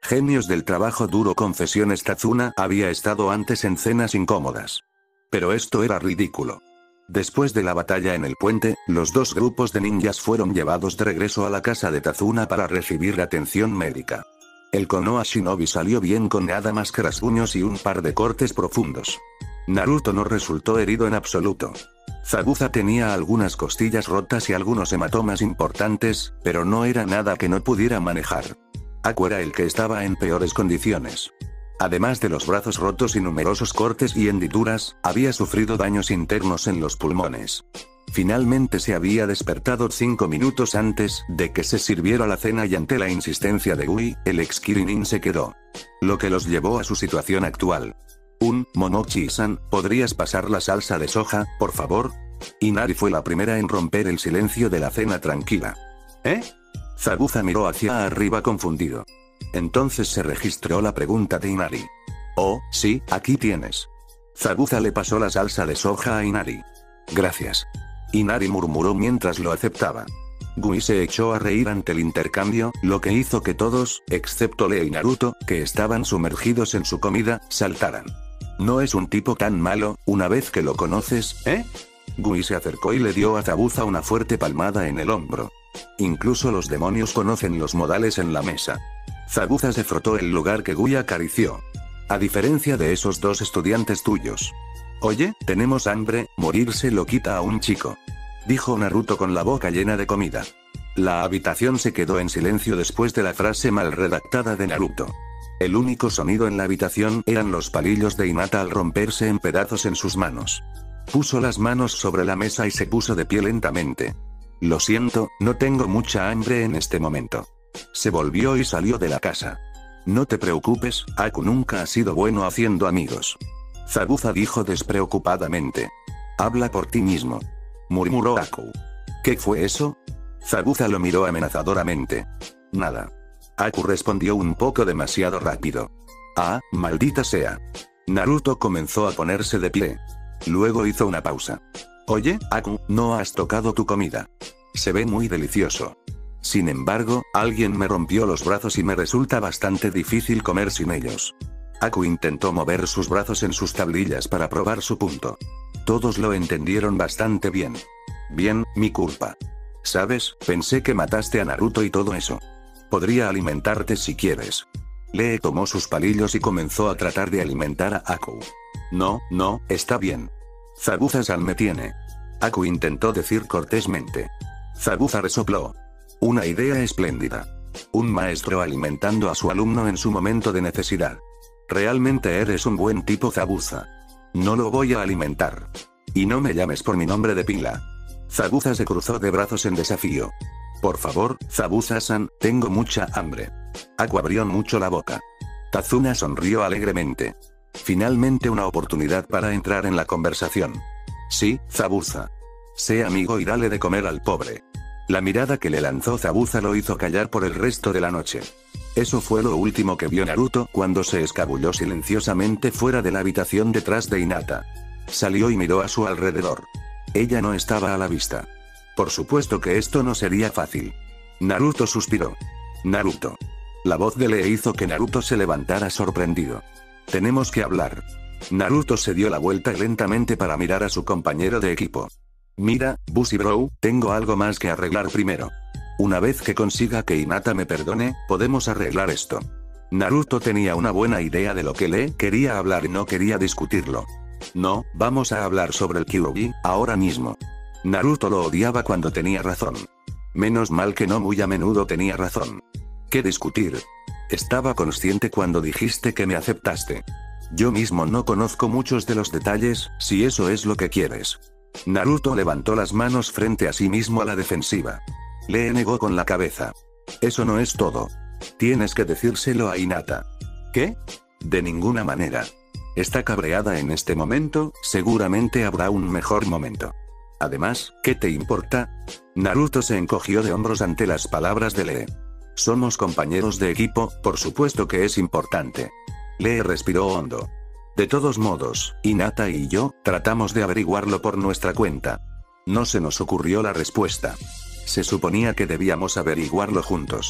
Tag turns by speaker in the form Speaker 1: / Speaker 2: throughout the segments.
Speaker 1: Genios del trabajo duro. Confesiones. Tazuna había estado antes en cenas incómodas. Pero esto era ridículo. Después de la batalla en el puente, los dos grupos de ninjas fueron llevados de regreso a la casa de Tazuna para recibir atención médica. El Konoha Shinobi salió bien con nada más que rasguños y un par de cortes profundos. Naruto no resultó herido en absoluto. Zabuza tenía algunas costillas rotas y algunos hematomas importantes, pero no era nada que no pudiera manejar. Aku era el que estaba en peores condiciones. Además de los brazos rotos y numerosos cortes y hendiduras, había sufrido daños internos en los pulmones. Finalmente se había despertado 5 minutos antes de que se sirviera la cena y ante la insistencia de Ui, el ex Kirinin se quedó. Lo que los llevó a su situación actual. Momochi-san, ¿podrías pasar la salsa de soja, por favor? Inari fue la primera en romper el silencio de la cena tranquila. ¿Eh? Zabuza miró hacia arriba confundido. Entonces se registró la pregunta de Inari. Oh, sí, aquí tienes. Zabuza le pasó la salsa de soja a Inari. Gracias. Inari murmuró mientras lo aceptaba. Gui se echó a reír ante el intercambio, lo que hizo que todos, excepto Lee y Naruto, que estaban sumergidos en su comida, saltaran. No es un tipo tan malo, una vez que lo conoces, ¿eh? Gui se acercó y le dio a Zabuza una fuerte palmada en el hombro. Incluso los demonios conocen los modales en la mesa. Zabuza se frotó el lugar que Gui acarició. A diferencia de esos dos estudiantes tuyos. Oye, tenemos hambre, morirse lo quita a un chico. Dijo Naruto con la boca llena de comida. La habitación se quedó en silencio después de la frase mal redactada de Naruto. El único sonido en la habitación eran los palillos de Hinata al romperse en pedazos en sus manos. Puso las manos sobre la mesa y se puso de pie lentamente. Lo siento, no tengo mucha hambre en este momento. Se volvió y salió de la casa. No te preocupes, Aku nunca ha sido bueno haciendo amigos. Zabuza dijo despreocupadamente. Habla por ti mismo. Murmuró Aku. ¿Qué fue eso? Zabuza lo miró amenazadoramente. Nada. Aku respondió un poco demasiado rápido. Ah, maldita sea. Naruto comenzó a ponerse de pie. Luego hizo una pausa. Oye, Aku, no has tocado tu comida. Se ve muy delicioso. Sin embargo, alguien me rompió los brazos y me resulta bastante difícil comer sin ellos. Aku intentó mover sus brazos en sus tablillas para probar su punto. Todos lo entendieron bastante bien. Bien, mi culpa. ¿Sabes? Pensé que mataste a Naruto y todo eso. Podría alimentarte si quieres. Lee tomó sus palillos y comenzó a tratar de alimentar a Aku. No, está bien. Zabuza-san me tiene. Aku intentó decir cortésmente. Zabuza resopló. Una idea espléndida. Un maestro alimentando a su alumno en su momento de necesidad. Realmente eres un buen tipo, Zabuza. No lo voy a alimentar. Y no me llames por mi nombre de pila. Zabuza se cruzó de brazos en desafío. Por favor, Zabuza-san, tengo mucha hambre. Aku abrió mucho la boca. Tazuna sonrió alegremente. Finalmente una oportunidad para entrar en la conversación. Sí, Zabuza. Sé amigo y dale de comer al pobre. La mirada que le lanzó Zabuza lo hizo callar por el resto de la noche. Eso fue lo último que vio Naruto cuando se escabulló silenciosamente fuera de la habitación detrás de Hinata. Salió y miró a su alrededor. Ella no estaba a la vista. Por supuesto que esto no sería fácil. Naruto suspiró. Naruto. La voz de Lee hizo que Naruto se levantara sorprendido. Tenemos que hablar. Naruto se dio la vuelta lentamente para mirar a su compañero de equipo. Mira, Busy Bro, tengo algo más que arreglar primero. Una vez que consiga que Hinata me perdone, podemos arreglar esto. Naruto tenía una buena idea de lo que Lee quería hablar y no quería discutirlo. No, vamos a hablar sobre el Kyuubi, ahora mismo. Naruto lo odiaba cuando tenía razón. Menos mal que no muy a menudo tenía razón. ¿Qué discutir? Estaba consciente cuando dijiste que me aceptaste. Yo mismo no conozco muchos de los detalles, si eso es lo que quieres. Naruto levantó las manos frente a sí mismo a la defensiva. Lee negó con la cabeza. Eso no es todo. Tienes que decírselo a Hinata. ¿Qué? De ninguna manera. Está cabreada en este momento, seguramente habrá un mejor momento. Además, ¿qué te importa? Naruto se encogió de hombros ante las palabras de Lee. Somos compañeros de equipo, por supuesto que es importante. Lee respiró hondo. De todos modos, Hinata y yo, tratamos de averiguarlo por nuestra cuenta. No se nos ocurrió la respuesta. Se suponía que debíamos averiguarlo juntos.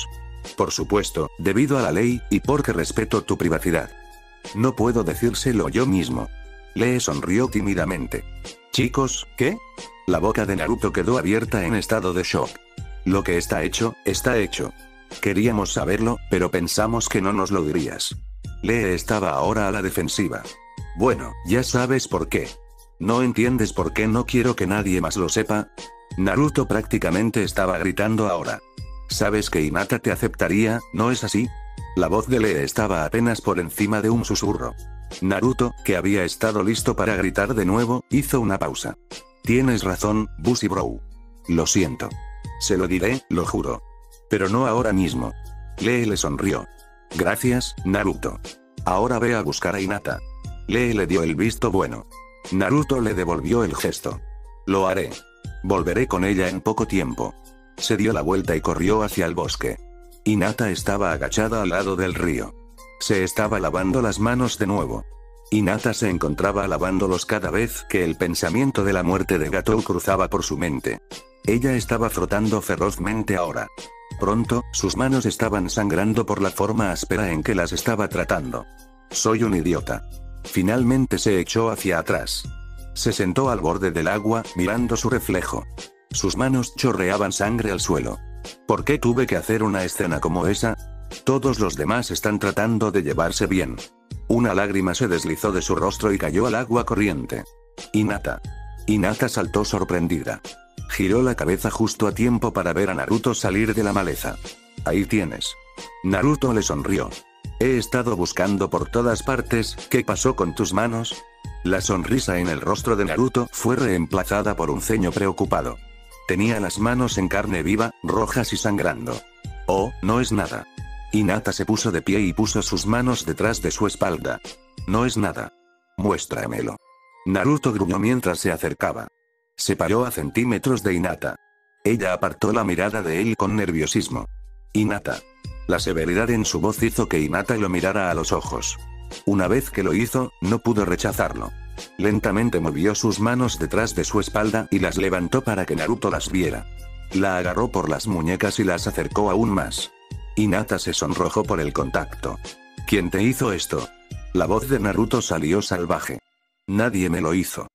Speaker 1: Por supuesto, debido a la ley, y porque respeto tu privacidad. No puedo decírselo yo mismo. Lee sonrió tímidamente. Chicos, ¿qué? La boca de Naruto quedó abierta en estado de shock. Lo que está hecho, está hecho. Queríamos saberlo, pero pensamos que no nos lo dirías. Lee estaba ahora a la defensiva. Bueno, ya sabes por qué. ¿No entiendes por qué no quiero que nadie más lo sepa? Naruto prácticamente estaba gritando ahora. Sabes que Hinata te aceptaría, ¿no es así? La voz de Lee estaba apenas por encima de un susurro. Naruto, que había estado listo para gritar de nuevo, hizo una pausa. Tienes razón, Bushy Bro. Lo siento. Se lo diré, lo juro. Pero no ahora mismo. Lee le sonrió. Gracias, Naruto. Ahora ve a buscar a Hinata. Lee le dio el visto bueno. Naruto le devolvió el gesto. Lo haré. Volveré con ella en poco tiempo. Se dio la vuelta y corrió hacia el bosque. Hinata estaba agachada al lado del río. Se estaba lavando las manos de nuevo. Hinata se encontraba lavándolos cada vez que el pensamiento de la muerte de Gatou cruzaba por su mente. Ella estaba frotando ferozmente ahora. Pronto, sus manos estaban sangrando por la forma áspera en que las estaba tratando. Soy un idiota. Finalmente se echó hacia atrás. Se sentó al borde del agua, mirando su reflejo. Sus manos chorreaban sangre al suelo. ¿Por qué tuve que hacer una escena como esa? Todos los demás están tratando de llevarse bien. Una lágrima se deslizó de su rostro y cayó al agua corriente. Hinata. Hinata saltó sorprendida. Giró la cabeza justo a tiempo para ver a Naruto salir de la maleza. Ahí tienes. Naruto le sonrió. He estado buscando por todas partes, ¿qué pasó con tus manos? La sonrisa en el rostro de Naruto fue reemplazada por un ceño preocupado. Tenía las manos en carne viva, rojas y sangrando. Oh, no es nada. Hinata se puso de pie y puso sus manos detrás de su espalda. No es nada. Muéstramelo. Naruto gruñó mientras se acercaba. Se paró a centímetros de Hinata. Ella apartó la mirada de él con nerviosismo. Hinata. La severidad en su voz hizo que Hinata lo mirara a los ojos. Una vez que lo hizo, no pudo rechazarlo. Lentamente movió sus manos detrás de su espalda y las levantó para que Naruto las viera. La agarró por las muñecas y las acercó aún más. Hinata se sonrojó por el contacto. ¿Quién te hizo esto? La voz de Naruto salió salvaje. Nadie me lo hizo.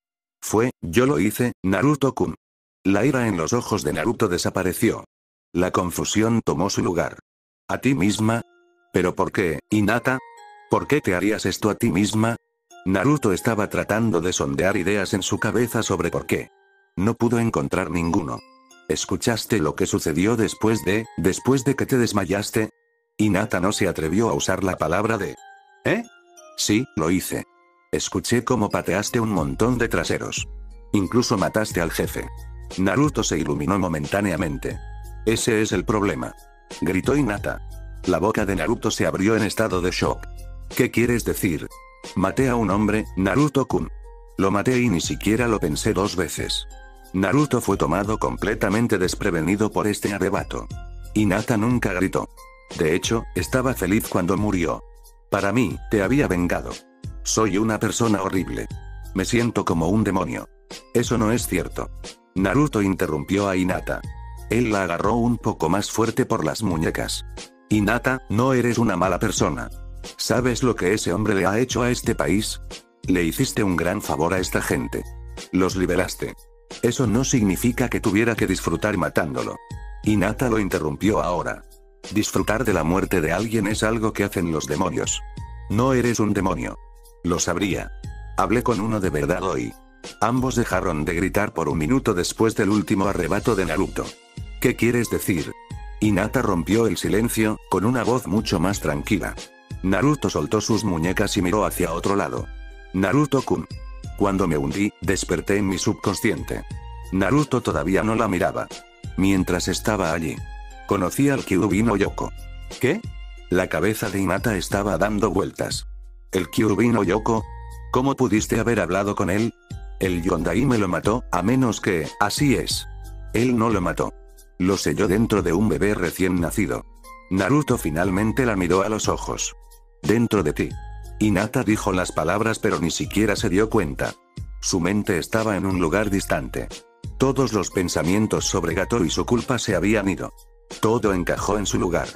Speaker 1: Yo lo hice, Naruto-kun. La ira en los ojos de Naruto desapareció. La confusión tomó su lugar. ¿A ti misma? ¿Pero por qué, Hinata? ¿Por qué te harías esto a ti misma? Naruto estaba tratando de sondear ideas en su cabeza sobre por qué. No pudo encontrar ninguno. ¿Escuchaste lo que sucedió después de que te desmayaste? Hinata no se atrevió a usar la palabra de... ¿Eh? Sí, lo hice. Escuché cómo pateaste un montón de traseros. Incluso mataste al jefe. Naruto se iluminó momentáneamente. Ese es el problema. Gritó Hinata. La boca de Naruto se abrió en estado de shock. ¿Qué quieres decir? Maté a un hombre, Naruto-kun. Lo maté y ni siquiera lo pensé dos veces. Naruto fue tomado completamente desprevenido por este arrebato. Hinata nunca gritó. De hecho, estaba feliz cuando murió. Para mí, te había vengado. Soy una persona horrible. Me siento como un demonio. Eso no es cierto. Naruto interrumpió a Hinata. Él la agarró un poco más fuerte por las muñecas. Hinata, no eres una mala persona. ¿Sabes lo que ese hombre le ha hecho a este país? Le hiciste un gran favor a esta gente. Los liberaste. Eso no significa que tuviera que disfrutar matándolo. Hinata lo interrumpió ahora. Disfrutar de la muerte de alguien es algo que hacen los demonios. No eres un demonio. Lo sabría. Hablé con uno de verdad hoy. Ambos dejaron de gritar por un minuto después del último arrebato de Naruto. ¿Qué quieres decir? Hinata rompió el silencio, con una voz mucho más tranquila. Naruto soltó sus muñecas y miró hacia otro lado. Naruto-kun. Cuando me hundí, desperté en mi subconsciente. Naruto todavía no la miraba. Mientras estaba allí. Conocí al Kyuubi no Yoko. ¿Qué? La cabeza de Hinata estaba dando vueltas. ¿El Kyuubi no Yoko? ¿Cómo pudiste haber hablado con él? El Yondai me lo mató, a menos que... Así es. Él no lo mató. Lo selló dentro de un bebé recién nacido. Naruto finalmente la miró a los ojos. Dentro de ti. Hinata dijo las palabras pero ni siquiera se dio cuenta. Su mente estaba en un lugar distante. Todos los pensamientos sobre Gatou y su culpa se habían ido. Todo encajó en su lugar.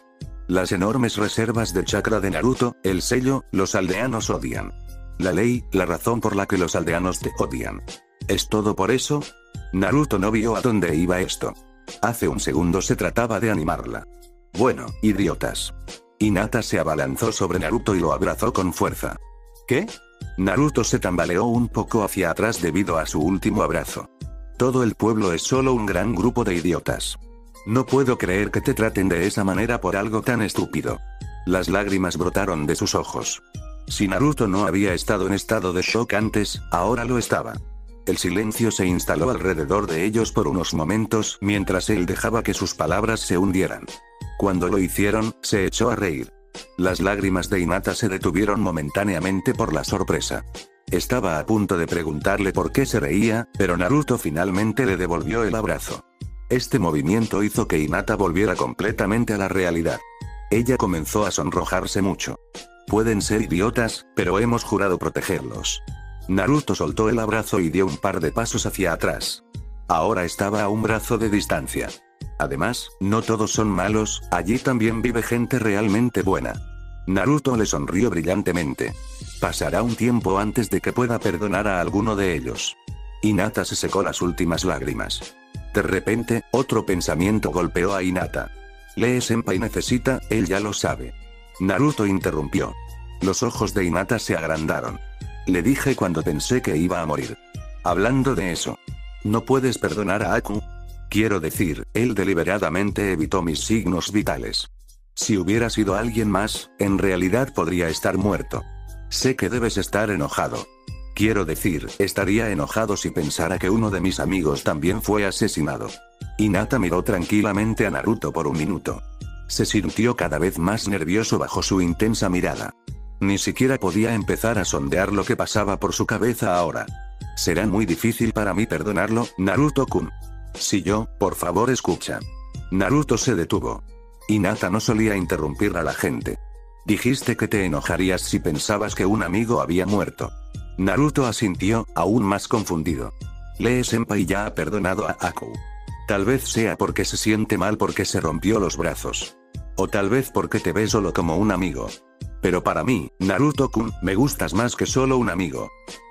Speaker 1: Las enormes reservas de chakra de Naruto, el sello, los aldeanos odian. La ley, la razón por la que los aldeanos te odian. ¿Es todo por eso? Naruto no vio a dónde iba esto. Hace un segundo se trataba de animarla. Bueno, idiotas. Hinata se abalanzó sobre Naruto y lo abrazó con fuerza. ¿Qué? Naruto se tambaleó un poco hacia atrás debido a su último abrazo. Todo el pueblo es solo un gran grupo de idiotas. No puedo creer que te traten de esa manera por algo tan estúpido. Las lágrimas brotaron de sus ojos. Si Naruto no había estado en estado de shock antes, ahora lo estaba. El silencio se instaló alrededor de ellos por unos momentos mientras él dejaba que sus palabras se hundieran. Cuando lo hicieron, se echó a reír. Las lágrimas de Hinata se detuvieron momentáneamente por la sorpresa. Estaba a punto de preguntarle por qué se reía, pero Naruto finalmente le devolvió el abrazo. Este movimiento hizo que Hinata volviera completamente a la realidad. Ella comenzó a sonrojarse mucho. Pueden ser idiotas, pero hemos jurado protegerlos. Naruto soltó el abrazo y dio un par de pasos hacia atrás. Ahora estaba a un brazo de distancia. Además, no todos son malos, allí también vive gente realmente buena. Naruto le sonrió brillantemente. Pasará un tiempo antes de que pueda perdonar a alguno de ellos. Hinata se secó las últimas lágrimas. De repente, otro pensamiento golpeó a Hinata. Lee Senpai necesita, él ya lo sabe. Naruto interrumpió. Los ojos de Hinata se agrandaron. Le dije cuando pensé que iba a morir. Hablando de eso. ¿No puedes perdonar a Aku? Quiero decir, él deliberadamente evitó mis signos vitales. Si hubiera sido alguien más, en realidad podría estar muerto. Sé que debes estar enojado. Quiero decir, estaría enojado si pensara que uno de mis amigos también fue asesinado. Hinata miró tranquilamente a Naruto por un minuto. Se sintió cada vez más nervioso bajo su intensa mirada. Ni siquiera podía empezar a sondear lo que pasaba por su cabeza ahora. Será muy difícil para mí perdonarlo, Naruto-kun. Si yo, por favor escucha. Naruto se detuvo. Hinata no solía interrumpir a la gente. Dijiste que te enojarías si pensabas que un amigo había muerto. Naruto asintió, aún más confundido. Lee Senpai ya ha perdonado a Aku. Tal vez sea porque se siente mal porque se rompió los brazos. O tal vez porque te ve solo como un amigo. Pero para mí, Naruto-kun, me gustas más que solo un amigo.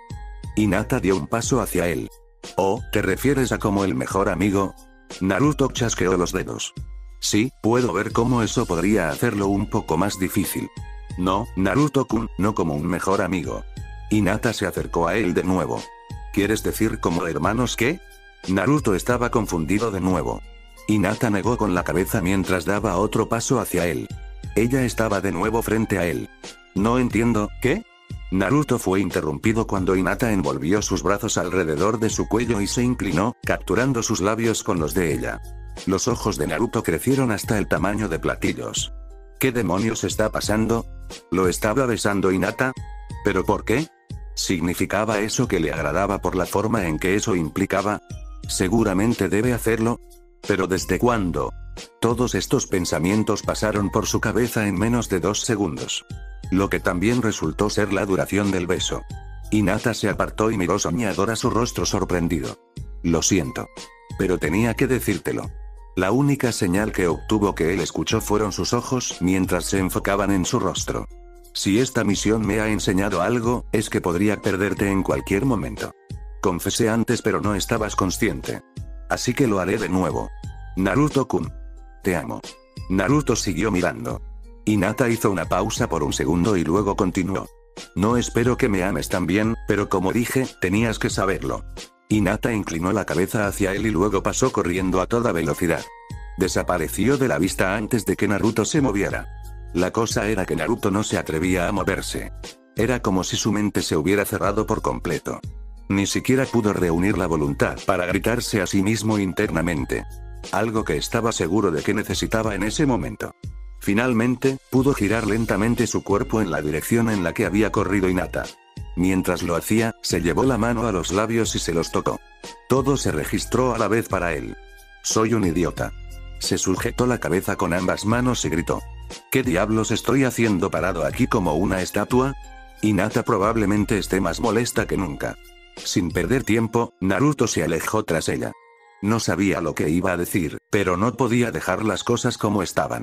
Speaker 1: Hinata dio un paso hacia él. ¿Oh, te refieres a como el mejor amigo? Naruto chasqueó los dedos. Sí, puedo ver cómo eso podría hacerlo un poco más difícil. No, Naruto-kun, no como un mejor amigo. Hinata se acercó a él de nuevo. ¿Quieres decir como hermanos qué? Naruto estaba confundido de nuevo. Hinata negó con la cabeza mientras daba otro paso hacia él. Ella estaba de nuevo frente a él. No entiendo, ¿qué? Naruto fue interrumpido cuando Hinata envolvió sus brazos alrededor de su cuello y se inclinó, capturando sus labios con los de ella. Los ojos de Naruto crecieron hasta el tamaño de platillos. ¿Qué demonios está pasando? ¿Lo estaba besando Hinata? ¿Pero por qué? ¿Significaba eso que le agradaba por la forma en que eso implicaba? Seguramente debe hacerlo. ¿Pero desde cuándo? Todos estos pensamientos pasaron por su cabeza en menos de 2 segundos. Lo que también resultó ser la duración del beso. Hinata se apartó y miró soñadora su rostro sorprendido. Lo siento. Pero tenía que decírtelo. La única señal que obtuvo que él escuchó fueron sus ojos mientras se enfocaban en su rostro. Si esta misión me ha enseñado algo, es que podría perderte en cualquier momento. Confesé antes pero no estabas consciente. Así que lo haré de nuevo. Naruto-kun. Te amo. Naruto siguió mirando. Hinata hizo una pausa por un segundo y luego continuó. No espero que me ames también, pero como dije, tenías que saberlo. Hinata inclinó la cabeza hacia él y luego pasó corriendo a toda velocidad. Desapareció de la vista antes de que Naruto se moviera. La cosa era que Naruto no se atrevía a moverse. Era como si su mente se hubiera cerrado por completo. Ni siquiera pudo reunir la voluntad para gritarse a sí mismo internamente. Algo que estaba seguro de que necesitaba en ese momento. Finalmente, pudo girar lentamente su cuerpo en la dirección en la que había corrido Hinata. Mientras lo hacía, se llevó la mano a los labios y se los tocó. Todo se registró a la vez para él. Soy un idiota. Se sujetó la cabeza con ambas manos y gritó. ¿Qué diablos estoy haciendo parado aquí como una estatua? Hinata probablemente esté más molesta que nunca. Sin perder tiempo, Naruto se alejó tras ella. No sabía lo que iba a decir, pero no podía dejar las cosas como estaban.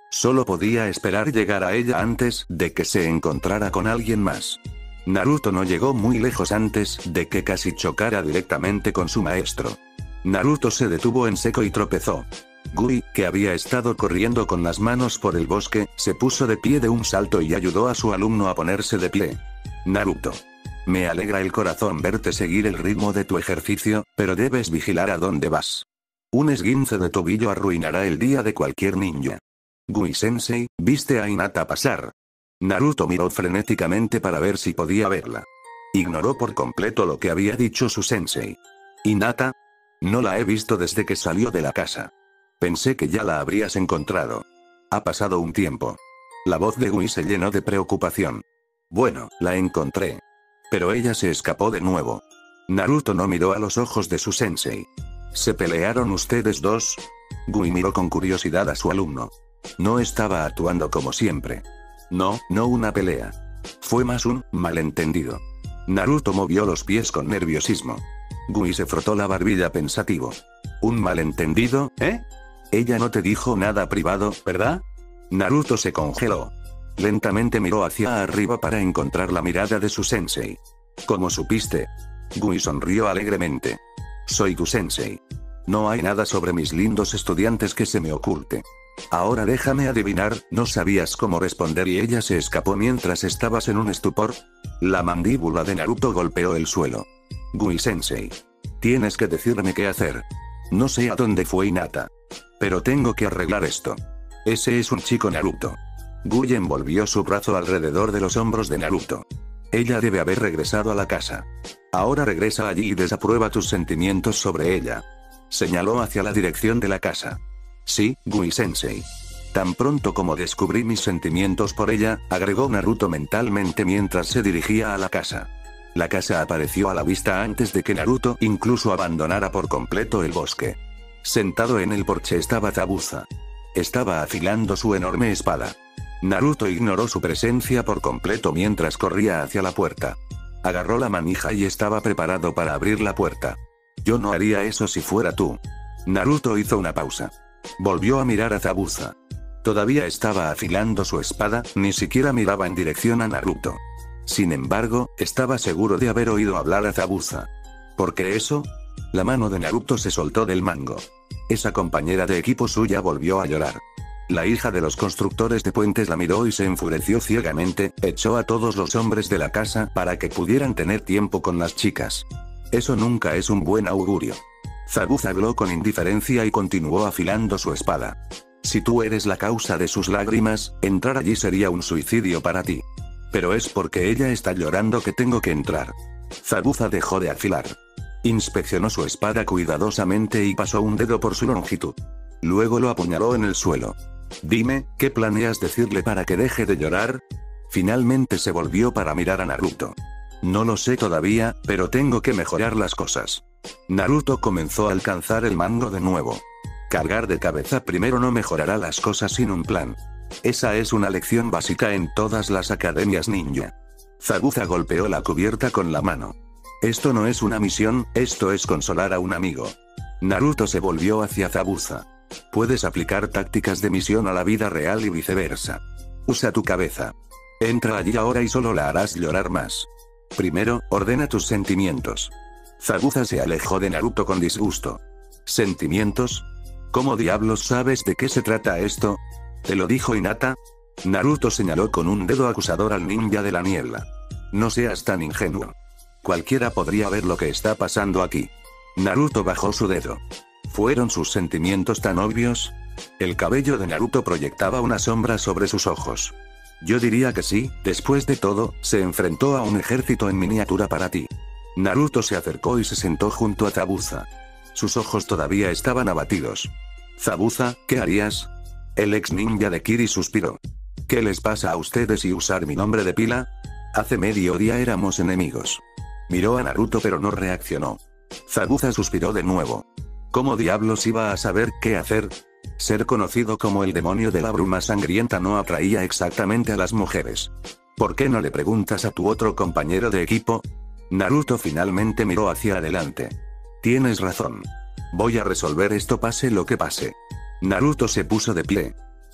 Speaker 1: Solo podía esperar llegar a ella antes de que se encontrara con alguien más. Naruto no llegó muy lejos antes de que casi chocara directamente con su maestro. Naruto se detuvo en seco y tropezó. Gui, que había estado corriendo con las manos por el bosque, se puso de pie de un salto y ayudó a su alumno a ponerse de pie. Naruto. Me alegra el corazón verte seguir el ritmo de tu ejercicio, pero debes vigilar a dónde vas. Un esguince de tobillo arruinará el día de cualquier ninja. Gui-sensei, ¿viste a Hinata pasar? Naruto miró frenéticamente para ver si podía verla. Ignoró por completo lo que había dicho su sensei. ¿Hinata? No la he visto desde que salió de la casa. Pensé que ya la habrías encontrado. Ha pasado un tiempo. La voz de Gui se llenó de preocupación. Bueno, la encontré. Pero ella se escapó de nuevo. Naruto no miró a los ojos de su sensei. ¿Se pelearon ustedes dos? Gui miró con curiosidad a su alumno. No estaba actuando como siempre. No una pelea. Fue más un malentendido. Naruto movió los pies con nerviosismo. Gui se frotó la barbilla pensativo. ¿Un malentendido, eh? Ella no te dijo nada privado, ¿verdad? Naruto se congeló. Lentamente miró hacia arriba para encontrar la mirada de su sensei. ¿Cómo supiste? Gui sonrió alegremente. Soy tu sensei. No hay nada sobre mis lindos estudiantes que se me oculte. Ahora déjame adivinar, ¿no sabías cómo responder y ella se escapó mientras estabas en un estupor? La mandíbula de Naruto golpeó el suelo. Gui-sensei. Tienes que decirme qué hacer. No sé a dónde fue Hinata. Pero tengo que arreglar esto. Ese es un chico Naruto. Gui envolvió su brazo alrededor de los hombros de Naruto. Ella debe haber regresado a la casa. Ahora regresa allí y desaprueba tus sentimientos sobre ella. Señaló hacia la dirección de la casa. Sí, Gui-sensei. Tan pronto como descubrí mis sentimientos por ella, agregó Naruto mentalmente mientras se dirigía a la casa. La casa apareció a la vista antes de que Naruto incluso abandonara por completo el bosque. Sentado en el porche estaba Zabuza. Estaba afilando su enorme espada. Naruto ignoró su presencia por completo mientras corría hacia la puerta. Agarró la manija y estaba preparado para abrir la puerta. Yo no haría eso si fuera tú. Naruto hizo una pausa. Volvió a mirar a Zabuza. Todavía estaba afilando su espada, ni siquiera miraba en dirección a Naruto. Sin embargo, estaba seguro de haber oído hablar a Zabuza. ¿Por qué eso? La mano de Naruto se soltó del mango. Esa compañera de equipo suya volvió a llorar. La hija de los constructores de puentes la miró y se enfureció ciegamente, echó a todos los hombres de la casa para que pudieran tener tiempo con las chicas. Eso nunca es un buen augurio. Zabuza habló con indiferencia y continuó afilando su espada. Si tú eres la causa de sus lágrimas, entrar allí sería un suicidio para ti. Pero es porque ella está llorando que tengo que entrar. Zabuza dejó de afilar. Inspeccionó su espada cuidadosamente y pasó un dedo por su longitud. Luego lo apuñaló en el suelo. Dime, ¿qué planeas decirle para que deje de llorar? Finalmente se volvió para mirar a Naruto. No lo sé todavía, pero tengo que mejorar las cosas. Naruto comenzó a alcanzar el mango de nuevo. Cargar de cabeza primero no mejorará las cosas sin un plan. Esa es una lección básica en todas las academias ninja. Zabuza golpeó la cubierta con la mano. Esto no es una misión, esto es consolar a un amigo. Naruto se volvió hacia Zabuza. Puedes aplicar tácticas de misión a la vida real y viceversa. Usa tu cabeza. Entra allí ahora y solo la harás llorar más. Primero, ordena tus sentimientos. Zabuza se alejó de Naruto con disgusto. ¿Sentimientos? ¿Cómo diablos sabes de qué se trata esto? ¿Te lo dijo Hinata? Naruto señaló con un dedo acusador al ninja de la niebla. No seas tan ingenuo. Cualquiera podría ver lo que está pasando aquí. Naruto bajó su dedo. ¿Fueron sus sentimientos tan obvios? El cabello de Naruto proyectaba una sombra sobre sus ojos. Yo diría que sí, después de todo, se enfrentó a un ejército en miniatura para ti. Naruto se acercó y se sentó junto a Zabuza. Sus ojos todavía estaban abatidos. Zabuza, ¿qué harías? El ex ninja de Kiri suspiró. ¿Qué les pasa a ustedes y usar mi nombre de pila? Hace medio día éramos enemigos. Miró a Naruto pero no reaccionó. Zabuza suspiró de nuevo. ¿Cómo diablos iba a saber qué hacer? Ser conocido como el demonio de la bruma sangrienta no atraía exactamente a las mujeres. ¿Por qué no le preguntas a tu otro compañero de equipo? Naruto finalmente miró hacia adelante. Tienes razón. Voy a resolver esto pase lo que pase. Naruto se puso de pie.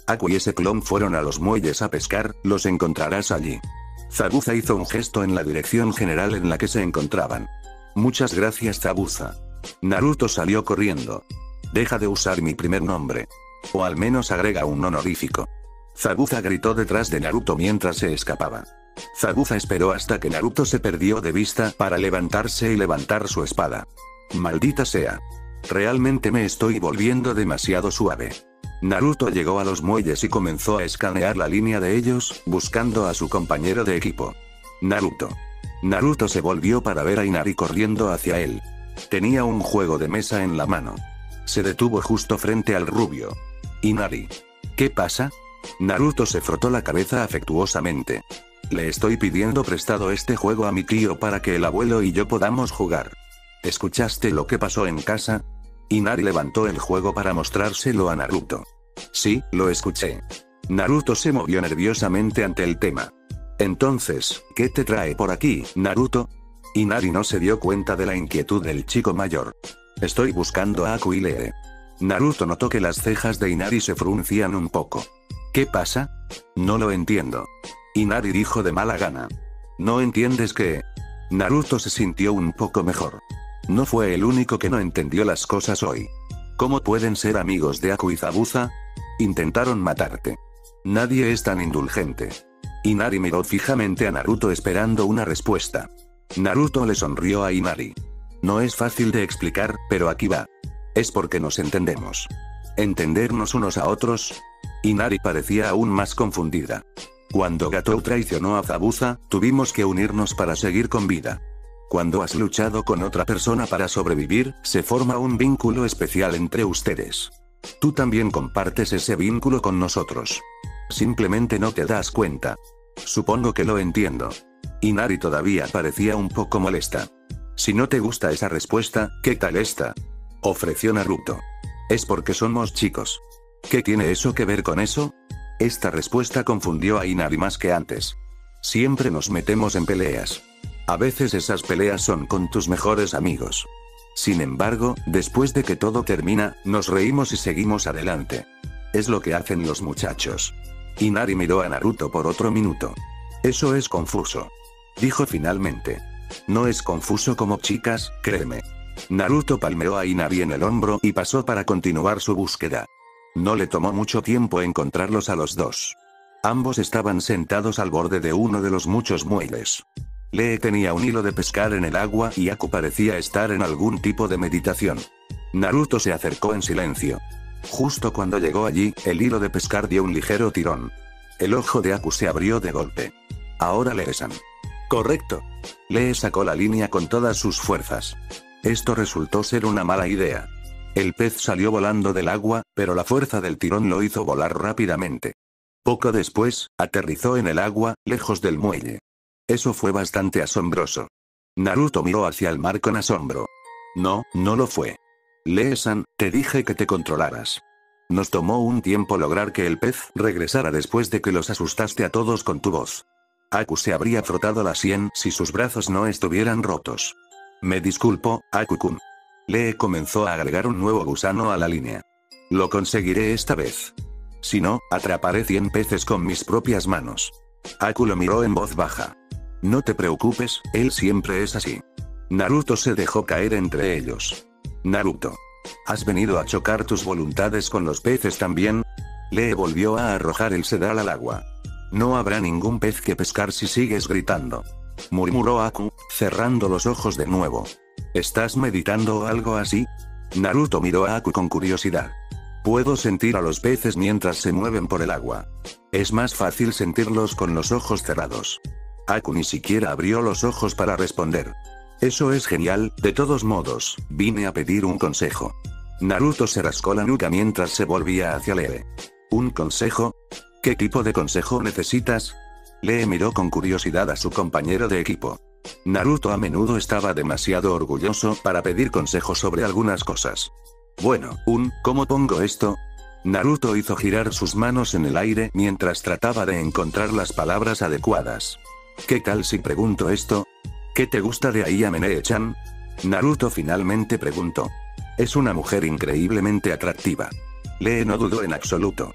Speaker 1: Aku y ese clon fueron a los muelles a pescar, los encontrarás allí. Zabuza hizo un gesto en la dirección general en la que se encontraban. Muchas gracias, Zabuza. Naruto salió corriendo. Deja de usar mi primer nombre. O al menos agrega un honorífico. Zabuza gritó detrás de Naruto mientras se escapaba. Zabuza esperó hasta que Naruto se perdió de vista para levantarse y levantar su espada. Maldita sea. Realmente me estoy volviendo demasiado suave. Naruto llegó a los muelles y comenzó a escanear la línea de ellos, buscando a su compañero de equipo. Naruto. Naruto se volvió para ver a Inari corriendo hacia él. Tenía un juego de mesa en la mano. Se detuvo justo frente al rubio. Inari. ¿Qué pasa? Naruto se frotó la cabeza afectuosamente. Le estoy pidiendo prestado este juego a mi tío para que el abuelo y yo podamos jugar. ¿Escuchaste lo que pasó en casa? Inari levantó el juego para mostrárselo a Naruto. Sí, lo escuché. Naruto se movió nerviosamente ante el tema. Entonces, ¿qué te trae por aquí, Naruto? Inari no se dio cuenta de la inquietud del chico mayor. Estoy buscando a Aku y Lee. Naruto notó que las cejas de Inari se fruncían un poco. ¿Qué pasa? No lo entiendo. Inari dijo de mala gana. ¿No entiendes qué? Naruto se sintió un poco mejor. No fue el único que no entendió las cosas hoy. ¿Cómo pueden ser amigos de Aku y Zabuza? Intentaron matarte. Nadie es tan indulgente. Inari miró fijamente a Naruto esperando una respuesta. Naruto le sonrió a Inari. No es fácil de explicar, pero aquí va. Es porque nos entendemos. ¿Entendernos unos a otros? Inari parecía aún más confundida. Cuando Gatou traicionó a Zabuza, tuvimos que unirnos para seguir con vida. Cuando has luchado con otra persona para sobrevivir, se forma un vínculo especial entre ustedes. Tú también compartes ese vínculo con nosotros. Simplemente no te das cuenta. Supongo que lo entiendo. Inari todavía parecía un poco molesta. Si no te gusta esa respuesta, ¿qué tal esta? Ofreció Naruto. Es porque somos chicos. ¿Qué tiene eso que ver con eso? Esta respuesta confundió a Inari más que antes. Siempre nos metemos en peleas. A veces esas peleas son con tus mejores amigos. Sin embargo, después de que todo termina, nos reímos y seguimos adelante. Es lo que hacen los muchachos. Inari miró a Naruto por otro minuto. Eso es confuso. Dijo finalmente. No es confuso como chicas, créeme. Naruto palmeó a Inari en el hombro y pasó para continuar su búsqueda. No le tomó mucho tiempo encontrarlos a los dos. Ambos estaban sentados al borde de uno de los muchos muelles. Lee tenía un hilo de pescar en el agua y Aku parecía estar en algún tipo de meditación. Naruto se acercó en silencio. Justo cuando llegó allí, el hilo de pescar dio un ligero tirón. El ojo de Aku se abrió de golpe. Ahora Lee-san. Correcto. Lee sacó la línea con todas sus fuerzas. Esto resultó ser una mala idea. El pez salió volando del agua, pero la fuerza del tirón lo hizo volar rápidamente. Poco después, aterrizó en el agua, lejos del muelle. Eso fue bastante asombroso. Naruto miró hacia el mar con asombro. No, no lo fue. Lee-san, te dije que te controlaras. Nos tomó un tiempo lograr que el pez regresara después de que los asustaste a todos con tu voz. Aku se habría frotado la sien si sus brazos no estuvieran rotos. Me disculpo, Aku-kun. Lee comenzó a agregar un nuevo gusano a la línea. Lo conseguiré esta vez. Si no, atraparé 100 peces con mis propias manos. Aku lo miró en voz baja. No te preocupes, él siempre es así. Naruto se dejó caer entre ellos. Naruto. ¿Has venido a chocar tus voluntades con los peces también? Lee volvió a arrojar el sedal al agua. No habrá ningún pez que pescar si sigues gritando. Murmuró Aku, cerrando los ojos de nuevo. ¿Estás meditando o algo así? Naruto miró a Aku con curiosidad. Puedo sentir a los peces mientras se mueven por el agua. Es más fácil sentirlos con los ojos cerrados. Aku ni siquiera abrió los ojos para responder. Eso es genial, de todos modos, vine a pedir un consejo. Naruto se rascó la nuca mientras se volvía hacia Lee. ¿Un consejo? ¿Qué tipo de consejo necesitas? Lee miró con curiosidad a su compañero de equipo. Naruto a menudo estaba demasiado orgulloso para pedir consejos sobre algunas cosas. Bueno, ¿cómo pongo esto? Naruto hizo girar sus manos en el aire mientras trataba de encontrar las palabras adecuadas. ¿Qué tal si pregunto esto? ¿Qué te gusta de Ayamene-chan? Naruto finalmente preguntó. Es una mujer increíblemente atractiva. Lee no dudó en absoluto.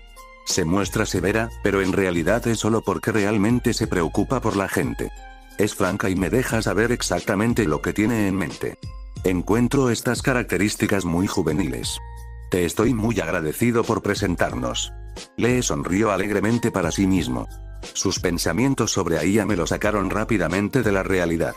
Speaker 1: Se muestra severa, pero en realidad es solo porque realmente se preocupa por la gente. Es franca y me deja saber exactamente lo que tiene en mente. Encuentro estas características muy juveniles. Te estoy muy agradecido por presentarnos. Lee sonrió alegremente para sí mismo. Sus pensamientos sobre Aya me lo sacaron rápidamente de la realidad.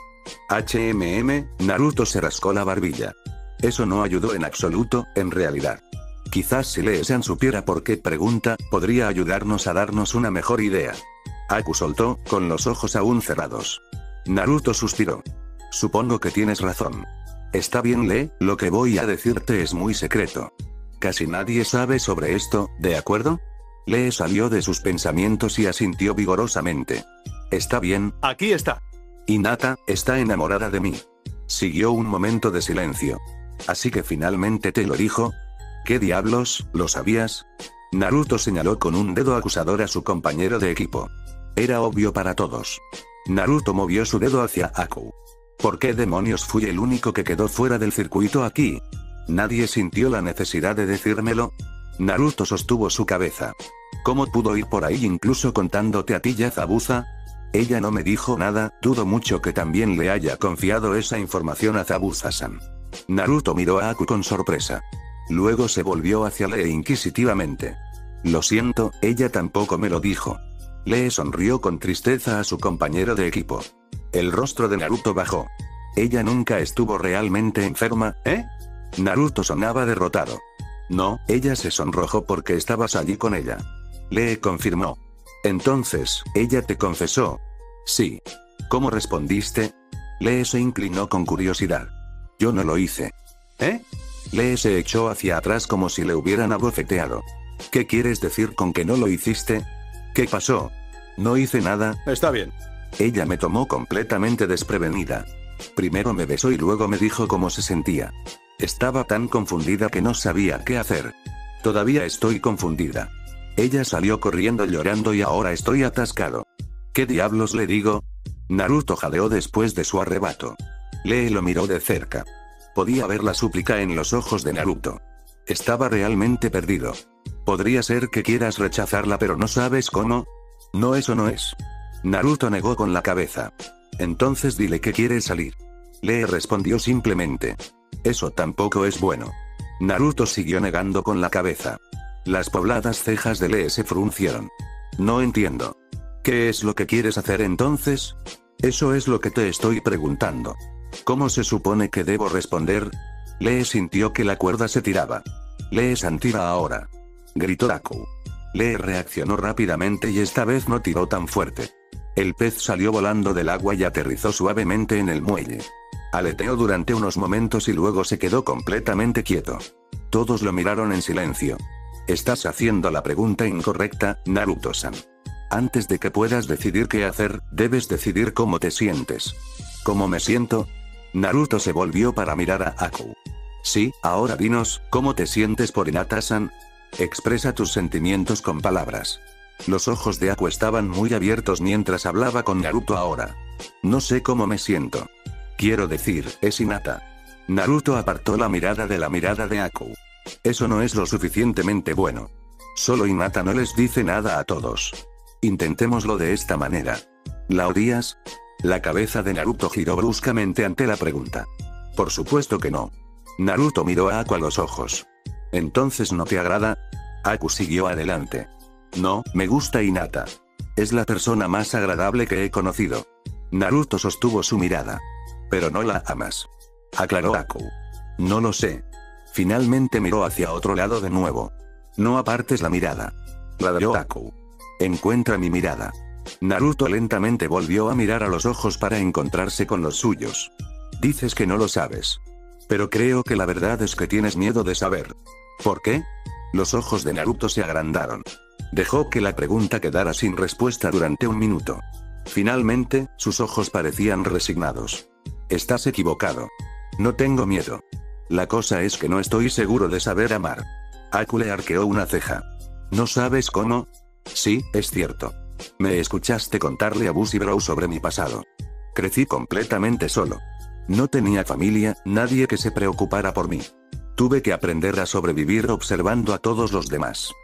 Speaker 1: Naruto se rascó la barbilla. Eso no ayudó en absoluto, en realidad. Quizás si Lee-san supiera por qué pregunta, podría ayudarnos a darnos una mejor idea. Aku soltó, con los ojos aún cerrados. Naruto suspiró. Supongo que tienes razón. Está bien, Lee, lo que voy a decirte es muy secreto. Casi nadie sabe sobre esto, ¿de acuerdo? Lee salió de sus pensamientos y asintió vigorosamente. Está bien.
Speaker 2: Aquí está.
Speaker 1: Hinata está enamorada de mí. Siguió un momento de silencio. Así que finalmente te lo dijo. ¿Qué diablos, lo sabías? Naruto señaló con un dedo acusador a su compañero de equipo. Era obvio para todos. Naruto movió su dedo hacia Aku. ¿Por qué demonios fui el único que quedó fuera del circuito aquí? ¿Nadie sintió la necesidad de decírmelo? Naruto sostuvo su cabeza. ¿Cómo pudo ir por ahí incluso contándote a ti y a Zabuza? Ella no me dijo nada, dudo mucho que también le haya confiado esa información a Zabuza-san. Naruto miró a Aku con sorpresa. Luego se volvió hacia Lee inquisitivamente. Lo siento, ella tampoco me lo dijo. Lee sonrió con tristeza a su compañero de equipo. El rostro de Naruto bajó. Ella nunca estuvo realmente enferma, ¿eh? Naruto sonaba derrotado. No, ella se sonrojó porque estabas allí con ella. Lee confirmó. Entonces, ¿ella te confesó? Sí. ¿Cómo respondiste? Lee se inclinó con curiosidad. Yo no lo hice. ¿Eh? Lee se echó hacia atrás como si le hubieran abofeteado. ¿Qué quieres decir con que no lo hiciste? ¿Qué pasó? No hice nada.
Speaker 2: Está bien.
Speaker 1: Ella me tomó completamente desprevenida. Primero me besó y luego me dijo cómo se sentía. Estaba tan confundida que no sabía qué hacer. Todavía estoy confundida. Ella salió corriendo llorando y ahora estoy atascado. ¿Qué diablos le digo? Naruto jadeó después de su arrebato. Lee lo miró de cerca. Podía ver la súplica en los ojos de Naruto. Estaba realmente perdido. Podría ser que quieras rechazarla pero no sabes cómo. No, eso no es. Naruto negó con la cabeza. Entonces dile que quieres salir. Lee respondió simplemente. Eso tampoco es bueno. Naruto siguió negando con la cabeza. Las pobladas cejas de Lee se fruncieron. No entiendo. ¿Qué es lo que quieres hacer entonces? Eso es lo que te estoy preguntando. ¿Cómo se supone que debo responder? Lee sintió que la cuerda se tiraba. Lee-san tira ahora. Gritó Aku. Lee reaccionó rápidamente y esta vez no tiró tan fuerte. El pez salió volando del agua y aterrizó suavemente en el muelle. Aleteó durante unos momentos y luego se quedó completamente quieto. Todos lo miraron en silencio. Estás haciendo la pregunta incorrecta, Naruto-san. Antes de que puedas decidir qué hacer, debes decidir cómo te sientes. ¿Cómo me siento? Naruto se volvió para mirar a Aku. Sí, ahora dinos, ¿cómo te sientes por Hinata-san? Expresa tus sentimientos con palabras. Los ojos de Aku estaban muy abiertos mientras hablaba con Naruto ahora. No sé cómo me siento. Quiero decir, es Hinata. Naruto apartó la mirada de Aku. Eso no es lo suficientemente bueno. Solo Hinata no les dice nada a todos. Intentémoslo de esta manera. ¿La odias? La cabeza de Naruto giró bruscamente ante la pregunta. Por supuesto que no. Naruto miró a Aku a los ojos. ¿Entonces no te agrada? Aku siguió adelante. No, me gusta Hinata. Es la persona más agradable que he conocido. Naruto sostuvo su mirada. Pero no la amas. Aclaró Aku. No lo sé. Finalmente miró hacia otro lado de nuevo. No apartes la mirada. Ladró Aku. Encuentra mi mirada. Naruto lentamente volvió a mirar a los ojos para encontrarse con los suyos. Dices que no lo sabes. Pero creo que la verdad es que tienes miedo de saber. ¿Por qué? Los ojos de Naruto se agrandaron. Dejó que la pregunta quedara sin respuesta durante un minuto. Finalmente, sus ojos parecían resignados. Estás equivocado. No tengo miedo. La cosa es que no estoy seguro de saber amar. Aku le arqueó una ceja. ¿No sabes cómo? Sí, es cierto. Me escuchaste contarle a Bushiroad sobre mi pasado. Crecí completamente solo. No tenía familia, nadie que se preocupara por mí. Tuve que aprender a sobrevivir observando a todos los demás.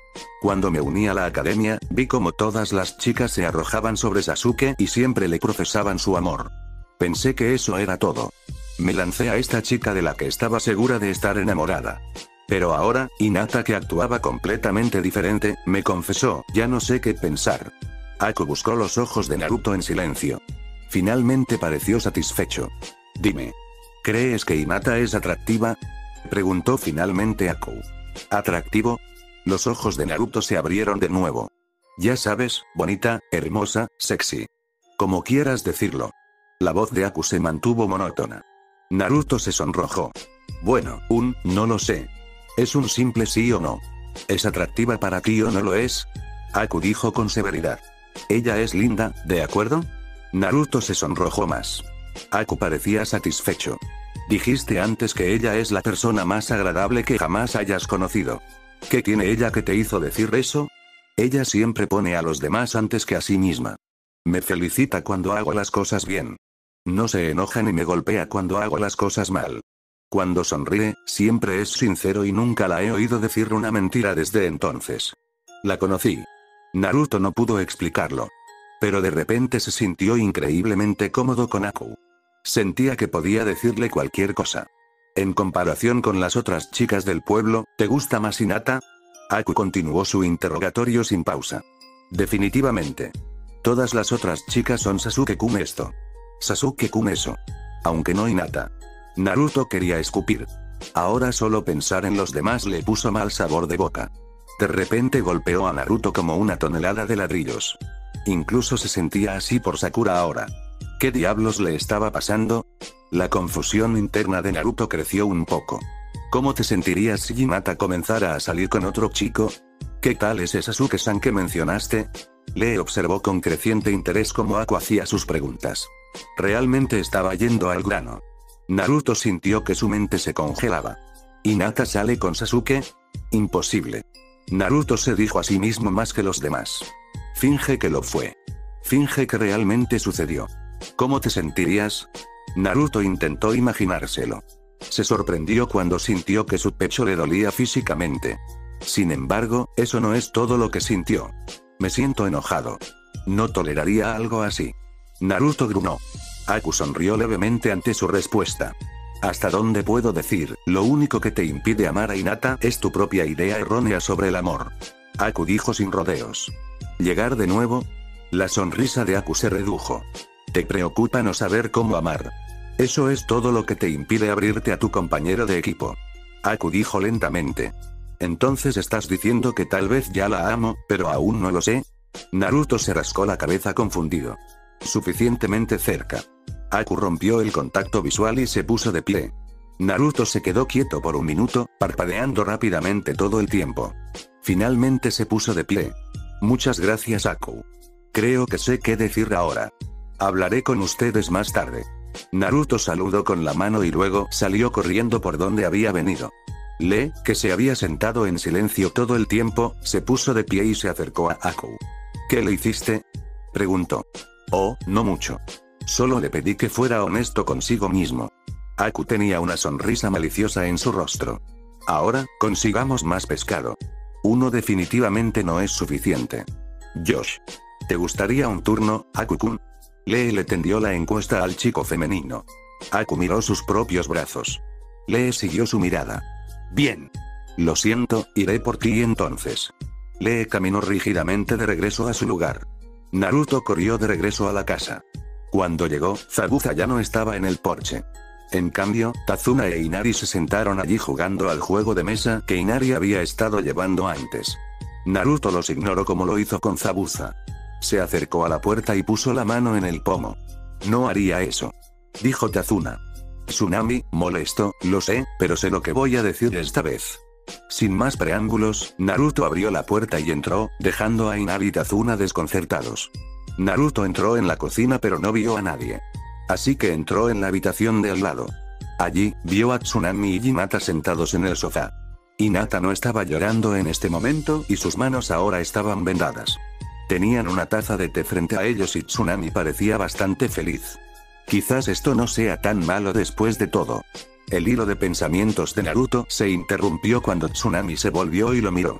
Speaker 1: Cuando me uní a la academia, vi como todas las chicas se arrojaban sobre Sasuke y siempre le profesaban su amor. Pensé que eso era todo. Me lancé a esta chica de la que estaba segura de estar enamorada. Pero ahora, Hinata, que actuaba completamente diferente, me confesó, ya no sé qué pensar. Aku buscó los ojos de Naruto en silencio. Finalmente pareció satisfecho. Dime. ¿Crees que Hinata es atractiva? Preguntó finalmente Aku. ¿Atractivo? Los ojos de Naruto se abrieron de nuevo. Ya sabes, bonita, hermosa, sexy. Como quieras decirlo. La voz de Aku se mantuvo monótona. Naruto se sonrojó. Bueno, no lo sé. ¿Es un simple sí o no? ¿Es atractiva para ti o no lo es? Aku dijo con severidad. Ella es linda, ¿de acuerdo? Naruto se sonrojó más. Aku parecía satisfecho. Dijiste antes que ella es la persona más agradable que jamás hayas conocido. ¿Qué tiene ella que te hizo decir eso? Ella siempre pone a los demás antes que a sí misma. Me felicita cuando hago las cosas bien. No se enoja ni me golpea cuando hago las cosas mal. Cuando sonríe, siempre es sincero y nunca la he oído decir una mentira desde entonces. La conocí. Naruto no pudo explicarlo. Pero de repente se sintió increíblemente cómodo con Aku. Sentía que podía decirle cualquier cosa. En comparación con las otras chicas del pueblo, ¿te gusta más Hinata? Aku continuó su interrogatorio sin pausa. Definitivamente. Todas las otras chicas son Sasuke-kun esto. Sasuke-kun eso. Aunque no Hinata. Naruto quería escupir. Ahora solo pensar en los demás le puso mal sabor de boca. De repente golpeó a Naruto como una tonelada de ladrillos. Incluso se sentía así por Sakura ahora. ¿Qué diablos le estaba pasando? La confusión interna de Naruto creció un poco. ¿Cómo te sentirías si Hinata comenzara a salir con otro chico? ¿Qué tal es ese Sasuke-san que mencionaste? Le observó con creciente interés cómo Aku hacía sus preguntas. Realmente estaba yendo al grano. Naruto sintió que su mente se congelaba. ¿Hinata sale con Sasuke? Imposible. Naruto se dijo a sí mismo más que los demás. Finge que lo fue. Finge que realmente sucedió. ¿Cómo te sentirías? Naruto intentó imaginárselo. Se sorprendió cuando sintió que su pecho le dolía físicamente. Sin embargo, eso no es todo lo que sintió. Me siento enojado. No toleraría algo así. Naruto gruñó. Aku sonrió levemente ante su respuesta. ¿Hasta dónde puedo decir? Lo único que te impide amar a Hinata es tu propia idea errónea sobre el amor. Aku dijo sin rodeos. ¿Llegar de nuevo? La sonrisa de Aku se redujo. Te preocupa no saber cómo amar. Eso es todo lo que te impide abrirte a tu compañero de equipo. Aku dijo lentamente. Entonces estás diciendo que tal vez ya la amo, pero aún no lo sé. Naruto se rascó la cabeza confundido. Suficientemente cerca. Aku rompió el contacto visual y se puso de pie. Naruto se quedó quieto por un minuto, parpadeando rápidamente todo el tiempo. Finalmente se puso de pie. Muchas gracias, Aku. Creo que sé qué decir ahora. Hablaré con ustedes más tarde. Naruto saludó con la mano y luego salió corriendo por donde había venido. Lee, que se había sentado en silencio todo el tiempo, se puso de pie y se acercó a Aku. ¿Qué le hiciste? Preguntó. Oh, no mucho. Solo le pedí que fuera honesto consigo mismo. Aku tenía una sonrisa maliciosa en su rostro. Ahora, consigamos más pescado. Uno definitivamente no es suficiente. Josh. ¿Te gustaría un turno, Aku-kun? Lee le tendió la encuesta al chico femenino. Aku miró sus propios brazos. Lee siguió su mirada. Bien. Lo siento, iré por ti entonces. Lee caminó rígidamente de regreso a su lugar. Naruto corrió de regreso a la casa. Cuando llegó, Zabuza ya no estaba en el porche. En cambio, Tazuna e Inari se sentaron allí jugando al juego de mesa que Inari había estado llevando antes. Naruto los ignoró como lo hizo con Zabuza. Se acercó a la puerta y puso la mano en el pomo. No haría eso. Dijo Tazuna. Tsunami, molesto, lo sé, pero sé lo que voy a decir esta vez. Sin más preámbulos, Naruto abrió la puerta y entró, dejando a Inari y Tazuna desconcertados. Naruto entró en la cocina pero no vio a nadie. Así que entró en la habitación de al lado. Allí, vio a Tsunami y Hinata sentados en el sofá. Hinata no estaba llorando en este momento y sus manos ahora estaban vendadas. Tenían una taza de té frente a ellos y Tsunami parecía bastante feliz. Quizás esto no sea tan malo después de todo. El hilo de pensamientos de Naruto se interrumpió cuando Tsunami se volvió y lo miró.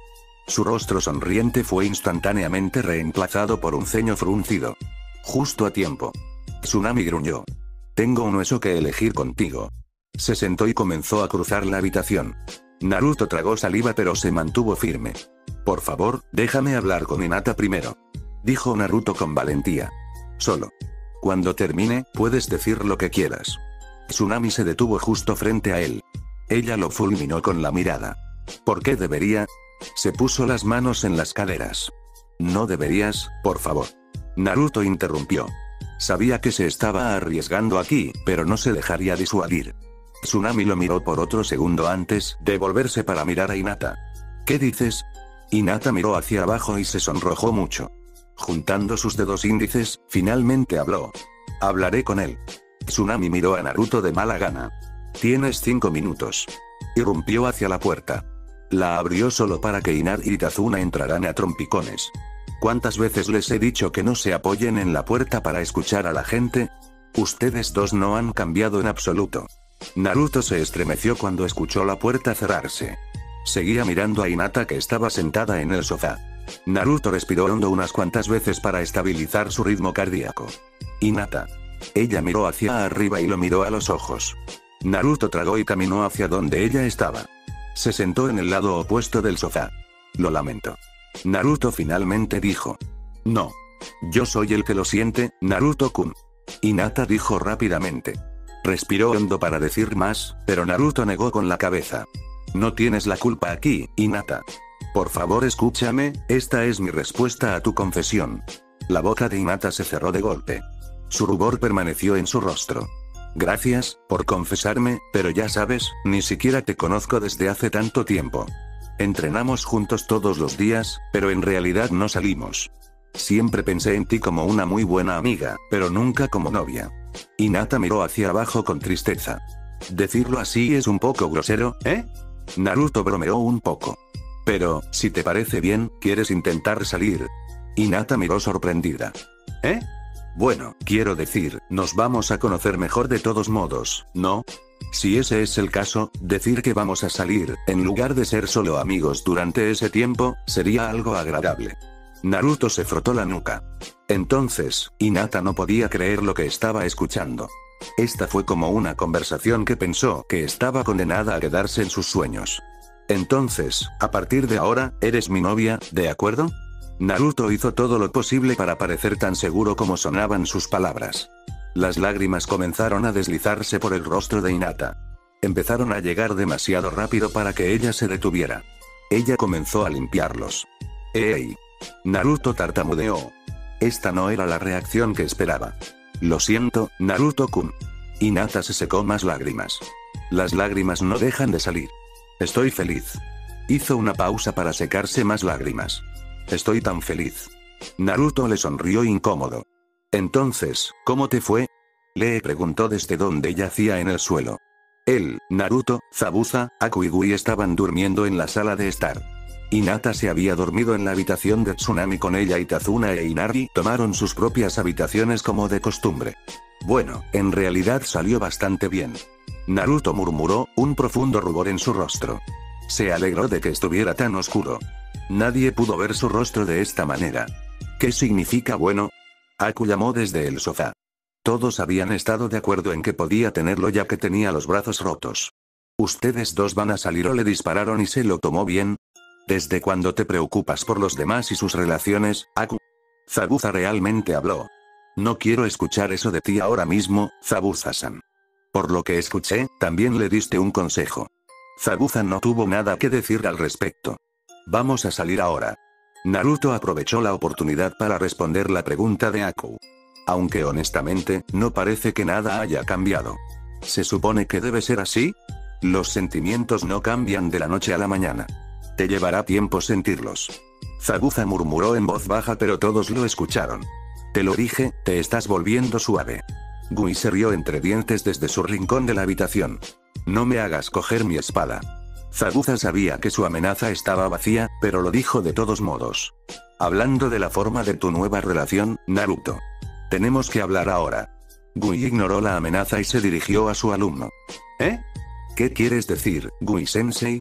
Speaker 1: Su rostro sonriente fue instantáneamente reemplazado por un ceño fruncido. Justo a tiempo. Tsunami gruñó. Tengo un hueso que elegir contigo. Se sentó y comenzó a cruzar la habitación. Naruto tragó saliva pero se mantuvo firme. Por favor, déjame hablar con Hinata primero. Dijo Naruto con valentía. Solo. Cuando termine, puedes decir lo que quieras. Tsunami se detuvo justo frente a él. Ella lo fulminó con la mirada. ¿Por qué debería? Se puso las manos en las caderas. No deberías, por favor. Naruto interrumpió. Sabía que se estaba arriesgando aquí, pero no se dejaría disuadir. Tsunami lo miró por otro segundo antes de volverse para mirar a Hinata. ¿Qué dices? Hinata miró hacia abajo y se sonrojó mucho. Juntando sus dedos índices, finalmente habló. Hablaré con él. Tsunami miró a Naruto de mala gana. Tienes 5 minutos. Irrumpió hacia la puerta. La abrió solo para que Inari y Tazuna entraran a trompicones. ¿Cuántas veces les he dicho que no se apoyen en la puerta para escuchar a la gente? Ustedes dos no han cambiado en absoluto. Naruto se estremeció cuando escuchó la puerta cerrarse. Seguía mirando a Hinata que estaba sentada en el sofá. Naruto respiró hondo unas cuantas veces para estabilizar su ritmo cardíaco. Hinata. Ella miró hacia arriba y lo miró a los ojos. Naruto tragó y caminó hacia donde ella estaba. Se sentó en el lado opuesto del sofá. Lo lamento. Naruto finalmente dijo. No. Yo soy el que lo siente, Naruto-kun. Hinata dijo rápidamente. Respiró hondo para decir más, pero Naruto negó con la cabeza. No tienes la culpa aquí, Hinata. Por favor escúchame, esta es mi respuesta a tu confesión. La boca de Hinata se cerró de golpe. Su rubor permaneció en su rostro. Gracias, por confesarme, pero ya sabes, ni siquiera te conozco desde hace tanto tiempo. Entrenamos juntos todos los días, pero en realidad no salimos. Siempre pensé en ti como una muy buena amiga, pero nunca como novia. Hinata miró hacia abajo con tristeza. Decirlo así es un poco grosero, ¿eh? Naruto bromeó un poco. Pero, si te parece bien, ¿quieres intentar salir? Hinata miró sorprendida. ¿Eh? Bueno, quiero decir, nos vamos a conocer mejor de todos modos, ¿no? Si ese es el caso, decir que vamos a salir, en lugar de ser solo amigos durante ese tiempo, sería algo agradable. Naruto se frotó la nuca. Entonces, Hinata no podía creer lo que estaba escuchando. Esta fue como una conversación que pensó que estaba condenada a quedarse en sus sueños. Entonces, a partir de ahora, eres mi novia, ¿de acuerdo? Naruto hizo todo lo posible para parecer tan seguro como sonaban sus palabras. Las lágrimas comenzaron a deslizarse por el rostro de Hinata. Empezaron a llegar demasiado rápido para que ella se detuviera. Ella comenzó a limpiarlos. ¡Ey! Naruto tartamudeó. Esta no era la reacción que esperaba. Lo siento, Naruto-kun. Hinata se secó más lágrimas. Las lágrimas no dejan de salir. Estoy feliz. Hizo una pausa para secarse más lágrimas. Estoy tan feliz. Naruto le sonrió incómodo. Entonces, ¿cómo te fue? Le preguntó desde donde yacía en el suelo. Él, Naruto, Zabuza, Aku y Gui estaban durmiendo en la sala de estar. Hinata se había dormido en la habitación de Tsunami con ella y Tazuna e Inari tomaron sus propias habitaciones como de costumbre. Bueno, en realidad salió bastante bien. Naruto murmuró, un profundo rubor en su rostro. Se alegró de que estuviera tan oscuro. Nadie pudo ver su rostro de esta manera. ¿Qué significa bueno? Aku llamó desde el sofá. Todos habían estado de acuerdo en que podía tenerlo ya que tenía los brazos rotos. ¿Ustedes dos van a salir o le dispararon y se lo tomó bien? ¿Desde cuándo te preocupas por los demás y sus relaciones, Aku? Zabuza realmente habló. No quiero escuchar eso de ti ahora mismo, Zabuza-san. Por lo que escuché, también le diste un consejo. Zabuza no tuvo nada que decir al respecto. Vamos a salir ahora. Naruto aprovechó la oportunidad para responder la pregunta de Aku. Aunque honestamente, no parece que nada haya cambiado. ¿Se supone que debe ser así? Los sentimientos no cambian de la noche a la mañana. Te llevará tiempo sentirlos. Zabuza murmuró en voz baja pero todos lo escucharon. Te lo dije, te estás volviendo suave. Gui se rió entre dientes desde su rincón de la habitación. No me hagas coger mi espada. Zabuza sabía que su amenaza estaba vacía, pero lo dijo de todos modos. Hablando de la forma de tu nueva relación, Naruto. Tenemos que hablar ahora. Gui ignoró la amenaza y se dirigió a su alumno. ¿Eh? ¿Qué quieres decir, Gui-sensei?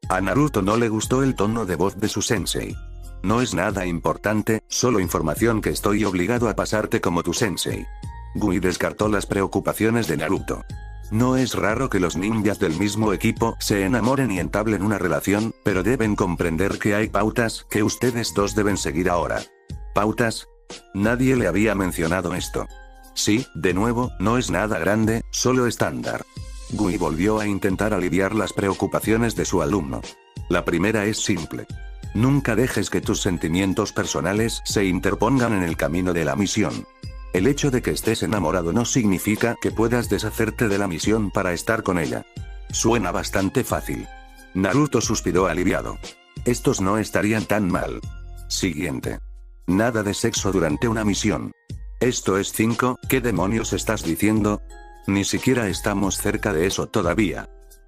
Speaker 1: A Naruto no le gustó el tono de voz de su sensei. No es nada importante, solo información que estoy obligado a pasarte como tu sensei. Gui descartó las preocupaciones de Naruto. No es raro que los ninjas del mismo equipo se enamoren y entablen una relación, pero deben comprender que hay pautas que ustedes dos deben seguir ahora. ¿Pautas? Nadie le había mencionado esto. Sí, de nuevo, no es nada grande, solo estándar. Gui volvió a intentar aliviar las preocupaciones de su alumno. La primera es simple. Nunca dejes que tus sentimientos personales se interpongan en el camino de la misión. El hecho de que estés enamorado no significa que puedas deshacerte de la misión para estar con ella. Suena bastante fácil. Naruto suspiró aliviado. Estos no estarían tan mal. Siguiente. Nada de sexo durante una misión. Esto es 5, ¿qué demonios estás diciendo? Ni siquiera estamos cerca de eso todavía.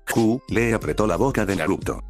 Speaker 1: Le apretó la boca de Naruto.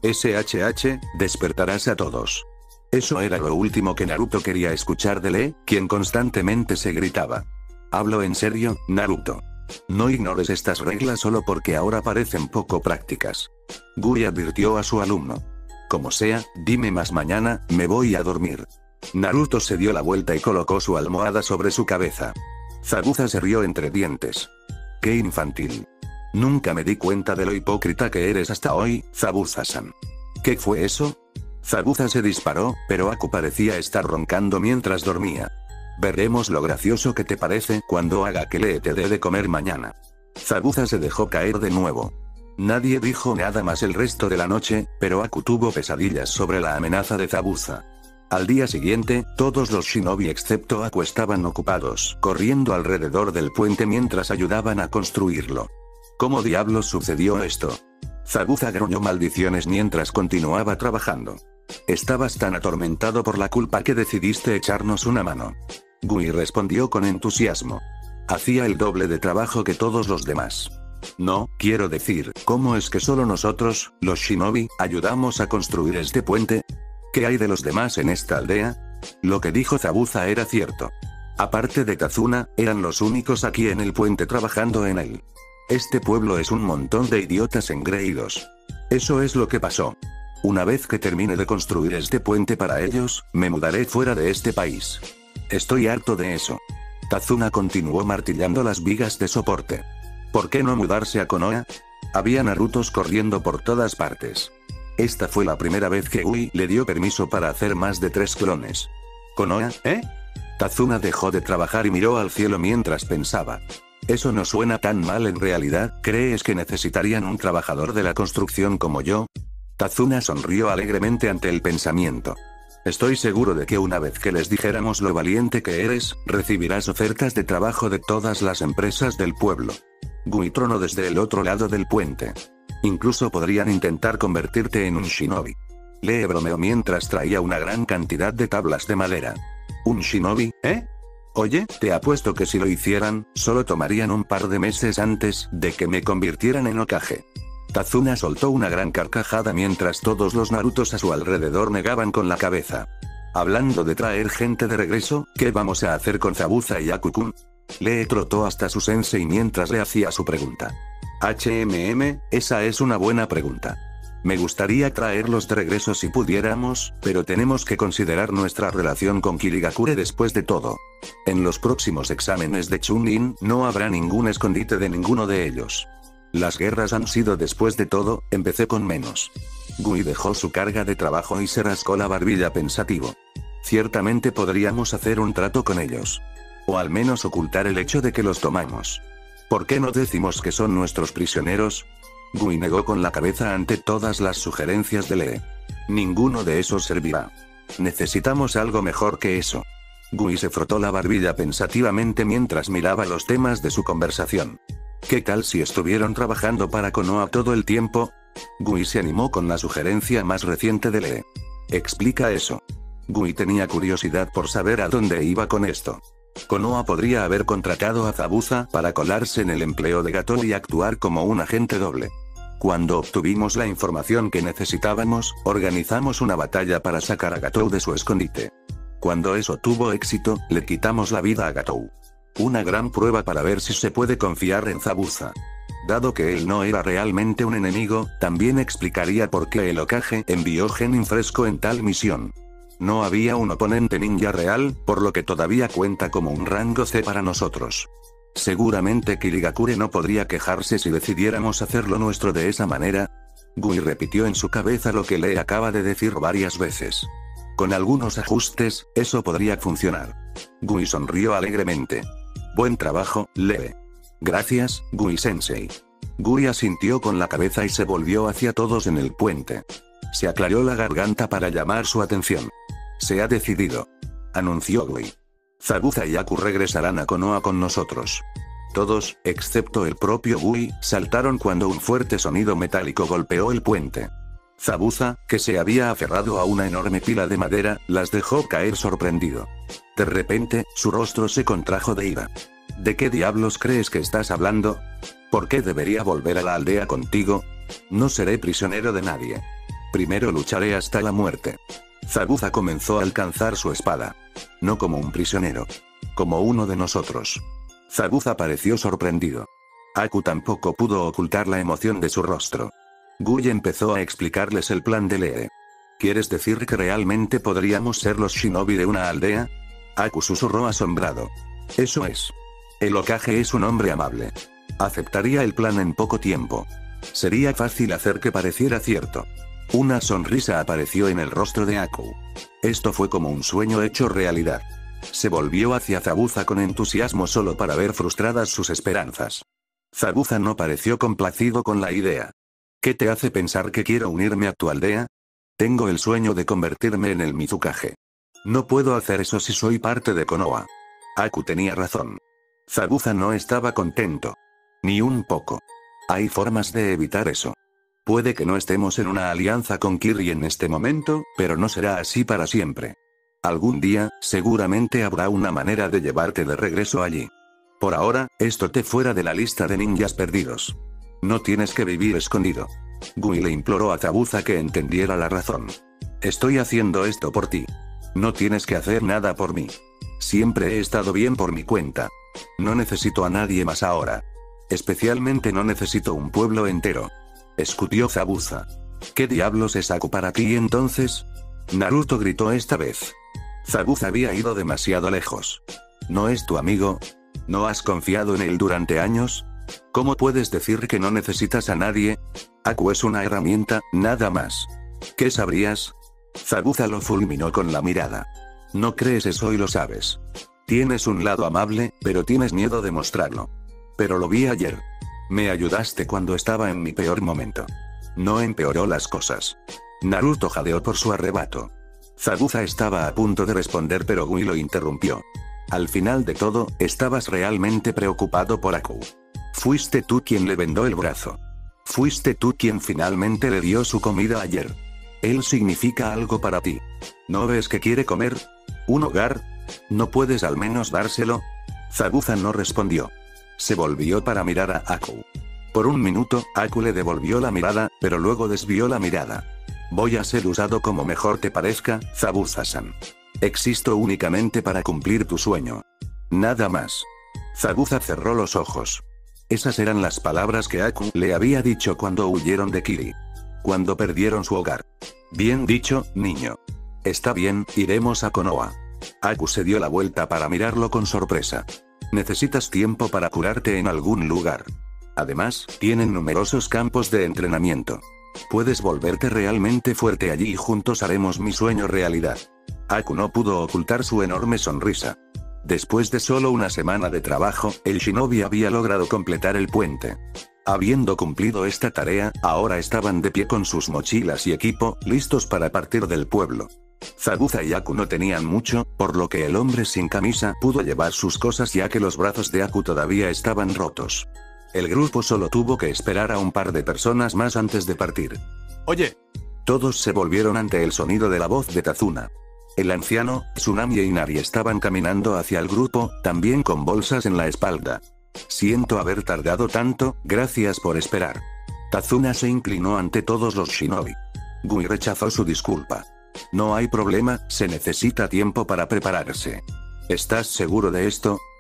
Speaker 1: SHH, despertarás a todos. Eso era lo último que Naruto quería escuchar de Lee, quien constantemente se gritaba. Hablo en serio, Naruto. No ignores estas reglas solo porque ahora parecen poco prácticas. Gui advirtió a su alumno. Como sea, dime más mañana, me voy a dormir. Naruto se dio la vuelta y colocó su almohada sobre su cabeza. Zabuza se rió entre dientes. ¡Qué infantil! Nunca me di cuenta de lo hipócrita que eres hasta hoy, Zabuza-san. ¿Qué fue eso? Zabuza se disparó, pero Aku parecía estar roncando mientras dormía. Veremos lo gracioso que te parece cuando haga que Lee te dé de comer mañana. Zabuza se dejó caer de nuevo. Nadie dijo nada más el resto de la noche, pero Aku tuvo pesadillas sobre la amenaza de Zabuza. Al día siguiente, todos los shinobi excepto Aku estaban ocupados, corriendo alrededor del puente mientras ayudaban a construirlo. ¿Cómo diablos sucedió esto? Zabuza gruñó maldiciones mientras continuaba trabajando. Estabas tan atormentado por la culpa que decidiste echarnos una mano. Gui respondió con entusiasmo. Hacía el doble de trabajo que todos los demás. No, quiero decir, ¿cómo es que solo nosotros, los shinobi, ayudamos a construir este puente? ¿Qué hay de los demás en esta aldea? Lo que dijo Zabuza era cierto. Aparte de Kazuna, eran los únicos aquí en el puente trabajando en él. Este pueblo es un montón de idiotas engreídos. Eso es lo que pasó. Una vez que termine de construir este puente para ellos, me mudaré fuera de este país. Estoy harto de eso. Kazuna continuó martillando las vigas de soporte. ¿Por qué no mudarse a Konoha? Había Narutos corriendo por todas partes. Esta fue la primera vez que Ui le dio permiso para hacer más de 3 clones. ¿Konoha, eh? Kazuna dejó de trabajar y miró al cielo mientras pensaba. Eso no suena tan mal en realidad, ¿crees que necesitarían un trabajador de la construcción como yo? Kazuna sonrió alegremente ante el pensamiento. Estoy seguro de que una vez que les dijéramos lo valiente que eres, recibirás ofertas de trabajo de todas las empresas del pueblo. Gui tronó desde el otro lado del puente. Incluso podrían intentar convertirte en un shinobi. Lee bromeó mientras traía una gran cantidad de tablas de madera. ¿Un shinobi, eh? Oye, te apuesto que si lo hicieran, solo tomarían un par de meses antes de que me convirtieran en Hokage. Kazuna soltó una gran carcajada mientras todos los Narutos a su alrededor negaban con la cabeza. Hablando de traer gente de regreso, ¿qué vamos a hacer con Zabuza y Aku-kun? Lee trotó hasta su sensei mientras le hacía su pregunta. Esa es una buena pregunta. Me gustaría traerlos de regreso si pudiéramos, pero tenemos que considerar nuestra relación con Kirigakure después de todo. En los próximos exámenes de Chunin no habrá ningún escondite de ninguno de ellos. Las guerras han sido después de todo, empecé con menos. Gui dejó su carga de trabajo y se rascó la barbilla pensativo. Ciertamente podríamos hacer un trato con ellos. O al menos ocultar el hecho de que los tomamos. ¿Por qué no decimos que son nuestros prisioneros? Gui negó con la cabeza ante todas las sugerencias de Lee. Ninguno de esos servirá. Necesitamos algo mejor que eso. Gui se frotó la barbilla pensativamente mientras miraba los temas de su conversación. ¿Qué tal si estuvieron trabajando para Konoha todo el tiempo? Gui se animó con la sugerencia más reciente de Lee. Explica eso. Gui tenía curiosidad por saber a dónde iba con esto. Konoha podría haber contratado a Zabuza para colarse en el empleo de Gatou y actuar como un agente doble. Cuando obtuvimos la información que necesitábamos, organizamos una batalla para sacar a Gatou de su escondite. Cuando eso tuvo éxito, le quitamos la vida a Gatou. Una gran prueba para ver si se puede confiar en Zabuza. Dado que él no era realmente un enemigo, también explicaría por qué el Hokage envió Genin fresco en tal misión. No había un oponente ninja real, por lo que todavía cuenta como un rango C para nosotros. Seguramente Kirigakure no podría quejarse si decidiéramos hacerlo nuestro de esa manera. Gui repitió en su cabeza lo que le acaba de decir varias veces. Con algunos ajustes, eso podría funcionar. Gui sonrió alegremente. Buen trabajo, Lee. Gracias, Gui-sensei. Gui asintió con la cabeza y se volvió hacia todos en el puente. Se aclaró la garganta para llamar su atención. Se ha decidido, anunció Gui. Zabuza y Aku regresarán a Konoha con nosotros. Todos, excepto el propio Gui, saltaron cuando un fuerte sonido metálico golpeó el puente. Zabuza, que se había aferrado a una enorme pila de madera, las dejó caer sorprendido. De repente, su rostro se contrajo de ira. ¿De qué diablos crees que estás hablando? ¿Por qué debería volver a la aldea contigo? No seré prisionero de nadie. Primero lucharé hasta la muerte. Zabuza comenzó a alcanzar su espada. No como un prisionero. Como uno de nosotros. Zabuza pareció sorprendido. Aku tampoco pudo ocultar la emoción de su rostro. Gui empezó a explicarles el plan de Lee. ¿Quieres decir que realmente podríamos ser los shinobi de una aldea? Aku susurró asombrado. Eso es. El Hokage es un hombre amable. Aceptaría el plan en poco tiempo. Sería fácil hacer que pareciera cierto. Una sonrisa apareció en el rostro de Aku. Esto fue como un sueño hecho realidad. Se volvió hacia Zabuza con entusiasmo solo para ver frustradas sus esperanzas. Zabuza no pareció complacido con la idea. ¿Qué te hace pensar que quiero unirme a tu aldea? Tengo el sueño de convertirme en el Mizukage. No puedo hacer eso si soy parte de Konoha. Aku tenía razón. Zabuza no estaba contento. Ni un poco. Hay formas de evitar eso. Puede que no estemos en una alianza con Kiri en este momento, pero no será así para siempre. Algún día, seguramente habrá una manera de llevarte de regreso allí. Por ahora, te fuera de la lista de ninjas perdidos. No tienes que vivir escondido. Gui le imploró a Zabuza que entendiera la razón. Estoy haciendo esto por ti. No tienes que hacer nada por mí. Siempre he estado bien por mi cuenta. No necesito a nadie más ahora. Especialmente no necesito un pueblo entero. Escupió Zabuza. ¿Qué diablos es Aku para ti entonces? Naruto gritó esta vez. Zabuza había ido demasiado lejos. ¿No es tu amigo? ¿No has confiado en él durante años? ¿Cómo puedes decir que no necesitas a nadie? Aku es una herramienta, nada más. ¿Qué sabrías? Zabuza lo fulminó con la mirada. No crees eso y lo sabes. Tienes un lado amable, pero tienes miedo de mostrarlo. Pero lo vi ayer. Me ayudaste cuando estaba en mi peor momento. No empeoró las cosas. Naruto jadeó por su arrebato. Zabuza estaba a punto de responder pero Gui lo interrumpió. Al final de todo, estabas realmente preocupado por Aku. Fuiste tú quien le vendó el brazo. Fuiste tú quien finalmente le dio su comida ayer. Él significa algo para ti. ¿No ves que quiere comer? ¿Un hogar? ¿No puedes al menos dárselo? Zabuza no respondió. Se volvió para mirar a Aku. Por un minuto, Aku le devolvió la mirada, pero luego desvió la mirada. Voy a ser usado como mejor te parezca, Zabuza-san. Existo únicamente para cumplir tu sueño. Nada más. Zabuza cerró los ojos. Esas eran las palabras que Aku le había dicho cuando huyeron de Kiri. Cuando perdieron su hogar. Bien dicho, niño. Está bien, iremos a Konoha. Aku se dio la vuelta para mirarlo con sorpresa. Necesitas tiempo para curarte en algún lugar. Además, tienen numerosos campos de entrenamiento. Puedes volverte realmente fuerte allí y juntos haremos mi sueño realidad. Aku no pudo ocultar su enorme sonrisa. Después de solo una semana de trabajo, el shinobi había logrado completar el puente. Habiendo cumplido esta tarea, ahora estaban de pie con sus mochilas y equipo, listos para partir del pueblo. Zabuza y Aku no tenían mucho, por lo que el hombre sin camisa pudo llevar sus cosas ya que los brazos de Aku todavía estaban rotos. El grupo solo tuvo que esperar a un par de personas más antes de partir. Oye. Todos se volvieron ante el sonido de la voz de Tazuna. El anciano, Tsunami e Inari estaban caminando hacia el grupo, también con bolsas en la espalda. Siento haber tardado tanto, gracias por esperar. Tazuna se inclinó ante todos los shinobi. Gui rechazó su disculpa. No hay problema, se necesita tiempo para prepararse. ¿Estás seguro de esto?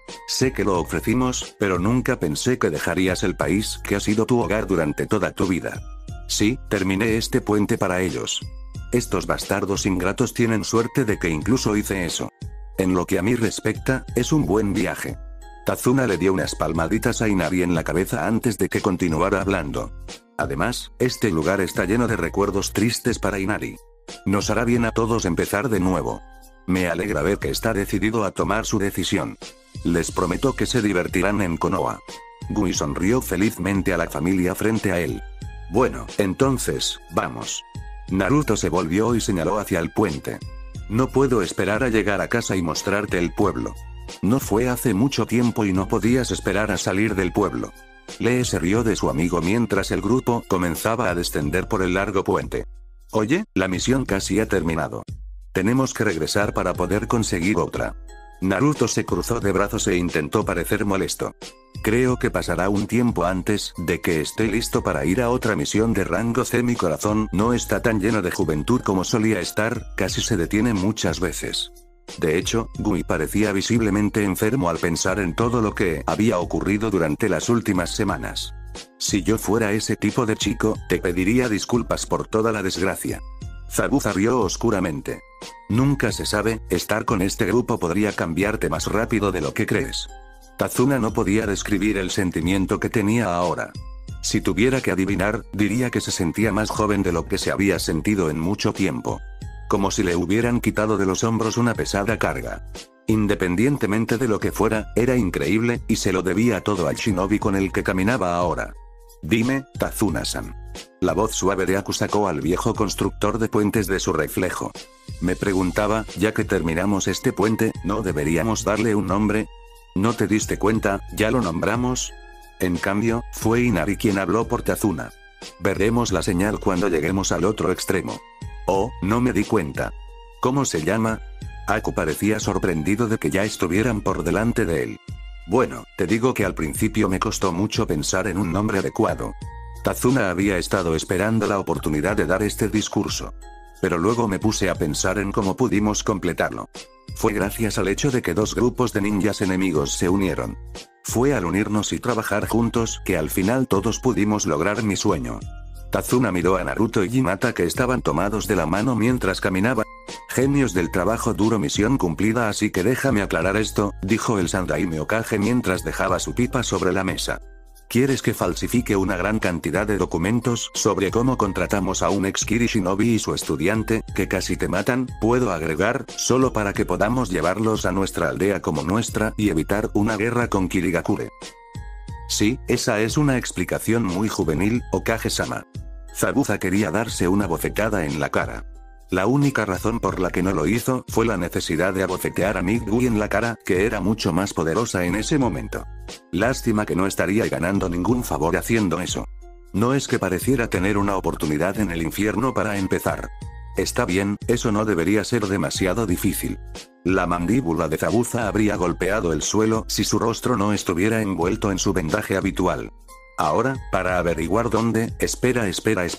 Speaker 1: Sé que lo ofrecimos, pero nunca pensé que dejarías el país que ha sido tu hogar durante toda tu vida. Sí, terminé este puente para ellos. Estos bastardos ingratos tienen suerte de que incluso hice eso. En lo que a mí respecta, es un buen viaje. Tazuna le dio unas palmaditas a Inari en la cabeza antes de que continuara hablando. Además, este lugar está lleno de recuerdos tristes para Inari. Nos hará bien a todos empezar de nuevo. Me alegra ver que está decidido a tomar su decisión. Les prometo que se divertirán en Konoha. Gui sonrió felizmente a la familia frente a él. Bueno, entonces, vamos. Naruto se volvió y señaló hacia el puente. No puedo esperar a llegar a casa y mostrarte el pueblo. No fue hace mucho tiempo y no podías esperar a salir del pueblo. Lee se rió de su amigo mientras el grupo comenzaba a descender por el largo puente. Oye, la misión casi ha terminado. Tenemos que regresar para poder conseguir otra. Naruto se cruzó de brazos e intentó parecer molesto. Creo que pasará un tiempo antes de que esté listo para ir a otra misión de rango C. Mi corazón no está tan lleno de juventud como solía estar, casi se detiene muchas veces. De hecho, Gui parecía visiblemente enfermo al pensar en todo lo que había ocurrido durante las últimas semanas. Si yo fuera ese tipo de chico, te pediría disculpas por toda la desgracia. Zabuza rió oscuramente. Nunca se sabe, estar con este grupo podría cambiarte más rápido de lo que crees. Tazuna no podía describir el sentimiento que tenía ahora. Si tuviera que adivinar, diría que se sentía más joven de lo que se había sentido en mucho tiempo. Como si le hubieran quitado de los hombros una pesada carga. Independientemente de lo que fuera, era increíble, y se lo debía todo al shinobi con el que caminaba ahora. Dime, Tazuna-san. La voz suave de Aku sacó al viejo constructor de puentes de su reflejo. Me preguntaba, ya que terminamos este puente, ¿no deberíamos darle un nombre? ¿No te diste cuenta, ya lo nombramos? En cambio, fue Inari quien habló por Tazuna. Veremos la señal cuando lleguemos al otro extremo. Oh, no me di cuenta. ¿Cómo se llama? Aku parecía sorprendido de que ya estuvieran por delante de él. Bueno, te digo que al principio me costó mucho pensar en un nombre adecuado. Tazuna había estado esperando la oportunidad de dar este discurso. Pero luego me puse a pensar en cómo pudimos completarlo. Fue gracias al hecho de que dos grupos de ninjas enemigos se unieron. Fue al unirnos y trabajar juntos que al final todos pudimos lograr mi sueño. Tazuna miró a Naruto y Hinata que estaban tomados de la mano mientras caminaban. Genios del trabajo duro, misión cumplida, así que déjame aclarar esto, dijo el Sandaime Hokage mientras dejaba su pipa sobre la mesa. ¿Quieres que falsifique una gran cantidad de documentos sobre cómo contratamos a un ex Kiri Shinobi y su estudiante, que casi te matan? Puedo agregar, solo para que podamos llevarlos a nuestra aldea como nuestra y evitar una guerra con Kirigakure. Sí, esa es una explicación muy juvenil, Hokage-sama. Zabuza quería darse una bofetada en la cara. La única razón por la que no lo hizo fue la necesidad de abofetear a Migui en la cara, que era mucho más poderosa en ese momento. Lástima que no estaría ganando ningún favor haciendo eso. No es que pareciera tener una oportunidad en el infierno para empezar. Está bien, eso no debería ser demasiado difícil. La mandíbula de Zabuza habría golpeado el suelo si su rostro no estuviera envuelto en su vendaje habitual. Ahora, para averiguar dónde, espera.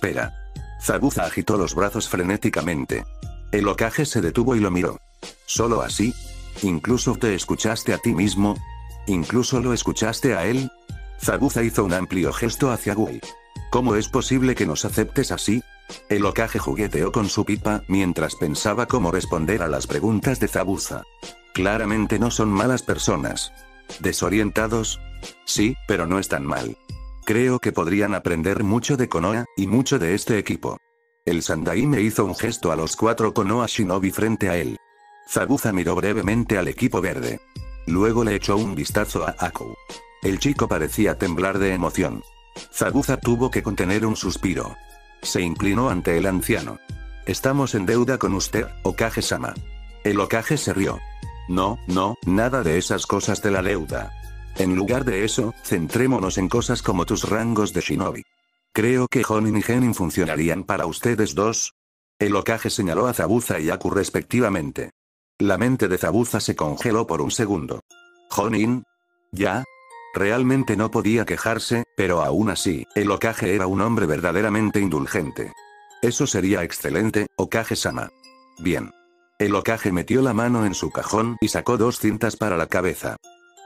Speaker 1: Zabuza agitó los brazos frenéticamente. El Hokage se detuvo y lo miró. ¿Solo así? ¿Incluso te escuchaste a ti mismo? ¿Incluso lo escuchaste a él? Zabuza hizo un amplio gesto hacia Gui. ¿Cómo es posible que nos aceptes así? El Hokage jugueteó con su pipa mientras pensaba cómo responder a las preguntas de Zabuza. Claramente no son malas personas. ¿Desorientados? Sí, pero no están mal. Creo que podrían aprender mucho de Konoha, y mucho de este equipo. El Sandaime hizo un gesto a los 4 Konoha Shinobi frente a él. Zabuza miró brevemente al equipo verde. Luego le echó un vistazo a Aku. El chico parecía temblar de emoción. Zabuza tuvo que contener un suspiro. Se inclinó ante el anciano. Estamos en deuda con usted, Hokage-sama. El Hokage se rió. No, nada de esas cosas de la deuda. En lugar de eso, centrémonos en cosas como tus rangos de shinobi. Creo que Jonin y Genin funcionarían para ustedes dos. El Hokage señaló a Zabuza y Aku respectivamente. La mente de Zabuza se congeló por un segundo. ¿Jonin? ¿Ya? Realmente no podía quejarse, pero aún así, el Hokage era un hombre verdaderamente indulgente. Eso sería excelente, Hokage-sama. Bien. El Hokage metió la mano en su cajón y sacó 2 cintas para la cabeza.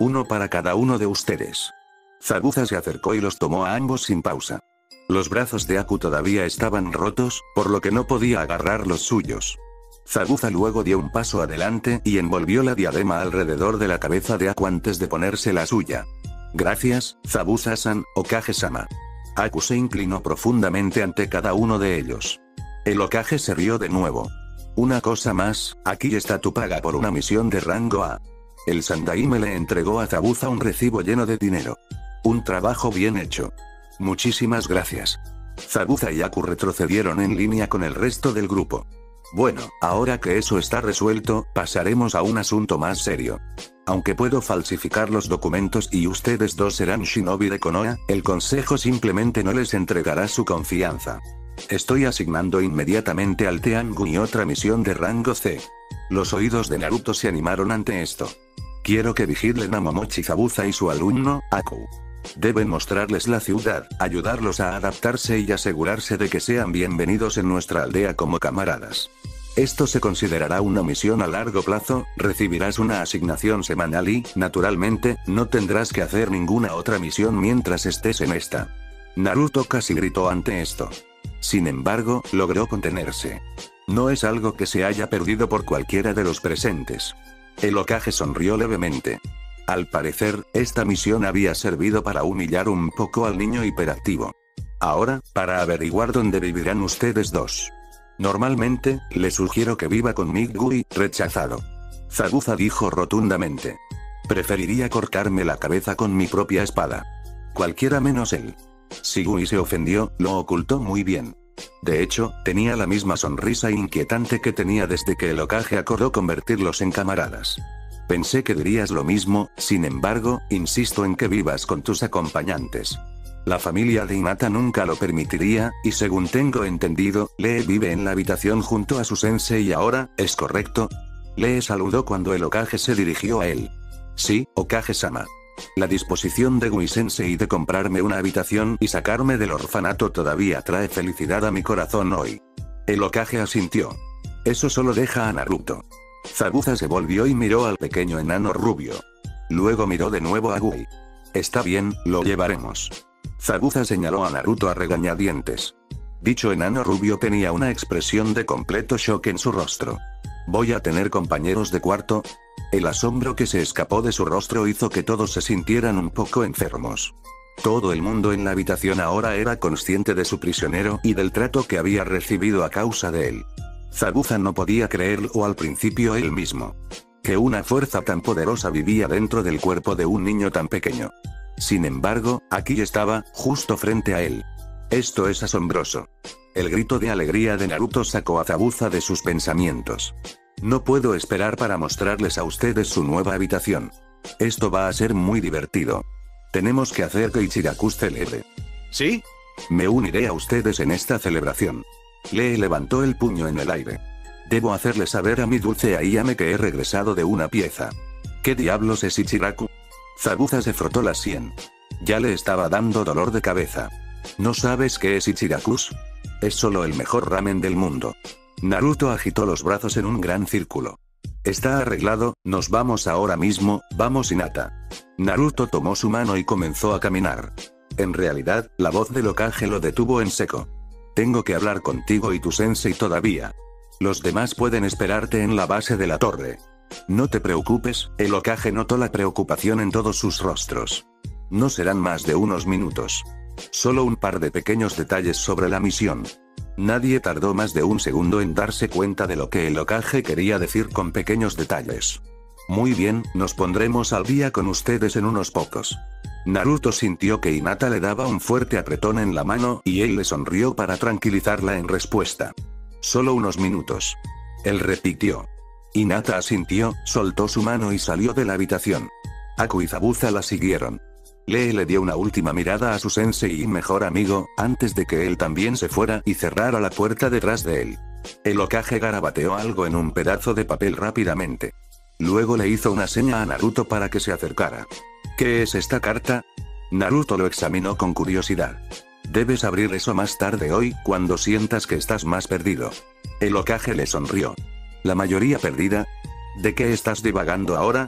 Speaker 1: Uno para cada uno de ustedes. Zabuza se acercó y los tomó a ambos sin pausa. Los brazos de Aku todavía estaban rotos, por lo que no podía agarrar los suyos. Zabuza luego dio un paso adelante y envolvió la diadema alrededor de la cabeza de Aku antes de ponerse la suya. Gracias, Zabuza-san, Hokage-sama. Aku se inclinó profundamente ante cada uno de ellos. El Hokage se rió de nuevo. Una cosa más, aquí está tu paga por una misión de rango A. El Sandaime le entregó a Zabuza un recibo lleno de dinero. Un trabajo bien hecho. Muchísimas gracias. Zabuza y Aku retrocedieron en línea con el resto del grupo. Bueno, ahora que eso está resuelto, pasaremos a un asunto más serio. Aunque puedo falsificar los documentos y ustedes dos serán shinobi de Konoha, el consejo simplemente no les entregará su confianza. Estoy asignando inmediatamente al Teanguni otra misión de rango C. Los oídos de Naruto se animaron ante esto. Quiero que vigilen a Momochi Zabuza y su alumno, Aku. Deben mostrarles la ciudad, ayudarlos a adaptarse y asegurarse de que sean bienvenidos en nuestra aldea como camaradas. Esto se considerará una misión a largo plazo, recibirás una asignación semanal y, naturalmente, no tendrás que hacer ninguna otra misión mientras estés en esta. Naruto casi gritó ante esto. Sin embargo, logró contenerse. No es algo que se haya perdido por cualquiera de los presentes. El Hokage sonrió levemente. Al parecer, esta misión había servido para humillar un poco al niño hiperactivo. Ahora, para averiguar dónde vivirán ustedes dos. Normalmente, le sugiero que viva con Migui, rechazado. Zabuza dijo rotundamente. Preferiría cortarme la cabeza con mi propia espada. Cualquiera menos él. Shigui se ofendió, lo ocultó muy bien. De hecho, tenía la misma sonrisa inquietante que tenía desde que el Hokage acordó convertirlos en camaradas. Pensé que dirías lo mismo, sin embargo, insisto en que vivas con tus acompañantes. La familia de Hinata nunca lo permitiría, y según tengo entendido, Lee vive en la habitación junto a su sensei ahora, ¿es correcto? Lee saludó cuando el Hokage se dirigió a él. Sí, Hokage-sama. La disposición de Gui-sensei de comprarme una habitación y sacarme del orfanato todavía trae felicidad a mi corazón hoy. El Hokage asintió. Eso solo deja a Naruto. Zabuza se volvió y miró al pequeño enano rubio. Luego miró de nuevo a Gui. Está bien, lo llevaremos. Zabuza señaló a Naruto a regañadientes. Dicho enano rubio tenía una expresión de completo shock en su rostro. ¿Voy a tener compañeros de cuarto? El asombro que se escapó de su rostro hizo que todos se sintieran un poco enfermos. Todo el mundo en la habitación ahora era consciente de su prisionero y del trato que había recibido a causa de él. Zabuza no podía creerlo al principio él mismo. Que una fuerza tan poderosa vivía dentro del cuerpo de un niño tan pequeño. Sin embargo, aquí estaba, justo frente a él. Esto es asombroso. El grito de alegría de Naruto sacó a Zabuza de sus pensamientos. No puedo esperar para mostrarles a ustedes su nueva habitación. Esto va a ser muy divertido. Tenemos que hacer que Ichiraku celebre. ¿Sí? Me uniré a ustedes en esta celebración. Lee levantó el puño en el aire. Debo hacerle saber a mi dulce Ayame que he regresado de una pieza. ¿Qué diablos es Ichiraku? Zabuza se frotó la sien. Ya le estaba dando dolor de cabeza. ¿No sabes qué es Ichiraku? Es solo el mejor ramen del mundo. Naruto agitó los brazos en un gran círculo. Está arreglado, nos vamos ahora mismo, vamos Hinata. Naruto tomó su mano y comenzó a caminar. En realidad, la voz del Hokage lo detuvo en seco. Tengo que hablar contigo y tu sensei todavía. Los demás pueden esperarte en la base de la torre. No te preocupes, el Hokage notó la preocupación en todos sus rostros. No serán más de unos minutos. Solo un par de pequeños detalles sobre la misión. Nadie tardó más de un segundo en darse cuenta de lo que el Hokage quería decir con pequeños detalles. Muy bien, nos pondremos al día con ustedes en unos pocos. Naruto sintió que Hinata le daba un fuerte apretón en la mano y él le sonrió para tranquilizarla en respuesta. Solo unos minutos. Él repitió. Hinata asintió, soltó su mano y salió de la habitación. Aku y Zabuza la siguieron. Lee le dio una última mirada a su sensei y mejor amigo, antes de que él también se fuera y cerrara la puerta detrás de él. El Hokage garabateó algo en un pedazo de papel rápidamente. Luego le hizo una seña a Naruto para que se acercara. ¿Qué es esta carta? Naruto lo examinó con curiosidad. Debes abrir eso más tarde hoy, cuando sientas que estás más perdido. El Hokage le sonrió. ¿La mayoría perdida? ¿De qué estás divagando ahora?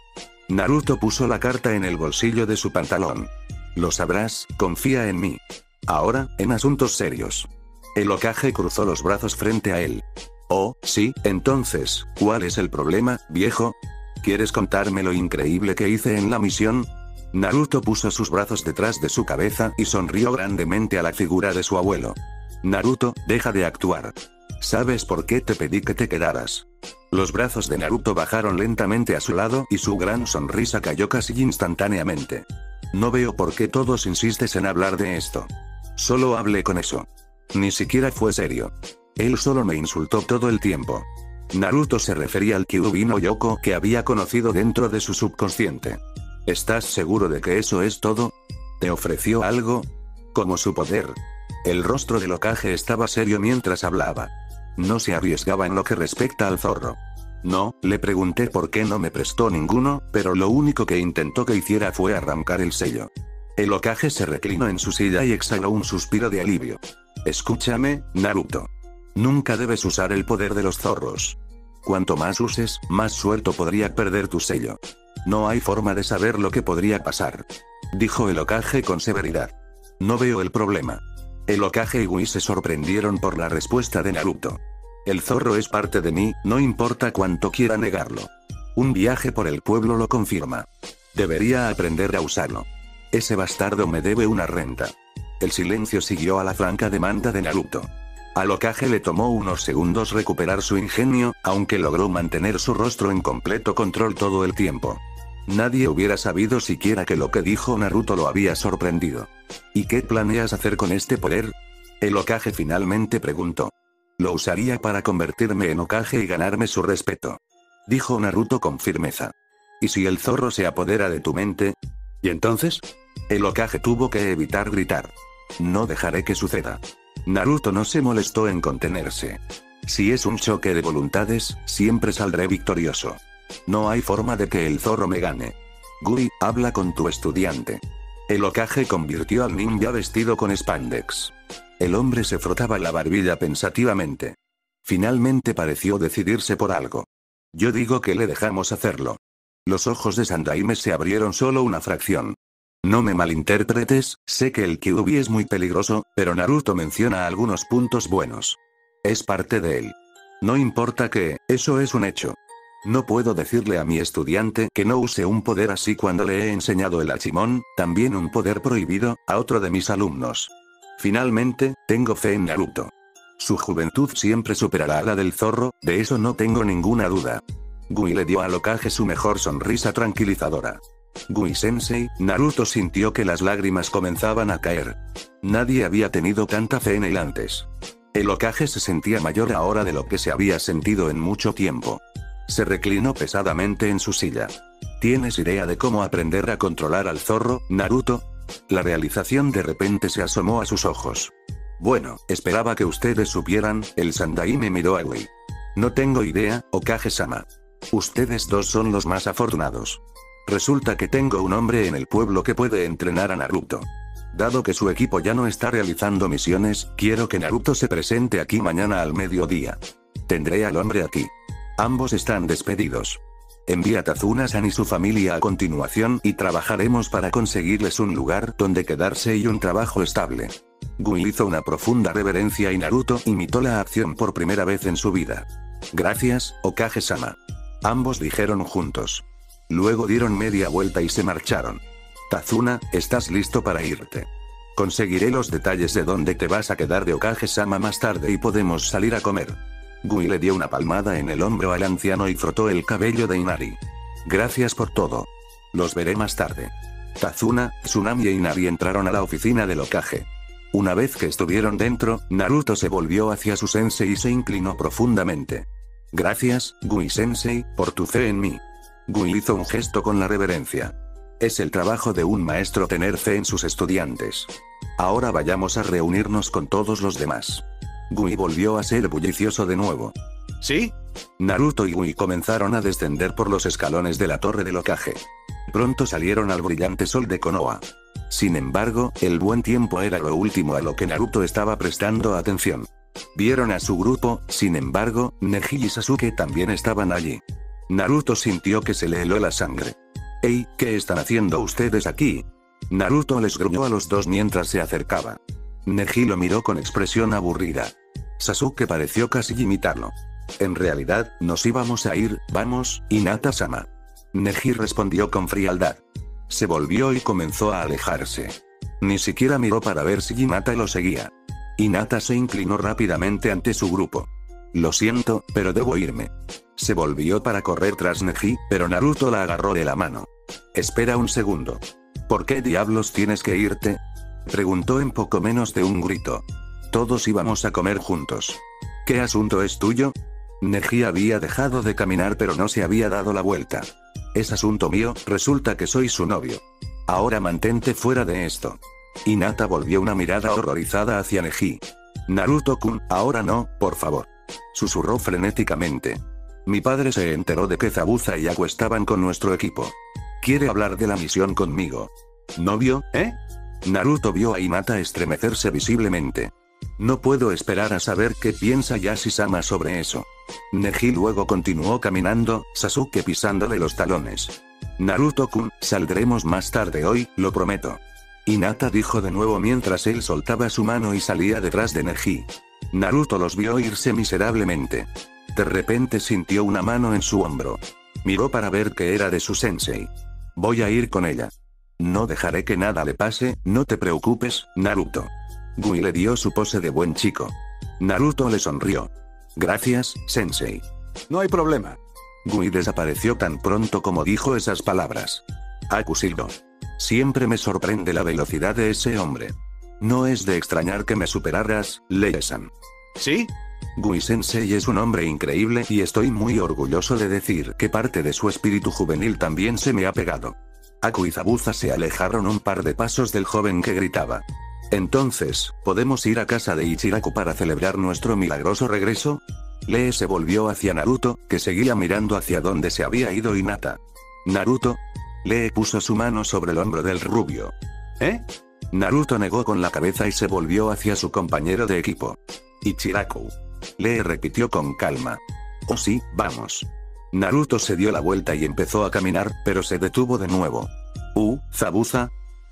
Speaker 1: Naruto puso la carta en el bolsillo de su pantalón. Lo sabrás, confía en mí. Ahora, en asuntos serios. El Hokage cruzó los brazos frente a él. Oh, sí, entonces, ¿cuál es el problema, viejo? ¿Quieres contarme lo increíble que hice en la misión? Naruto puso sus brazos detrás de su cabeza y sonrió grandemente a la figura de su abuelo. Naruto, deja de actuar. ¿Sabes por qué te pedí que te quedaras? Los brazos de Naruto bajaron lentamente a su lado y su gran sonrisa cayó casi instantáneamente. No veo por qué todos insistes en hablar de esto. Solo hablé con eso. Ni siquiera fue serio. Él solo me insultó todo el tiempo. Naruto se refería al Kyuubi no Yoko que había conocido dentro de su subconsciente. ¿Estás seguro de que eso es todo? ¿Te ofreció algo? Como su poder. El rostro del Hokage estaba serio mientras hablaba. No se arriesgaba en lo que respecta al zorro. No, le pregunté por qué no me prestó ninguno, pero lo único que intentó que hiciera fue arrancar el sello. El Hokage se reclinó en su silla y exhaló un suspiro de alivio. Escúchame, Naruto. Nunca debes usar el poder de los zorros. Cuanto más uses, más suelto podría perder tu sello. No hay forma de saber lo que podría pasar. Dijo el Hokage con severidad. No veo el problema. El Hokage y Gui se sorprendieron por la respuesta de Naruto. El zorro es parte de mí, no importa cuánto quiera negarlo. Un viaje por el pueblo lo confirma. Debería aprender a usarlo. Ese bastardo me debe una renta. El silencio siguió a la franca demanda de Naruto. Al Hokage le tomó unos segundos recuperar su ingenio, aunque logró mantener su rostro en completo control todo el tiempo. Nadie hubiera sabido siquiera que lo que dijo Naruto lo había sorprendido. ¿Y qué planeas hacer con este poder? El Hokage finalmente preguntó. Lo usaría para convertirme en Hokage y ganarme su respeto. Dijo Naruto con firmeza. ¿Y si el zorro se apodera de tu mente? ¿Y entonces? El Hokage tuvo que evitar gritar. No dejaré que suceda. Naruto no se molestó en contenerse. Si es un choque de voluntades, siempre saldré victorioso. No hay forma de que el zorro me gane. Gui, habla con tu estudiante. El Hokage convirtió al ninja vestido con spandex. El hombre se frotaba la barbilla pensativamente. Finalmente pareció decidirse por algo. Yo digo que le dejamos hacerlo. Los ojos de Sandaime se abrieron solo una fracción. No me malinterpretes, sé que el Kyuubi es muy peligroso, pero Naruto menciona algunos puntos buenos. Es parte de él. No importa que, eso es un hecho. No puedo decirle a mi estudiante que no use un poder así cuando le he enseñado el Hachimon, también un poder prohibido, a otro de mis alumnos. Finalmente, tengo fe en Naruto. Su juventud siempre superará a la del zorro, de eso no tengo ninguna duda. Gui le dio al Hokage su mejor sonrisa tranquilizadora. Gui-sensei, Naruto sintió que las lágrimas comenzaban a caer. Nadie había tenido tanta fe en él antes. El Hokage se sentía mayor ahora de lo que se había sentido en mucho tiempo. Se reclinó pesadamente en su silla. ¿Tienes idea de cómo aprender a controlar al zorro, Naruto? La realización de repente se asomó a sus ojos. Bueno, esperaba que ustedes supieran, el Sandaime miró a Gui. No tengo idea, Hokage-sama. Ustedes dos son los más afortunados. Resulta que tengo un hombre en el pueblo que puede entrenar a Naruto. Dado que su equipo ya no está realizando misiones, quiero que Naruto se presente aquí mañana al mediodía. Tendré al hombre aquí. Ambos están despedidos. Envía a Tazuna-san y su familia a continuación y trabajaremos para conseguirles un lugar donde quedarse y un trabajo estable. Gui hizo una profunda reverencia y Naruto imitó la acción por primera vez en su vida. Gracias, Hokage-sama. Ambos dijeron juntos. Luego dieron media vuelta y se marcharon. Tazuna, ¿estás listo para irte? Conseguiré los detalles de dónde te vas a quedar de Hokage-sama más tarde y podemos salir a comer. Gui le dio una palmada en el hombro al anciano y frotó el cabello de Inari. Gracias por todo. Los veré más tarde. Tazuna, Tsunami e Inari entraron a la oficina del Hokage. Una vez que estuvieron dentro, Naruto se volvió hacia su sensei y se inclinó profundamente. Gracias, Gui-sensei, por tu fe en mí. Gui hizo un gesto con la reverencia. Es el trabajo de un maestro tener fe en sus estudiantes. Ahora vayamos a reunirnos con todos los demás. Gui volvió a ser bullicioso de nuevo. ¿Sí? Naruto y Gui comenzaron a descender por los escalones de la torre del Hokage. Pronto salieron al brillante sol de Konoha. Sin embargo, el buen tiempo era lo último a lo que Naruto estaba prestando atención. Vieron a su grupo, sin embargo, Neji y Sasuke también estaban allí. Naruto sintió que se le heló la sangre. ¡Ey! ¿Qué están haciendo ustedes aquí? Naruto les gruñó a los dos mientras se acercaba. Neji lo miró con expresión aburrida. Sasuke pareció casi imitarlo. En realidad, nos íbamos a ir, vamos, Hinata-sama. Neji respondió con frialdad. Se volvió y comenzó a alejarse. Ni siquiera miró para ver si Hinata lo seguía. Hinata se inclinó rápidamente ante su grupo. Lo siento, pero debo irme. Se volvió para correr tras Neji, pero Naruto la agarró de la mano. Espera un segundo. ¿Por qué diablos tienes que irte? Preguntó en poco menos de un grito. Todos íbamos a comer juntos. ¿Qué asunto es tuyo? Neji había dejado de caminar pero no se había dado la vuelta. Es asunto mío, resulta que soy su novio. Ahora mantente fuera de esto. Hinata volvió una mirada horrorizada hacia Neji. Naruto-kun, ahora no, por favor. Susurró frenéticamente. Mi padre se enteró de que Zabuza y Aku estaban con nuestro equipo. Quiere hablar de la misión conmigo. ¿Novio, eh? Naruto vio a Hinata estremecerse visiblemente. No puedo esperar a saber qué piensa Yashi-sama sobre eso. Neji luego continuó caminando, Sasuke pisándole los talones. Naruto-kun, saldremos más tarde hoy, lo prometo. Hinata dijo de nuevo mientras él soltaba su mano y salía detrás de Neji. Naruto los vio irse miserablemente. De repente sintió una mano en su hombro. Miró para ver que era de su sensei. Voy a ir con ella. No dejaré que nada le pase, no te preocupes, Naruto. Gui le dio su pose de buen chico. Naruto le sonrió. Gracias, sensei.
Speaker 2: No hay problema.
Speaker 1: Gui desapareció tan pronto como dijo esas palabras. Aku silbó. Siempre me sorprende la velocidad de ese hombre. No es de extrañar que me superaras, Lee-san.
Speaker 2: ¿Sí?
Speaker 1: Gui Sensei es un hombre increíble y estoy muy orgulloso de decir que parte de su espíritu juvenil también se me ha pegado. Aku y Zabuza se alejaron un par de pasos del joven que gritaba. Entonces, ¿podemos ir a casa de Ichiraku para celebrar nuestro milagroso regreso? Lee se volvió hacia Naruto, que seguía mirando hacia donde se había ido Hinata. Naruto. Lee puso su mano sobre el hombro del rubio.
Speaker 2: ¿Eh?
Speaker 1: Naruto negó con la cabeza y se volvió hacia su compañero de equipo. Ichiraku. Lee repitió con calma. Oh sí, vamos. Naruto se dio la vuelta y empezó a caminar, pero se detuvo de nuevo. Zabuza.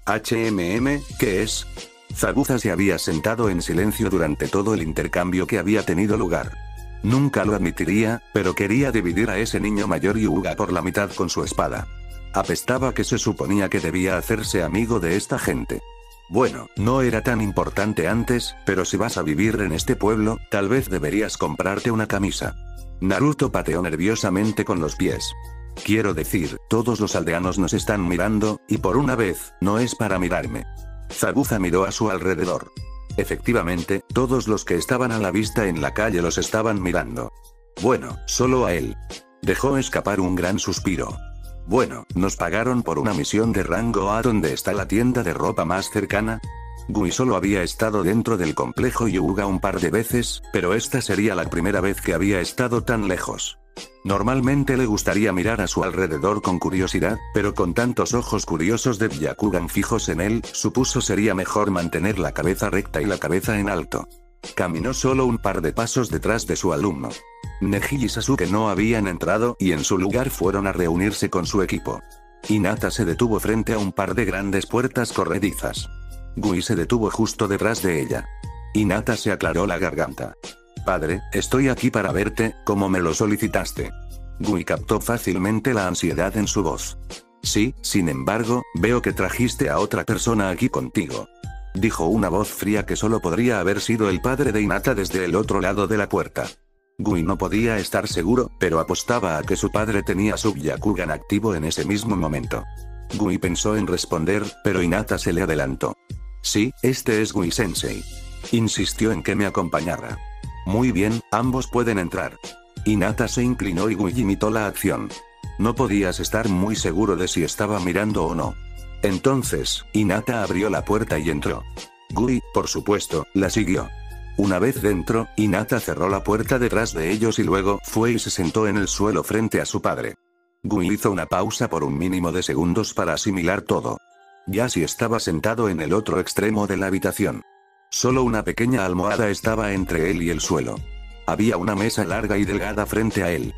Speaker 1: ¿Qué es? Zabuza se había sentado en silencio durante todo el intercambio que había tenido lugar. Nunca lo admitiría, pero quería dividir a ese niño mayor Hyuga por la mitad con su espada. Apestaba que se suponía que debía hacerse amigo de esta gente. Bueno, no era tan importante antes, pero si vas a vivir en este pueblo, tal vez deberías comprarte una camisa. Naruto pateó nerviosamente con los pies. Quiero decir, todos los aldeanos nos están mirando, y por una vez, no es para mirarme. Zabuza miró a su alrededor. Efectivamente, todos los que estaban a la vista en la calle los estaban mirando. Bueno, solo a él. Dejó escapar un gran suspiro. Bueno, nos pagaron por una misión de rango A. ¿Dónde está la tienda de ropa más cercana? Gui solo había estado dentro del complejo Hyuga un par de veces, pero esta sería la primera vez que había estado tan lejos. Normalmente le gustaría mirar a su alrededor con curiosidad, pero con tantos ojos curiosos de Byakugan fijos en él, supuso sería mejor mantener la cabeza recta y la cabeza en alto. Caminó solo un par de pasos detrás de su alumno. Neji y Sasuke no habían entrado y en su lugar fueron a reunirse con su equipo. Hinata se detuvo frente a un par de grandes puertas corredizas. Gui se detuvo justo detrás de ella. Hinata se aclaró la garganta. Padre, estoy aquí para verte, como me lo solicitaste. Gui captó fácilmente la ansiedad en su voz. Sí, sin embargo, veo que trajiste a otra persona aquí contigo. Dijo una voz fría que solo podría haber sido el padre de Hinata desde el otro lado de la puerta. Gui no podía estar seguro, pero apostaba a que su padre tenía su Byakugan activo en ese mismo momento. Gui pensó en responder, pero Hinata se le adelantó. Sí, este es Gui Sensei. Insistió en que me acompañara. Muy bien, ambos pueden entrar. Hinata se inclinó y Gui imitó la acción. No podías estar muy seguro de si estaba mirando o no. Entonces, Hinata abrió la puerta y entró. Gui, por supuesto, la siguió. Una vez dentro, Hinata cerró la puerta detrás de ellos y luego fue y se sentó en el suelo frente a su padre. Gui hizo una pausa por un mínimo de segundos para asimilar todo. Yashi estaba sentado en el otro extremo de la habitación. Solo una pequeña almohada estaba entre él y el suelo. Había una mesa larga y delgada frente a él.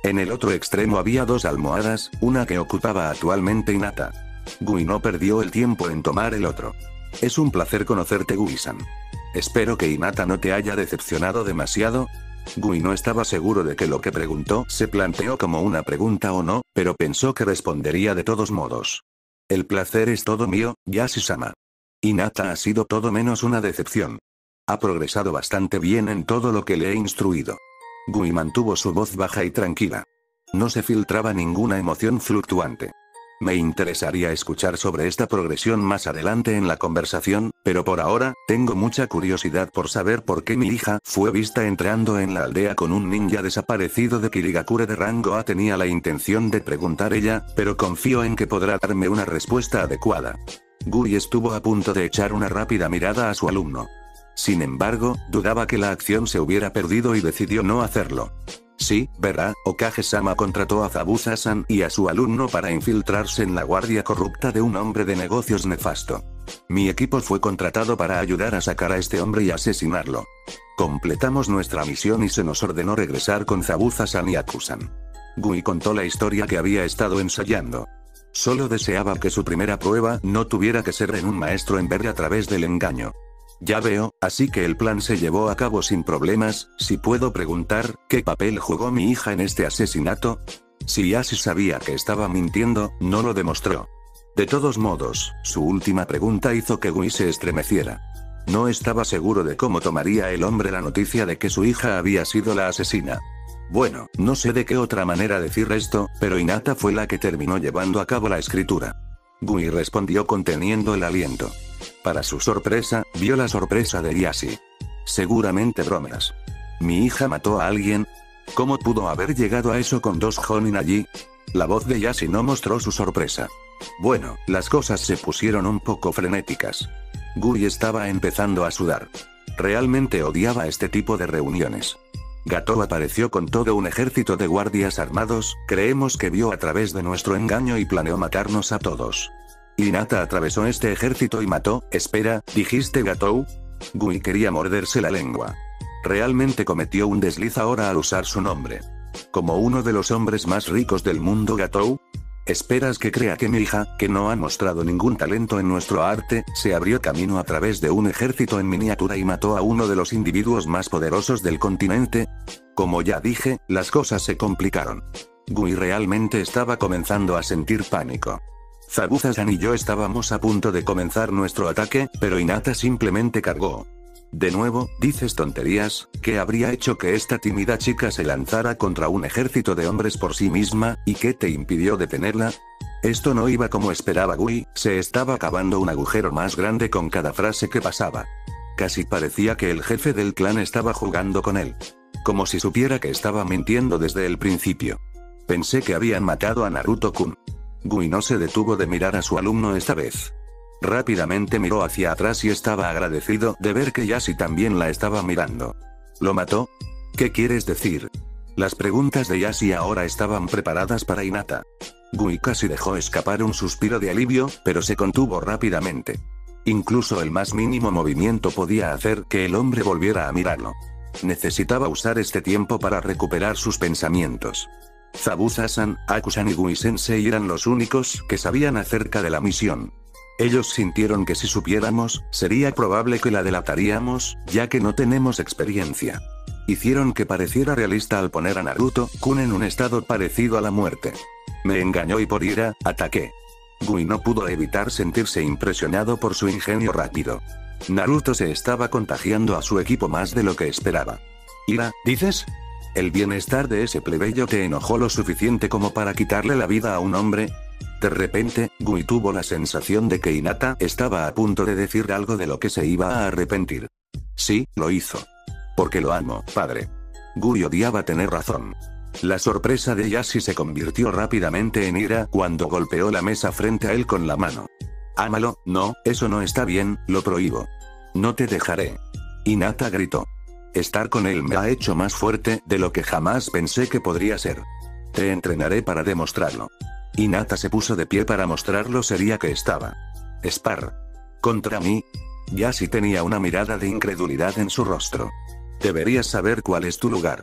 Speaker 1: En el otro extremo había dos almohadas, una que ocupaba actualmente Hinata. Gui no perdió el tiempo en tomar el otro. Es un placer conocerte, Gui-san. Espero que Hinata no te haya decepcionado demasiado. Gui no estaba seguro de que lo que preguntó se planteó como una pregunta o no, pero pensó que respondería de todos modos. El placer es todo mío, Yashi-sama. Hinata ha sido todo menos una decepción. Ha progresado bastante bien en todo lo que le he instruido. Gui mantuvo su voz baja y tranquila. No se filtraba ninguna emoción fluctuante. Me interesaría escuchar sobre esta progresión más adelante en la conversación, pero por ahora, tengo mucha curiosidad por saber por qué mi hija fue vista entrando en la aldea con un ninja desaparecido de Kirigakure de rango A. Tenía la intención de preguntar ella, pero confío en que podrá darme una respuesta adecuada. Gui estuvo a punto de echar una rápida mirada a su alumno. Sin embargo, dudaba que la acción se hubiera perdido y decidió no hacerlo. Sí, verá, Okage-sama contrató a Zabuza-san y a su alumno para infiltrarse en la guardia corrupta de un hombre de negocios nefasto. Mi equipo fue contratado para ayudar a sacar a este hombre y asesinarlo. Completamos nuestra misión y se nos ordenó regresar con Zabuza-san y Aku-san. Gui contó la historia que había estado ensayando. Solo deseaba que su primera prueba no tuviera que ser en un maestro en verle a través del engaño. Ya veo, así que el plan se llevó a cabo sin problemas. Si puedo preguntar, ¿qué papel jugó mi hija en este asesinato? Si Yashi sabía que estaba mintiendo, no lo demostró. De todos modos, su última pregunta hizo que Gui se estremeciera. No estaba seguro de cómo tomaría el hombre la noticia de que su hija había sido la asesina. Bueno, no sé de qué otra manera decir esto, pero Hinata fue la que terminó llevando a cabo la escritura. Gui respondió conteniendo el aliento. Para su sorpresa, vio la sorpresa de Yashi. Seguramente bromas. ¿Mi hija mató a alguien? ¿Cómo pudo haber llegado a eso con dos Jonin allí? La voz de Yashi no mostró su sorpresa. Bueno, las cosas se pusieron un poco frenéticas. Gui estaba empezando a sudar. Realmente odiaba este tipo de reuniones. Gatou apareció con todo un ejército de guardias armados. Creemos que vio a través de nuestro engaño y planeó matarnos a todos. Hinata atravesó este ejército y mató. Espera, ¿dijiste Gatou? Gui quería morderse la lengua. Realmente cometió un desliz ahora al usar su nombre. Como uno de los hombres más ricos del mundo, Gatou. ¿Esperas que crea que mi hija, que no ha mostrado ningún talento en nuestro arte, se abrió camino a través de un ejército en miniatura y mató a uno de los individuos más poderosos del continente? Como ya dije, las cosas se complicaron. Gui realmente estaba comenzando a sentir pánico. Zabuza-san y yo estábamos a punto de comenzar nuestro ataque, pero Hinata simplemente cargó. De nuevo, dices tonterías. ¿Qué habría hecho que esta tímida chica se lanzara contra un ejército de hombres por sí misma, y qué te impidió detenerla? Esto no iba como esperaba Gui, se estaba cavando un agujero más grande con cada frase que pasaba. Casi parecía que el jefe del clan estaba jugando con él. Como si supiera que estaba mintiendo desde el principio. Pensé que habían matado a Naruto-kun. Gui no se detuvo de mirar a su alumno esta vez. Rápidamente miró hacia atrás y estaba agradecido de ver que Yashi también la estaba mirando. ¿Lo mató? ¿Qué quieres decir? Las preguntas de Yashi ahora estaban preparadas para Hinata. Gui casi dejó escapar un suspiro de alivio, pero se contuvo rápidamente. Incluso el más mínimo movimiento podía hacer que el hombre volviera a mirarlo. Necesitaba usar este tiempo para recuperar sus pensamientos. Zabuza-san, Aku-san y Gui-sensei eran los únicos que sabían acerca de la misión. Ellos sintieron que si supiéramos, sería probable que la delataríamos, ya que no tenemos experiencia. Hicieron que pareciera realista al poner a Naruto-kun en un estado parecido a la muerte. Me engañó y por ira, ataqué. Gui no pudo evitar sentirse impresionado por su ingenio rápido. Naruto se estaba contagiando a su equipo más de lo que esperaba. ¿Ira, dices? ¿El bienestar de ese plebeyo te enojó lo suficiente como para quitarle la vida a un hombre? De repente, Gui tuvo la sensación de que Hinata estaba a punto de decir algo de lo que se iba a arrepentir. Sí, lo hizo. Porque lo amo, padre. Gui odiaba tener razón. La sorpresa de Yashi se convirtió rápidamente en ira cuando golpeó la mesa frente a él con la mano. Ámalo, no, eso no está bien, lo prohíbo. No te dejaré. Hinata gritó. Estar con él me ha hecho más fuerte de lo que jamás pensé que podría ser. Te entrenaré para demostrarlo. Hinata se puso de pie para mostrar lo seria que estaba. Spar. ¿Contra mí? Yashi tenía una mirada de incredulidad en su rostro. Deberías saber cuál es tu lugar.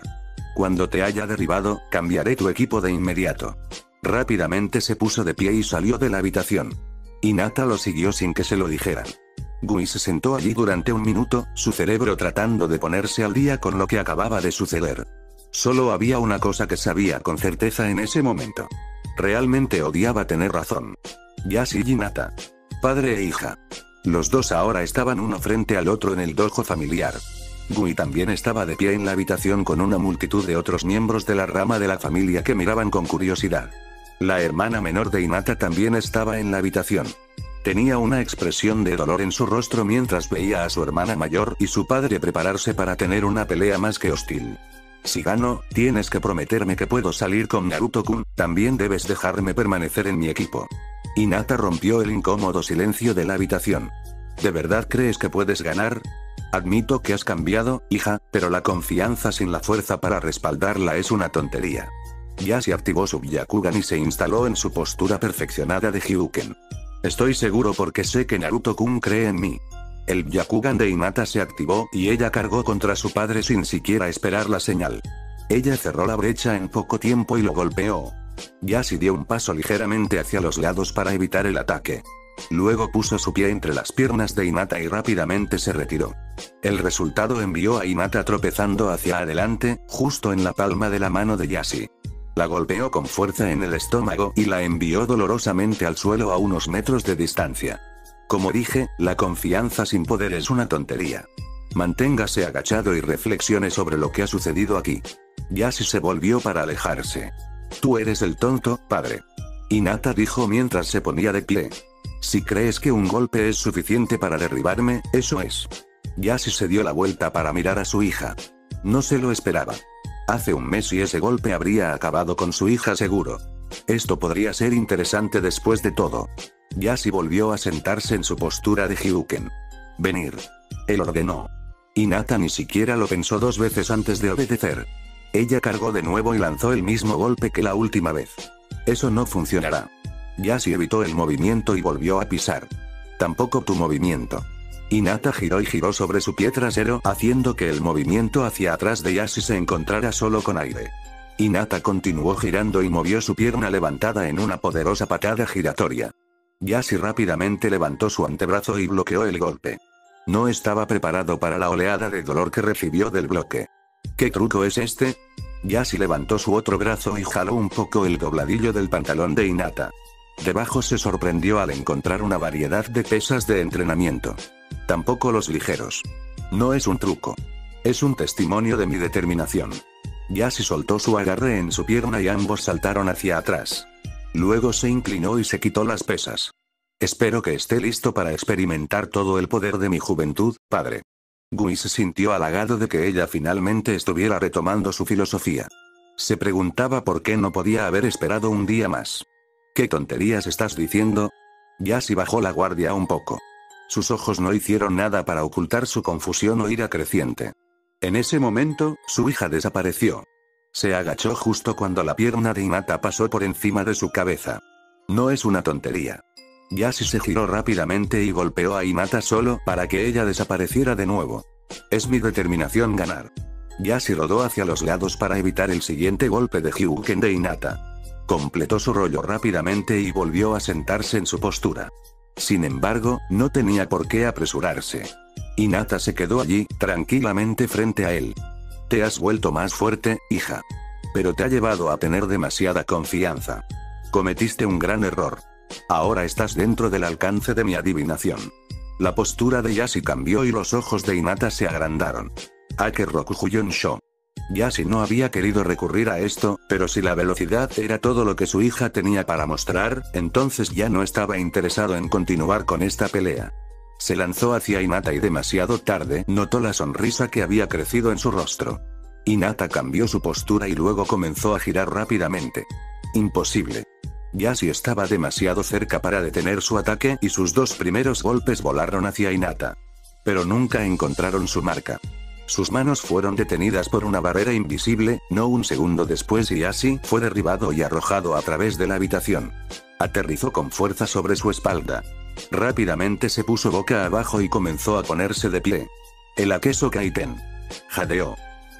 Speaker 1: Cuando te haya derribado, cambiaré tu equipo de inmediato. Rápidamente se puso de pie y salió de la habitación. Hinata lo siguió sin que se lo dijeran. Gui se sentó allí durante un minuto, su cerebro tratando de ponerse al día con lo que acababa de suceder. Solo había una cosa que sabía con certeza en ese momento. Realmente odiaba tener razón. Yasi y Hinata. Padre e hija. Los dos ahora estaban uno frente al otro en el dojo familiar. Gui también estaba de pie en la habitación con una multitud de otros miembros de la rama de la familia que miraban con curiosidad. La hermana menor de Hinata también estaba en la habitación. Tenía una expresión de dolor en su rostro mientras veía a su hermana mayor y su padre prepararse para tener una pelea más que hostil. Si gano, tienes que prometerme que puedo salir con Naruto-kun, también debes dejarme permanecer en mi equipo. Hinata rompió el incómodo silencio de la habitación. ¿De verdad crees que puedes ganar? Admito que has cambiado, hija, pero la confianza sin la fuerza para respaldarla es una tontería. Yasi activó su Byakugan y se instaló en su postura perfeccionada de Hyuken. Estoy seguro porque sé que Naruto-kun cree en mí. El Byakugan de Hinata se activó y ella cargó contra su padre sin siquiera esperar la señal. Ella cerró la brecha en poco tiempo y lo golpeó. Yasi dio un paso ligeramente hacia los lados para evitar el ataque. Luego puso su pie entre las piernas de Hinata y rápidamente se retiró. El resultado envió a Hinata tropezando hacia adelante, justo en la palma de la mano de Yasi. La golpeó con fuerza en el estómago y la envió dolorosamente al suelo a unos metros de distancia. Como dije, la confianza sin poder es una tontería. Manténgase agachado y reflexione sobre lo que ha sucedido aquí. Yasi se volvió para alejarse. Tú eres el tonto, padre. Hinata dijo mientras se ponía de pie. Si crees que un golpe es suficiente para derribarme, eso es. Yasi se dio la vuelta para mirar a su hija. No se lo esperaba. Hace un mes y ese golpe habría acabado con su hija seguro. Esto podría ser interesante después de todo. Yasi volvió a sentarse en su postura de Hyuken. Venir. Él ordenó. Hinata ni siquiera lo pensó dos veces antes de obedecer. Ella cargó de nuevo y lanzó el mismo golpe que la última vez. Eso no funcionará. Yasi evitó el movimiento y volvió a pisar. Tampoco tu movimiento. Hinata giró y giró sobre su pie trasero, haciendo que el movimiento hacia atrás de Yasi se encontrara solo con aire. Hinata continuó girando y movió su pierna levantada en una poderosa patada giratoria. Yasi rápidamente levantó su antebrazo y bloqueó el golpe. No estaba preparado para la oleada de dolor que recibió del bloque. ¿Qué truco es este? Yasi levantó su otro brazo y jaló un poco el dobladillo del pantalón de Hinata. Debajo se sorprendió al encontrar una variedad de pesas de entrenamiento. Tampoco los ligeros. No es un truco. Es un testimonio de mi determinación. Yasi soltó su agarre en su pierna y ambos saltaron hacia atrás. Luego se inclinó y se quitó las pesas. Espero que esté listo para experimentar todo el poder de mi juventud, padre. Gui se sintió halagado de que ella finalmente estuviera retomando su filosofía. Se preguntaba por qué no podía haber esperado un día más. ¿Qué tonterías estás diciendo? Yasi bajó la guardia un poco. Sus ojos no hicieron nada para ocultar su confusión o ira creciente. En ese momento, su hija desapareció. Se agachó justo cuando la pierna de Hinata pasó por encima de su cabeza. No es una tontería. Yasi se giró rápidamente y golpeó a Hinata solo para que ella desapareciera de nuevo. Es mi determinación ganar. Yasi rodó hacia los lados para evitar el siguiente golpe de Hyuken de Hinata. Completó su rollo rápidamente y volvió a sentarse en su postura. Sin embargo, no tenía por qué apresurarse. Hinata se quedó allí, tranquilamente frente a él. Te has vuelto más fuerte, hija. Pero te ha llevado a tener demasiada confianza. Cometiste un gran error. Ahora estás dentro del alcance de mi adivinación. La postura de Yasi cambió y los ojos de Hinata se agrandaron. Ake Rokujuyon Sho. Yasi no había querido recurrir a esto, pero si la velocidad era todo lo que su hija tenía para mostrar, entonces ya no estaba interesado en continuar con esta pelea. Se lanzó hacia Hinata y demasiado tarde notó la sonrisa que había crecido en su rostro. Hinata cambió su postura y luego comenzó a girar rápidamente. Imposible. Yasi estaba demasiado cerca para detener su ataque y sus dos primeros golpes volaron hacia Hinata. Pero nunca encontraron su marca. Sus manos fueron detenidas por una barrera invisible, no un segundo después y Yasi fue derribado y arrojado a través de la habitación. Aterrizó con fuerza sobre su espalda. Rápidamente se puso boca abajo y comenzó a ponerse de pie. El Akeso Kaiten. Jadeó.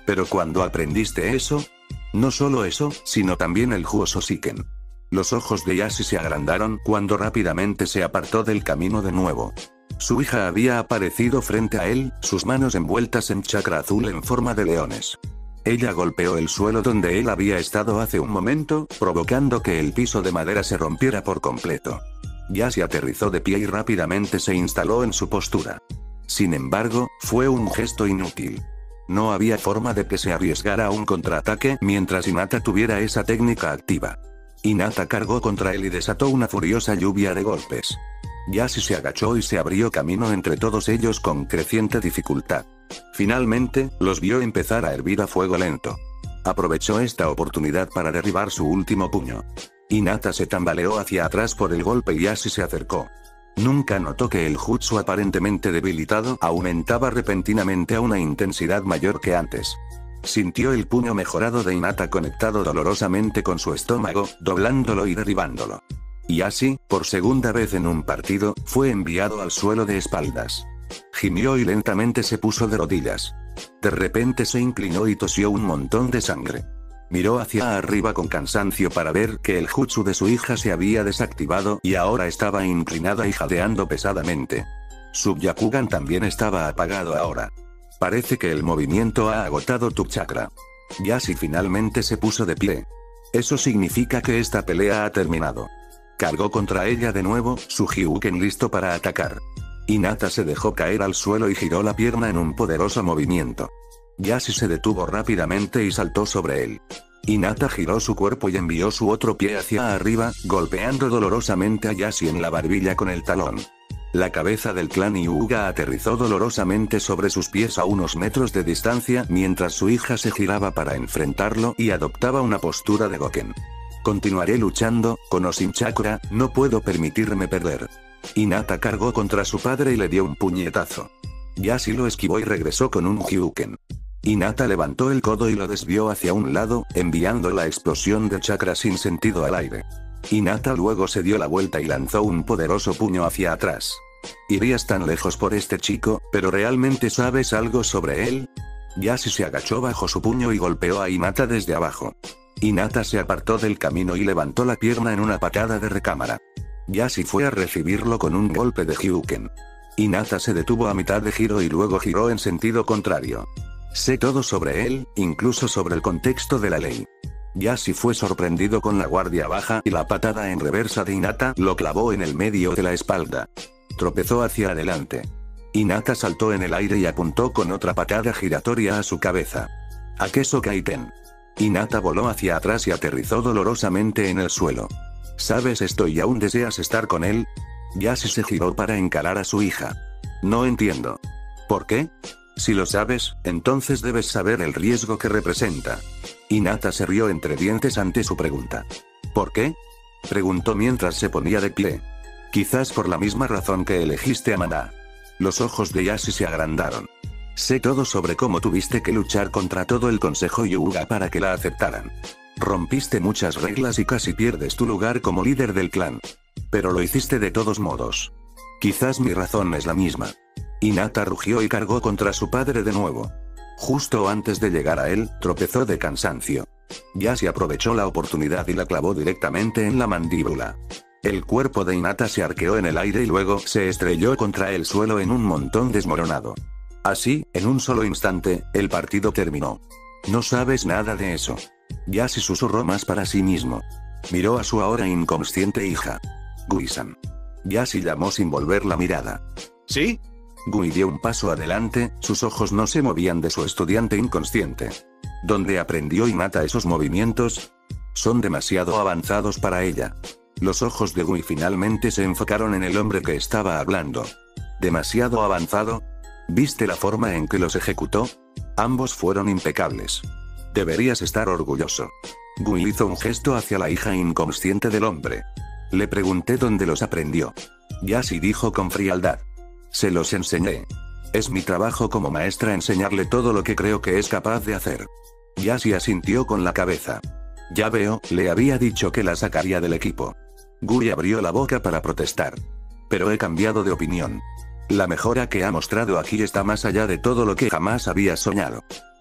Speaker 1: Pero cuando aprendiste eso, no solo eso, sino también el Juososiken. Los ojos de Yasi se agrandaron cuando rápidamente se apartó del camino de nuevo. Su hija había aparecido frente a él, sus manos envueltas en chakra azul en forma de leones. Ella golpeó el suelo donde él había estado hace un momento, provocando que el piso de madera se rompiera por completo. Yasi aterrizó de pie y rápidamente se instaló en su postura. Sin embargo, fue un gesto inútil. No había forma de que se arriesgara a un contraataque mientras Hinata tuviera esa técnica activa. Hinata cargó contra él y desató una furiosa lluvia de golpes. Yasi se agachó y se abrió camino entre todos ellos con creciente dificultad. Finalmente, los vio empezar a hervir a fuego lento. Aprovechó esta oportunidad para derribar su último puño. Hinata se tambaleó hacia atrás por el golpe y Yasi se acercó. Nunca notó que el jutsu aparentemente debilitado aumentaba repentinamente a una intensidad mayor que antes. Sintió el puño mejorado de Hinata conectado dolorosamente con su estómago, doblándolo y derribándolo. Y así, por segunda vez en un partido, fue enviado al suelo de espaldas. Gimió y lentamente se puso de rodillas. De repente se inclinó y tosió un montón de sangre. Miró hacia arriba con cansancio para ver que el jutsu de su hija se había desactivado y ahora estaba inclinada y jadeando pesadamente. Su Byakugan también estaba apagado ahora. Parece que el movimiento ha agotado tu chakra. Yasi finalmente se puso de pie. Eso significa que esta pelea ha terminado. Cargó contra ella de nuevo, su Hyuken listo para atacar. Hinata se dejó caer al suelo y giró la pierna en un poderoso movimiento. Yasi se detuvo rápidamente y saltó sobre él. Hinata giró su cuerpo y envió su otro pie hacia arriba, golpeando dolorosamente a Yasi en la barbilla con el talón. La cabeza del clan Hyuga aterrizó dolorosamente sobre sus pies a unos metros de distancia mientras su hija se giraba para enfrentarlo y adoptaba una postura de Goken. Continuaré luchando, con o sin chakra, no puedo permitirme perder. Hinata cargó contra su padre y le dio un puñetazo. Yasi lo esquivó y regresó con un Hyuken. Hinata levantó el codo y lo desvió hacia un lado, enviando la explosión de chakra sin sentido al aire. Hinata luego se dio la vuelta y lanzó un poderoso puño hacia atrás. Irías tan lejos por este chico, pero ¿realmente sabes algo sobre él? Yasi se agachó bajo su puño y golpeó a Hinata desde abajo. Hinata se apartó del camino y levantó la pierna en una patada de recámara. Yasi fue a recibirlo con un golpe de Hyuken. Hinata se detuvo a mitad de giro y luego giró en sentido contrario. Sé todo sobre él, incluso sobre el contexto de la ley. Yasi fue sorprendido con la guardia baja y la patada en reversa de Hinata lo clavó en el medio de la espalda. Tropezó hacia adelante. Hinata saltó en el aire y apuntó con otra patada giratoria a su cabeza. Akeso Kaiten. Hinata voló hacia atrás y aterrizó dolorosamente en el suelo. ¿Sabes esto y aún deseas estar con él? Yasi se giró para encarar a su hija. No entiendo. ¿Por qué? Si lo sabes, entonces debes saber el riesgo que representa. Hinata se rió entre dientes ante su pregunta. ¿Por qué? Preguntó mientras se ponía de pie. Quizás por la misma razón que elegiste a Maná. Los ojos de Yasi se agrandaron. Sé todo sobre cómo tuviste que luchar contra todo el consejo Hyuga para que la aceptaran. Rompiste muchas reglas y casi pierdes tu lugar como líder del clan. Pero lo hiciste de todos modos. Quizás mi razón es la misma. Hinata rugió y cargó contra su padre de nuevo. Justo antes de llegar a él, tropezó de cansancio. Yasi aprovechó la oportunidad y la clavó directamente en la mandíbula. El cuerpo de Hinata se arqueó en el aire y luego se estrelló contra el suelo en un montón desmoronado. Así, en un solo instante, el partido terminó. No sabes nada de eso. Yasi susurró más para sí mismo. Miró a su ahora inconsciente hija. Gui-san. Yasi llamó sin volver la mirada.
Speaker 2: ¿Sí?
Speaker 1: Gui dio un paso adelante, sus ojos no se movían de su estudiante inconsciente. ¿Dónde aprendió Hinata esos movimientos? Son demasiado avanzados para ella. Los ojos de Gui finalmente se enfocaron en el hombre que estaba hablando. ¿Demasiado avanzado? ¿Viste la forma en que los ejecutó? Ambos fueron impecables. Deberías estar orgulloso. Gui hizo un gesto hacia la hija inconsciente del hombre. Le pregunté dónde los aprendió. Yasi dijo con frialdad. Se los enseñé. Es mi trabajo como maestra enseñarle todo lo que creo que es capaz de hacer. Yasi asintió con la cabeza. Ya veo, le había dicho que la sacaría del equipo. Gui abrió la boca para protestar. Pero he cambiado de opinión. La mejora que ha mostrado aquí está más allá de todo lo que jamás había soñado.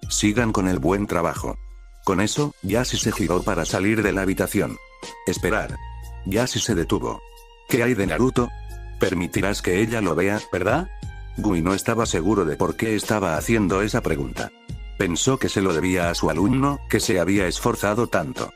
Speaker 1: sigan con el buen trabajo. Con eso, Yashi se giró para salir de la habitación. Esperar. Yashi se detuvo. ¿Qué hay de Naruto? Permitirás que ella lo vea, ¿verdad? Gui no estaba seguro de por qué estaba haciendo esa pregunta. Pensó que se lo debía a su alumno, que se había esforzado tanto.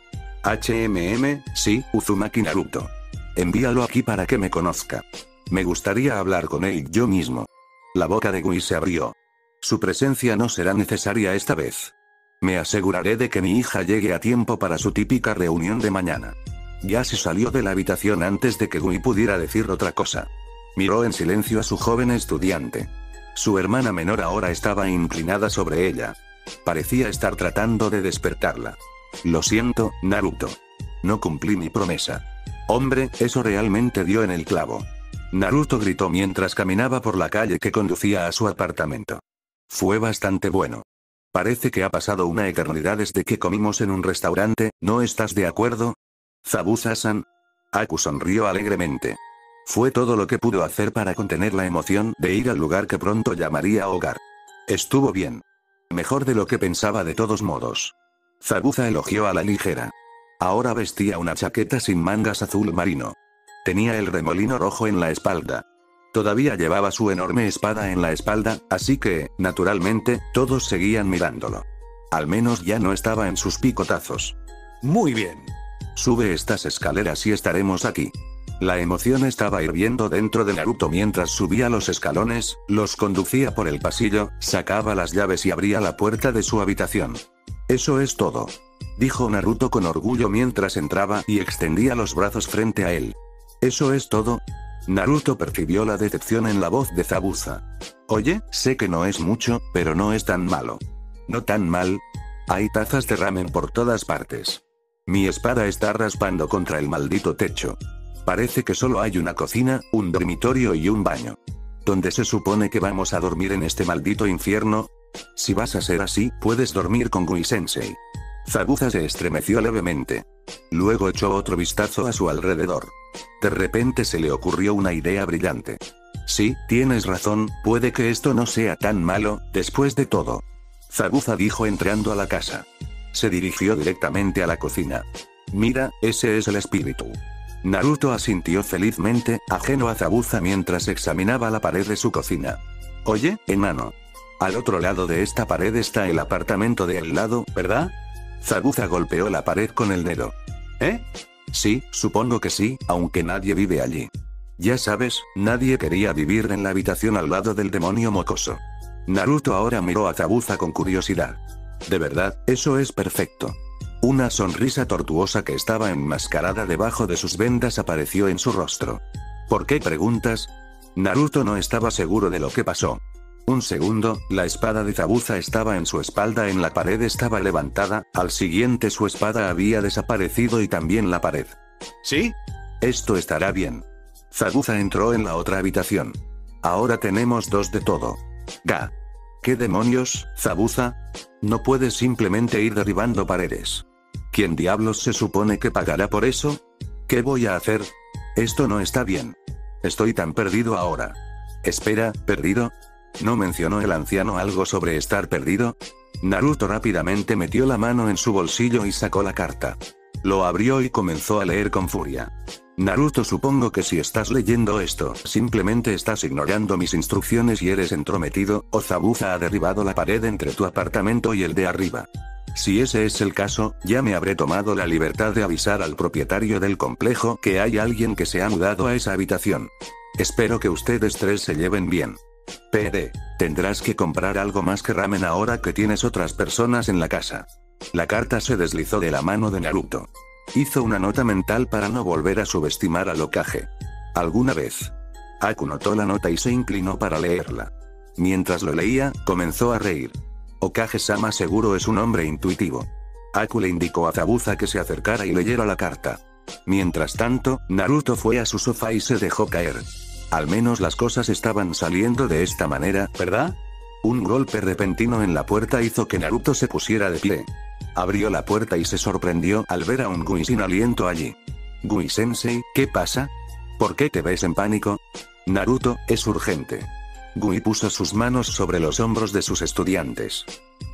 Speaker 1: Sí, Uzumaki Naruto. Envíalo aquí para que me conozca. Me gustaría hablar con él yo mismo. La boca de Gui se abrió. Su presencia no será necesaria esta vez. Me aseguraré de que mi hija llegue a tiempo para su típica reunión de mañana. Yashi salió de la habitación antes de que Gui pudiera decir otra cosa. Miró en silencio a su joven estudiante. Su hermana menor ahora estaba inclinada sobre ella. Parecía estar tratando de despertarla. Lo siento, Naruto. No cumplí mi promesa. Hombre, eso realmente dio en el clavo. Naruto gritó mientras caminaba por la calle que conducía a su apartamento. Fue bastante bueno. Parece que ha pasado una eternidad desde que comimos en un restaurante, ¿no estás de acuerdo? Zabuza-san. Aku sonrió alegremente. Fue todo lo que pudo hacer para contener la emoción de ir al lugar que pronto llamaría hogar. Estuvo bien. Mejor de lo que pensaba de todos modos. Zabuza elogió a la ligera. Ahora vestía una chaqueta sin mangas azul marino. Tenía el remolino rojo en la espalda. Todavía llevaba su enorme espada en la espalda, así que, naturalmente, todos seguían mirándolo. Al menos ya no estaba en sus picotazos.
Speaker 2: Muy bien.
Speaker 1: Sube estas escaleras y estaremos aquí. La emoción estaba hirviendo dentro de Naruto mientras subía los escalones, los conducía por el pasillo, sacaba las llaves y abría la puerta de su habitación. Eso es todo. Dijo Naruto con orgullo mientras entraba y extendía los brazos frente a él. ¿Eso es todo? Naruto percibió la decepción en la voz de Zabuza. Oye, sé que no es mucho, pero no es tan malo. ¿No tan mal? Hay tazas de ramen por todas partes. Mi espada está raspando contra el maldito techo. Parece que solo hay una cocina, un dormitorio y un baño. ¿Dónde se supone que vamos a dormir en este maldito infierno? Si vas a ser así, puedes dormir con Gui-sensei. Zabuza se estremeció levemente. Luego echó otro vistazo a su alrededor. De repente se le ocurrió una idea brillante. Sí, tienes razón, puede que esto no sea tan malo, después de todo. Zabuza dijo entrando a la casa. Se dirigió directamente a la cocina. Mira, ese es el espíritu. Naruto asintió felizmente, ajeno a Zabuza mientras examinaba la pared de su cocina. Oye, enano. Al otro lado de esta pared está el apartamento de al lado, ¿verdad? Zabuza golpeó la pared con el dedo. ¿Eh? Sí, supongo que sí, aunque nadie vive allí. Ya sabes, nadie quería vivir en la habitación al lado del demonio mocoso. Naruto ahora miró a Zabuza con curiosidad. De verdad, eso es perfecto. Una sonrisa tortuosa que estaba enmascarada debajo de sus vendas apareció en su rostro. ¿Por qué preguntas? Naruto no estaba seguro de lo que pasó. Un segundo, la espada de Zabuza estaba en su espalda, en la pared estaba levantada, al siguiente su espada había desaparecido y también la pared.
Speaker 2: ¿Sí?
Speaker 1: Esto estará bien. Zabuza entró en la otra habitación. Ahora tenemos dos de todo. Ga. ¿Qué demonios, Zabuza? No puedes simplemente ir derribando paredes. ¿Quién diablos se supone que pagará por eso? ¿Qué voy a hacer? Esto no está bien. Estoy tan perdido ahora. Espera, ¿perdido? ¿No mencionó el anciano algo sobre estar perdido? Naruto rápidamente metió la mano en su bolsillo y sacó la carta. Lo abrió y comenzó a leer con furia. Naruto, supongo que si estás leyendo esto, simplemente estás ignorando mis instrucciones y eres entrometido, o Zabuza ha derribado la pared entre tu apartamento y el de arriba. Si ese es el caso, ya me habré tomado la libertad de avisar al propietario del complejo que hay alguien que se ha mudado a esa habitación. Espero que ustedes tres se lleven bien. PD. Tendrás que comprar algo más que ramen ahora que tienes otras personas en la casa. La carta se deslizó de la mano de Naruto. Hizo una nota mental para no volver a subestimar al Hokage. ¿Alguna vez? Aku notó la nota y se inclinó para leerla. Mientras lo leía, comenzó a reír. Hokage-sama seguro es un hombre intuitivo. Aku le indicó a Zabuza que se acercara y leyera la carta. Mientras tanto, Naruto fue a su sofá y se dejó caer. Al menos las cosas estaban saliendo de esta manera, ¿verdad? Un golpe repentino en la puerta hizo que Naruto se pusiera de pie. Abrió la puerta y se sorprendió al ver a un Gui sin aliento allí. Gui-sensei, ¿qué pasa? ¿Por qué te ves en pánico? Naruto, es urgente. Gui puso sus manos sobre los hombros de sus estudiantes.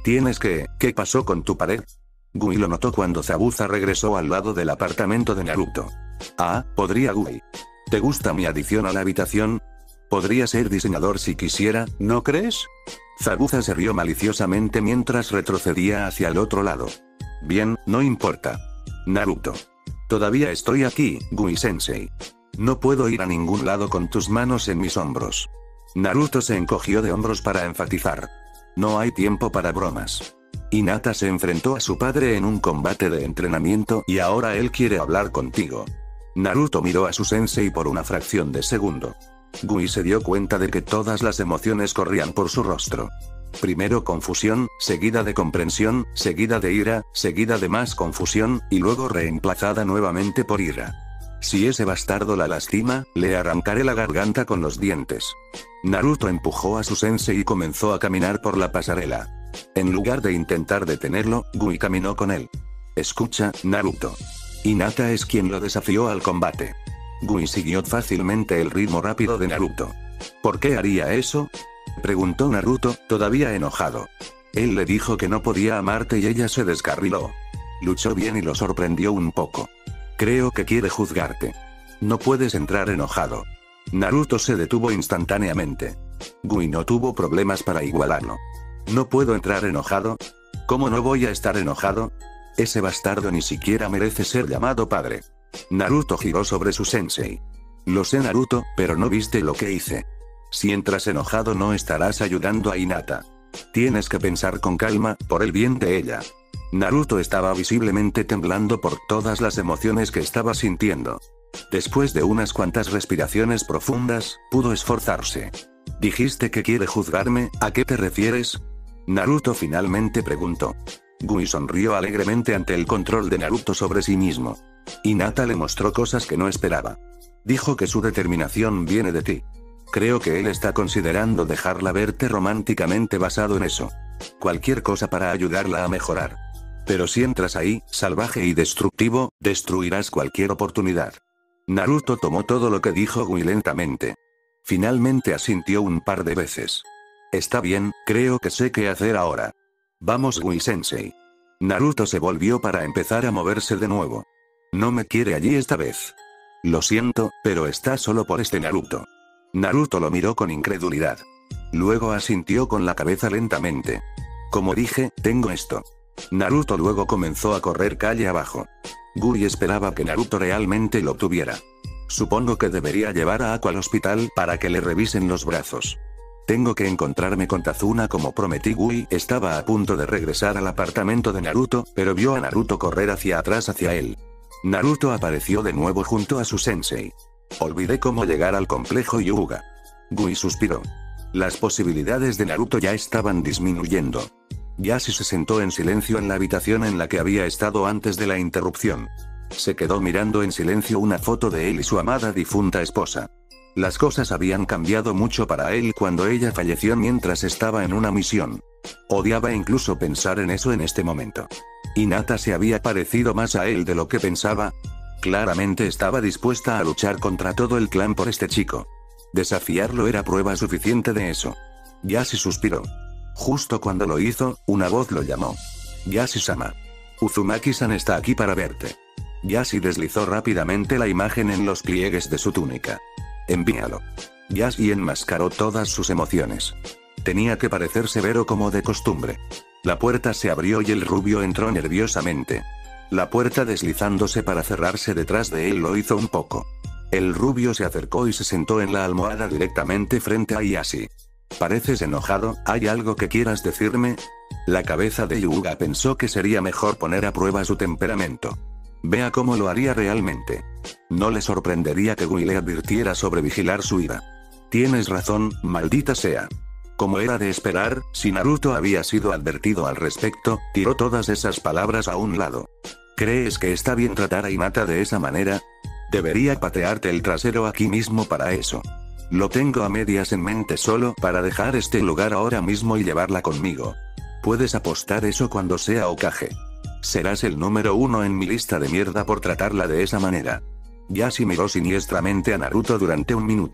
Speaker 1: ¿Qué pasó con tu pared? Gui lo notó cuando Zabuza regresó al lado del apartamento de Naruto. ¿Podría Gui? ¿Te gusta mi adición a la habitación? Podría ser diseñador si quisiera, ¿no crees? Zabuza se rió maliciosamente mientras retrocedía hacia el otro lado. Bien, no importa. Naruto. Todavía estoy aquí, Gui-sensei. No puedo ir a ningún lado con tus manos en mis hombros. Naruto se encogió de hombros para enfatizar. No hay tiempo para bromas. Hinata se enfrentó a su padre en un combate de entrenamiento y ahora él quiere hablar contigo. Naruto miró a su sensei por una fracción de segundo. Gui se dio cuenta de que todas las emociones corrían por su rostro. Primero confusión, seguida de comprensión, seguida de ira, seguida de más confusión, y luego reemplazada nuevamente por ira. Si ese bastardo la lastima, le arrancaré la garganta con los dientes. Naruto empujó a su sensei y comenzó a caminar por la pasarela. En lugar de intentar detenerlo, Gui caminó con él. Escucha, Naruto. Hinata es quien lo desafió al combate. Gui siguió fácilmente el ritmo rápido de Naruto. ¿Por qué haría eso?, preguntó Naruto, todavía enojado. Él le dijo que no podía amarte y ella se descarriló. Luchó bien y lo sorprendió un poco. Creo que quiere juzgarte. No puedes entrar enojado. Naruto se detuvo instantáneamente. Gui no tuvo problemas para igualarlo. ¿No puedo entrar enojado? ¿Cómo no voy a estar enojado? Ese bastardo ni siquiera merece ser llamado padre. Naruto giró sobre su sensei. Lo sé, Naruto, pero no viste lo que hice. Si entras enojado no estarás ayudando a Hinata. Tienes que pensar con calma, por el bien de ella. Naruto estaba visiblemente temblando por todas las emociones que estaba sintiendo. Después de unas cuantas respiraciones profundas, pudo esforzarse. ¿Dijiste que quiere juzgarme? ¿A qué te refieres?, Naruto finalmente preguntó. Gui sonrió alegremente ante el control de Naruto sobre sí mismo. Hinata le mostró cosas que no esperaba. Dijo que su determinación viene de ti. Creo que él está considerando dejarla verte románticamente basado en eso. Cualquier cosa para ayudarla a mejorar. Pero si entras ahí, salvaje y destructivo, destruirás cualquier oportunidad. Naruto tomó todo lo que dijo Gui lentamente. Finalmente asintió un par de veces. Está bien, creo que sé qué hacer ahora. Vamos, Gui-sensei. Naruto se volvió para empezar a moverse de nuevo. No me quiere allí esta vez. Lo siento, pero está solo por este Naruto. Naruto lo miró con incredulidad. Luego asintió con la cabeza lentamente. Como dije, tengo esto. Naruto luego comenzó a correr calle abajo. Gui esperaba que Naruto realmente lo tuviera. Supongo que debería llevar a Aqua al hospital para que le revisen los brazos. Tengo que encontrarme con Tazuna como prometí. Gui estaba a punto de regresar al apartamento de Naruto, pero vio a Naruto correr hacia atrás hacia él. Naruto apareció de nuevo junto a su sensei. Olvidé cómo llegar al complejo Hyuga. Gui suspiró. Las posibilidades de Naruto ya estaban disminuyendo. Yashi se sentó en silencio en la habitación en la que había estado antes de la interrupción. Se quedó mirando en silencio una foto de él y su amada difunta esposa. Las cosas habían cambiado mucho para él cuando ella falleció mientras estaba en una misión. Odiaba incluso pensar en eso en este momento. Hinata se había parecido más a él de lo que pensaba. Claramente estaba dispuesta a luchar contra todo el clan por este chico. Desafiarlo era prueba suficiente de eso. Yashi suspiró. Justo cuando lo hizo, una voz lo llamó. Yashi-sama. Uzumaki-san está aquí para verte. Yashi deslizó rápidamente la imagen en los pliegues de su túnica. Envíalo. Yashi enmascaró todas sus emociones. Tenía que parecer severo como de costumbre. La puerta se abrió y el rubio entró nerviosamente. La puerta deslizándose para cerrarse detrás de él lo hizo un poco. El rubio se acercó y se sentó en la almohada directamente frente a Yashi. ¿Pareces enojado? ¿Hay algo que quieras decirme? La cabeza de Hyuga pensó que sería mejor poner a prueba su temperamento. Vea cómo lo haría realmente. No le sorprendería que Gui le advirtiera sobre vigilar su ira. Tienes razón, maldita sea. Como era de esperar, si Naruto había sido advertido al respecto, tiró todas esas palabras a un lado. ¿Crees que está bien tratar a Hinata de esa manera? Debería patearte el trasero aquí mismo para eso. Lo tengo a medias en mente solo para dejar este lugar ahora mismo y llevarla conmigo. Puedes apostar eso cuando sea Hokage. Serás el número 1 en mi lista de mierda por tratarla de esa manera. Yashi miró siniestramente a Naruto durante un minuto.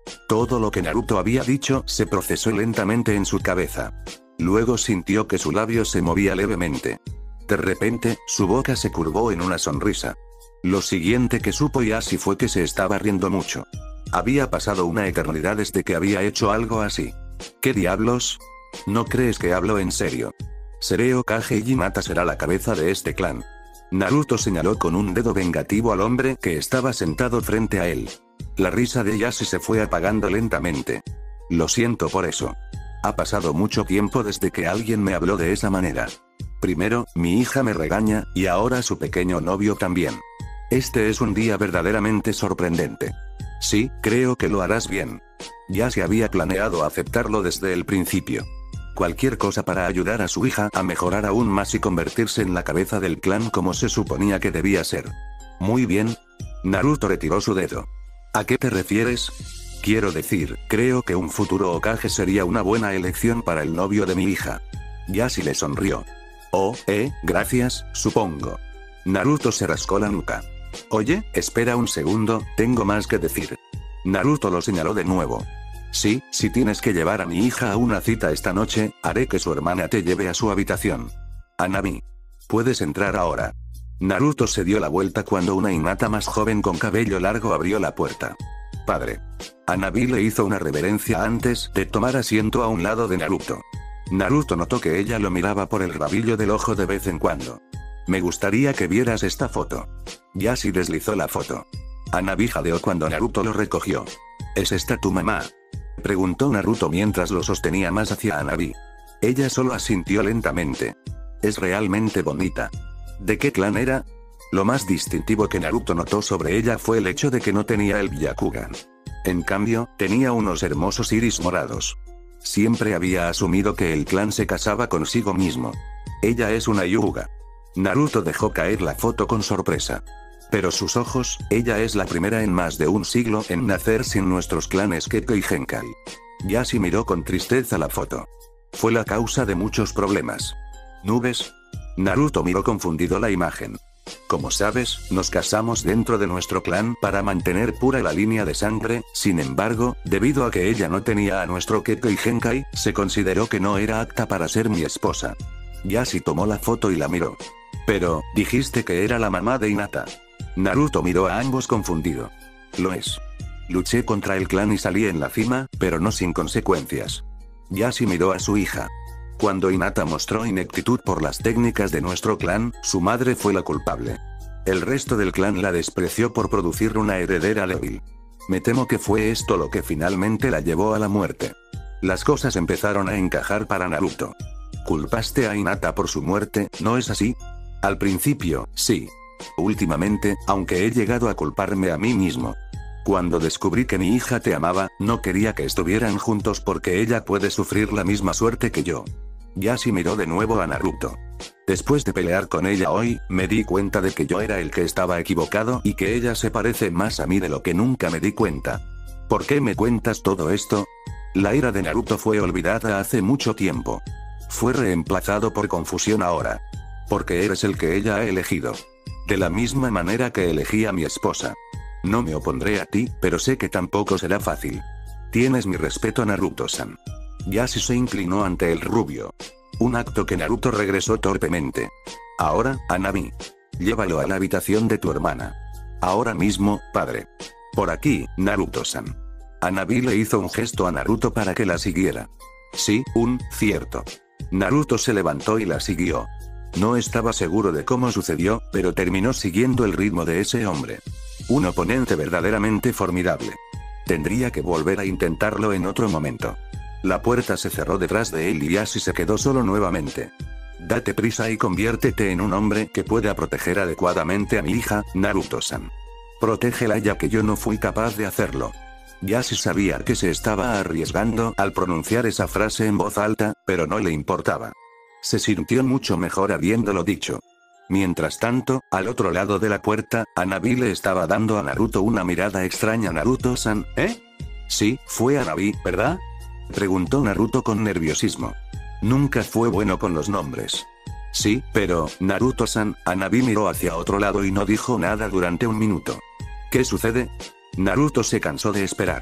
Speaker 1: Todo lo que Naruto había dicho se procesó lentamente en su cabeza. Luego sintió que su labio se movía levemente. De repente, su boca se curvó en una sonrisa. Lo siguiente que supo Yashi fue que se estaba riendo mucho. Había pasado una eternidad desde que había hecho algo así. ¿Qué diablos? ¿No crees que hablo en serio? Seré Hokage y Hinata será la cabeza de este clan. Naruto señaló con un dedo vengativo al hombre que estaba sentado frente a él. La risa de Yashi se fue apagando lentamente. Lo siento por eso. Ha pasado mucho tiempo desde que alguien me habló de esa manera. Primero, mi hija me regaña, y ahora su pequeño novio también. Este es un día verdaderamente sorprendente. Sí, creo que lo harás bien. Yashi había planeado aceptarlo desde el principio. Cualquier cosa para ayudar a su hija a mejorar aún más y convertirse en la cabeza del clan como se suponía que debía ser. Muy bien. Naruto retiró su dedo. ¿A qué te refieres? Quiero decir, creo que un futuro Hokage sería una buena elección para el novio de mi hija. Yashi le sonrió. Oh, gracias, supongo. Naruto se rascó la nuca. Oye, espera un segundo, tengo más que decir. Naruto lo señaló de nuevo. Sí, si tienes que llevar a mi hija a una cita esta noche, haré que su hermana te lleve a su habitación. Hanabi. Puedes entrar ahora. Naruto se dio la vuelta cuando una Hinata más joven con cabello largo abrió la puerta. Padre. Hanabi le hizo una reverencia antes de tomar asiento a un lado de Naruto. Naruto notó que ella lo miraba por el rabillo del ojo de vez en cuando. Me gustaría que vieras esta foto. Yashi deslizó la foto. Hanabi jadeó cuando Naruto lo recogió. ¿Es esta tu mamá? Preguntó Naruto mientras lo sostenía más hacia Hanabi. Ella solo asintió lentamente. Es realmente bonita. ¿De qué clan era? Lo más distintivo que Naruto notó sobre ella fue el hecho de que no tenía el Byakugan. En cambio, tenía unos hermosos iris morados. Siempre había asumido que el clan se casaba consigo mismo. Ella es una Hyuga. Naruto dejó caer la foto con sorpresa. Pero sus ojos, ella es la primera en más de un siglo en nacer sin nuestros clanes Kekko y Genkai. Yashi miró con tristeza la foto. Fue la causa de muchos problemas. ¿Nubes? Naruto miró confundido la imagen. Como sabes, nos casamos dentro de nuestro clan para mantener pura la línea de sangre, sin embargo, debido a que ella no tenía a nuestro Kekko y Genkai, se consideró que no era apta para ser mi esposa. Yashi tomó la foto y la miró. Pero, dijiste que era la mamá de Hinata. Naruto miró a ambos confundido. Lo es. Luché contra el clan y salí en la cima, pero no sin consecuencias. Yashi miró a su hija. Cuando Hinata mostró ineptitud por las técnicas de nuestro clan, su madre fue la culpable. El resto del clan la despreció por producir una heredera débil. Me temo que fue esto lo que finalmente la llevó a la muerte. Las cosas empezaron a encajar para Naruto. Culpaste a Hinata por su muerte, ¿no es así? Al principio, sí. Últimamente, aunque he llegado a culparme a mí mismo. Cuando descubrí que mi hija te amaba, no quería que estuvieran juntos porque ella puede sufrir la misma suerte que yo. Yashi miró de nuevo a Naruto. Después de pelear con ella hoy, me di cuenta de que yo era el que estaba equivocado y que ella se parece más a mí de lo que nunca me di cuenta. ¿Por qué me cuentas todo esto? La ira de Naruto fue olvidada hace mucho tiempo. Fue reemplazado por confusión ahora. Porque eres el que ella ha elegido. De la misma manera que elegí a mi esposa. No me opondré a ti, pero sé que tampoco será fácil. Tienes mi respeto, Naruto-san. Yashi se inclinó ante el rubio. Un acto que Naruto regresó torpemente. Ahora, Hanabi. Llévalo a la habitación de tu hermana. Ahora mismo, padre. Por aquí, Naruto-san. Hanabi le hizo un gesto a Naruto para que la siguiera. Sí, cierto. Naruto se levantó y la siguió. No estaba seguro de cómo sucedió, pero terminó siguiendo el ritmo de ese hombre. Un oponente verdaderamente formidable. Tendría que volver a intentarlo en otro momento. La puerta se cerró detrás de él y Yashi se quedó solo nuevamente. Date prisa y conviértete en un hombre que pueda proteger adecuadamente a mi hija, Naruto-san. Protégela ya que yo no fui capaz de hacerlo. Yashi sabía que se estaba arriesgando al pronunciar esa frase en voz alta, pero no le importaba. Se sintió mucho mejor habiéndolo dicho. Mientras tanto, al otro lado de la puerta, Hanabi le estaba dando a Naruto una mirada extraña. Naruto-san, ¿eh? Sí, fue Hanabi, ¿verdad? Preguntó Naruto con nerviosismo. Nunca fue bueno con los nombres. Sí, pero, Naruto-san, Hanabi miró hacia otro lado y no dijo nada durante un minuto. ¿Qué sucede? Naruto se cansó de esperar.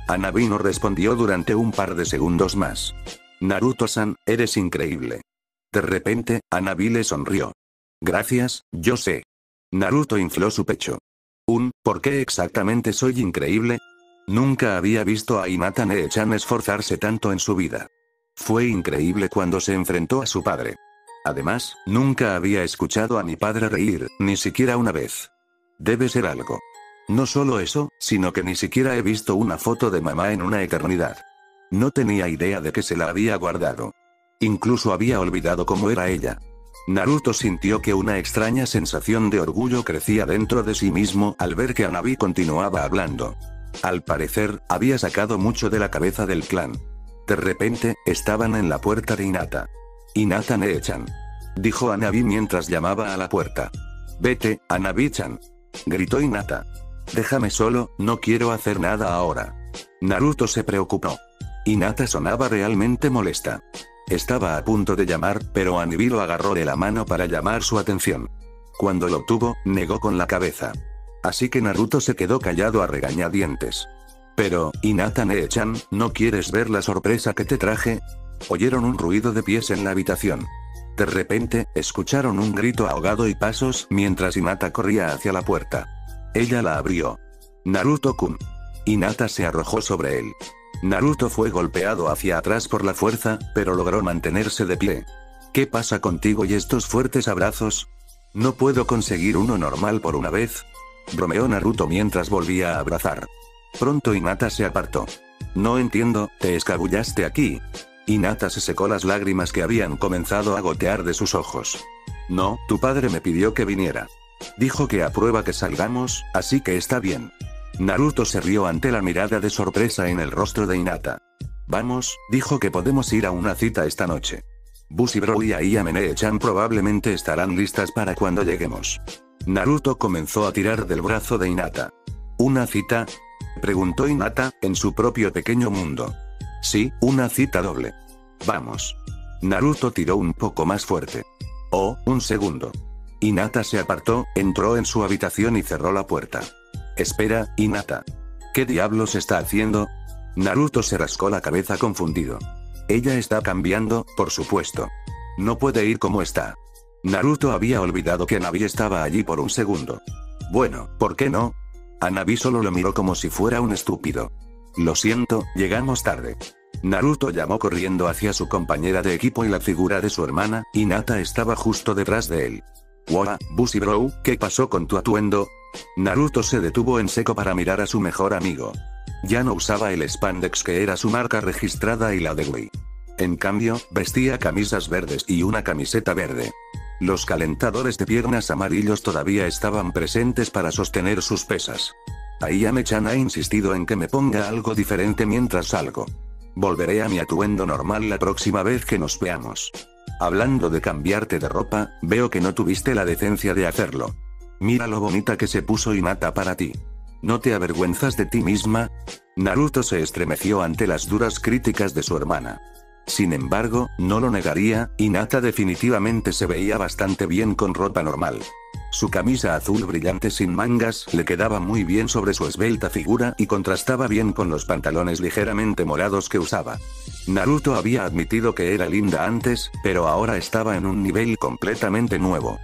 Speaker 1: Hanabi no respondió durante un par de segundos más. Naruto-san, eres increíble. De repente, Hanabi le sonrió. Gracias, yo sé. Naruto infló su pecho. ¿Por qué exactamente soy increíble? Nunca había visto a Hinata Nee-chan esforzarse tanto en su vida. Fue increíble cuando se enfrentó a su padre. Además, nunca había escuchado a mi padre reír, ni siquiera una vez. Debe ser algo. No solo eso, sino que ni siquiera he visto una foto de mamá en una eternidad. No tenía idea de que se la había guardado. Incluso había olvidado cómo era ella. Naruto sintió que una extraña sensación de orgullo crecía dentro de sí mismo al ver que Hanabi continuaba hablando. Al parecer, había sacado mucho de la cabeza del clan. De repente, estaban en la puerta de Hinata. Hinata Nee-chan. Dijo Hanabi mientras llamaba a la puerta. Vete, Hanabi-chan. Gritó Hinata. Déjame solo, no quiero hacer nada ahora. Naruto se preocupó. Hinata sonaba realmente molesta. Estaba a punto de llamar, pero Hanabi lo agarró de la mano para llamar su atención. Cuando lo obtuvo, negó con la cabeza. Así que Naruto se quedó callado a regañadientes. Pero, Hinata Nee-chan, ¿no quieres ver la sorpresa que te traje? Oyeron un ruido de pies en la habitación. De repente, escucharon un grito ahogado y pasos mientras Hinata corría hacia la puerta. Ella la abrió. Naruto-kun. Hinata se arrojó sobre él. Naruto fue golpeado hacia atrás por la fuerza, pero logró mantenerse de pie. ¿Qué pasa contigo y estos fuertes abrazos? ¿No puedo conseguir uno normal por una vez? Bromeó Naruto mientras volvía a abrazar. Pronto Hinata se apartó. No entiendo, ¿te escabullaste aquí? Hinata se secó las lágrimas que habían comenzado a gotear de sus ojos. No, tu padre me pidió que viniera. Dijo que aprueba que salgamos, así que está bien. Naruto se rió ante la mirada de sorpresa en el rostro de Hinata. Vamos, dijo que podemos ir a una cita esta noche. Bushido y Ayame Nee-chan probablemente estarán listas para cuando lleguemos. Naruto comenzó a tirar del brazo de Hinata. ¿Una cita? Preguntó Hinata, en su propio pequeño mundo. Sí, una cita doble. Vamos. Naruto tiró un poco más fuerte. Oh, un segundo. Hinata se apartó, entró en su habitación y cerró la puerta. Espera, Hinata. ¿Qué diablos está haciendo? Naruto se rascó la cabeza confundido. Ella está cambiando, por supuesto. No puede ir como está. Naruto había olvidado que Hanabi estaba allí por un segundo. Bueno, ¿por qué no? Hanabi solo lo miró como si fuera un estúpido. Lo siento, llegamos tarde. Naruto llamó corriendo hacia su compañera de equipo y la figura de su hermana, Hinata estaba justo detrás de él. Wow, Bushido, ¿qué pasó con tu atuendo? Naruto se detuvo en seco para mirar a su mejor amigo. Ya no usaba el spandex que era su marca registrada y la de Wii. En cambio, vestía camisas verdes y una camiseta verde. Los calentadores de piernas amarillos todavía estaban presentes para sostener sus pesas. Ayame-chan ha insistido en que me ponga algo diferente mientras salgo. Volveré a mi atuendo normal la próxima vez que nos veamos. Hablando de cambiarte de ropa, veo que no tuviste la decencia de hacerlo. Mira lo bonita que se puso Hinata para ti. ¿No te avergüenzas de ti misma? Naruto se estremeció ante las duras críticas de su hermana. Sin embargo, no lo negaría, Hinata definitivamente se veía bastante bien con ropa normal. Su camisa azul brillante sin mangas le quedaba muy bien sobre su esbelta figura y contrastaba bien con los pantalones ligeramente morados que usaba. Naruto había admitido que era linda antes, pero ahora estaba en un nivel completamente nuevo.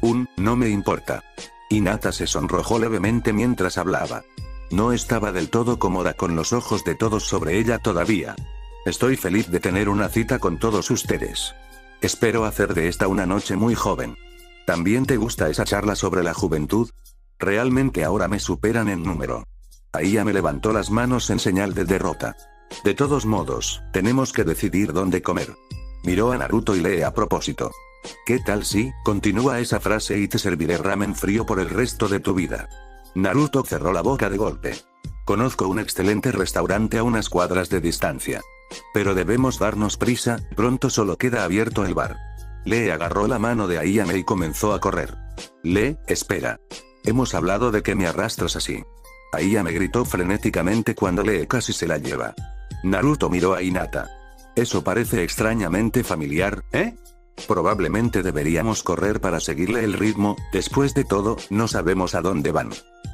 Speaker 1: No me importa. Hinata se sonrojó levemente mientras hablaba. No estaba del todo cómoda con los ojos de todos sobre ella todavía. Estoy feliz de tener una cita con todos ustedes. Espero hacer de esta una noche muy joven. ¿También te gusta esa charla sobre la juventud? Realmente ahora me superan en número. Ayame levantó las manos en señal de derrota. De todos modos, tenemos que decidir dónde comer. Miró a Naruto y lee a propósito. ¿Qué tal si, continúa esa frase y te serviré ramen frío por el resto de tu vida? Naruto cerró la boca de golpe. Conozco un excelente restaurante a unas cuadras de distancia. Pero debemos darnos prisa, pronto solo queda abierto el bar. Lee agarró la mano de Ayame y comenzó a correr. Lee, espera. Hemos hablado de que me arrastras así. Ayame gritó frenéticamente cuando Lee casi se la lleva. Naruto miró a Hinata. Eso parece extrañamente familiar, ¿eh? Probablemente deberíamos correr para seguirle el ritmo, después de todo, no sabemos a dónde van.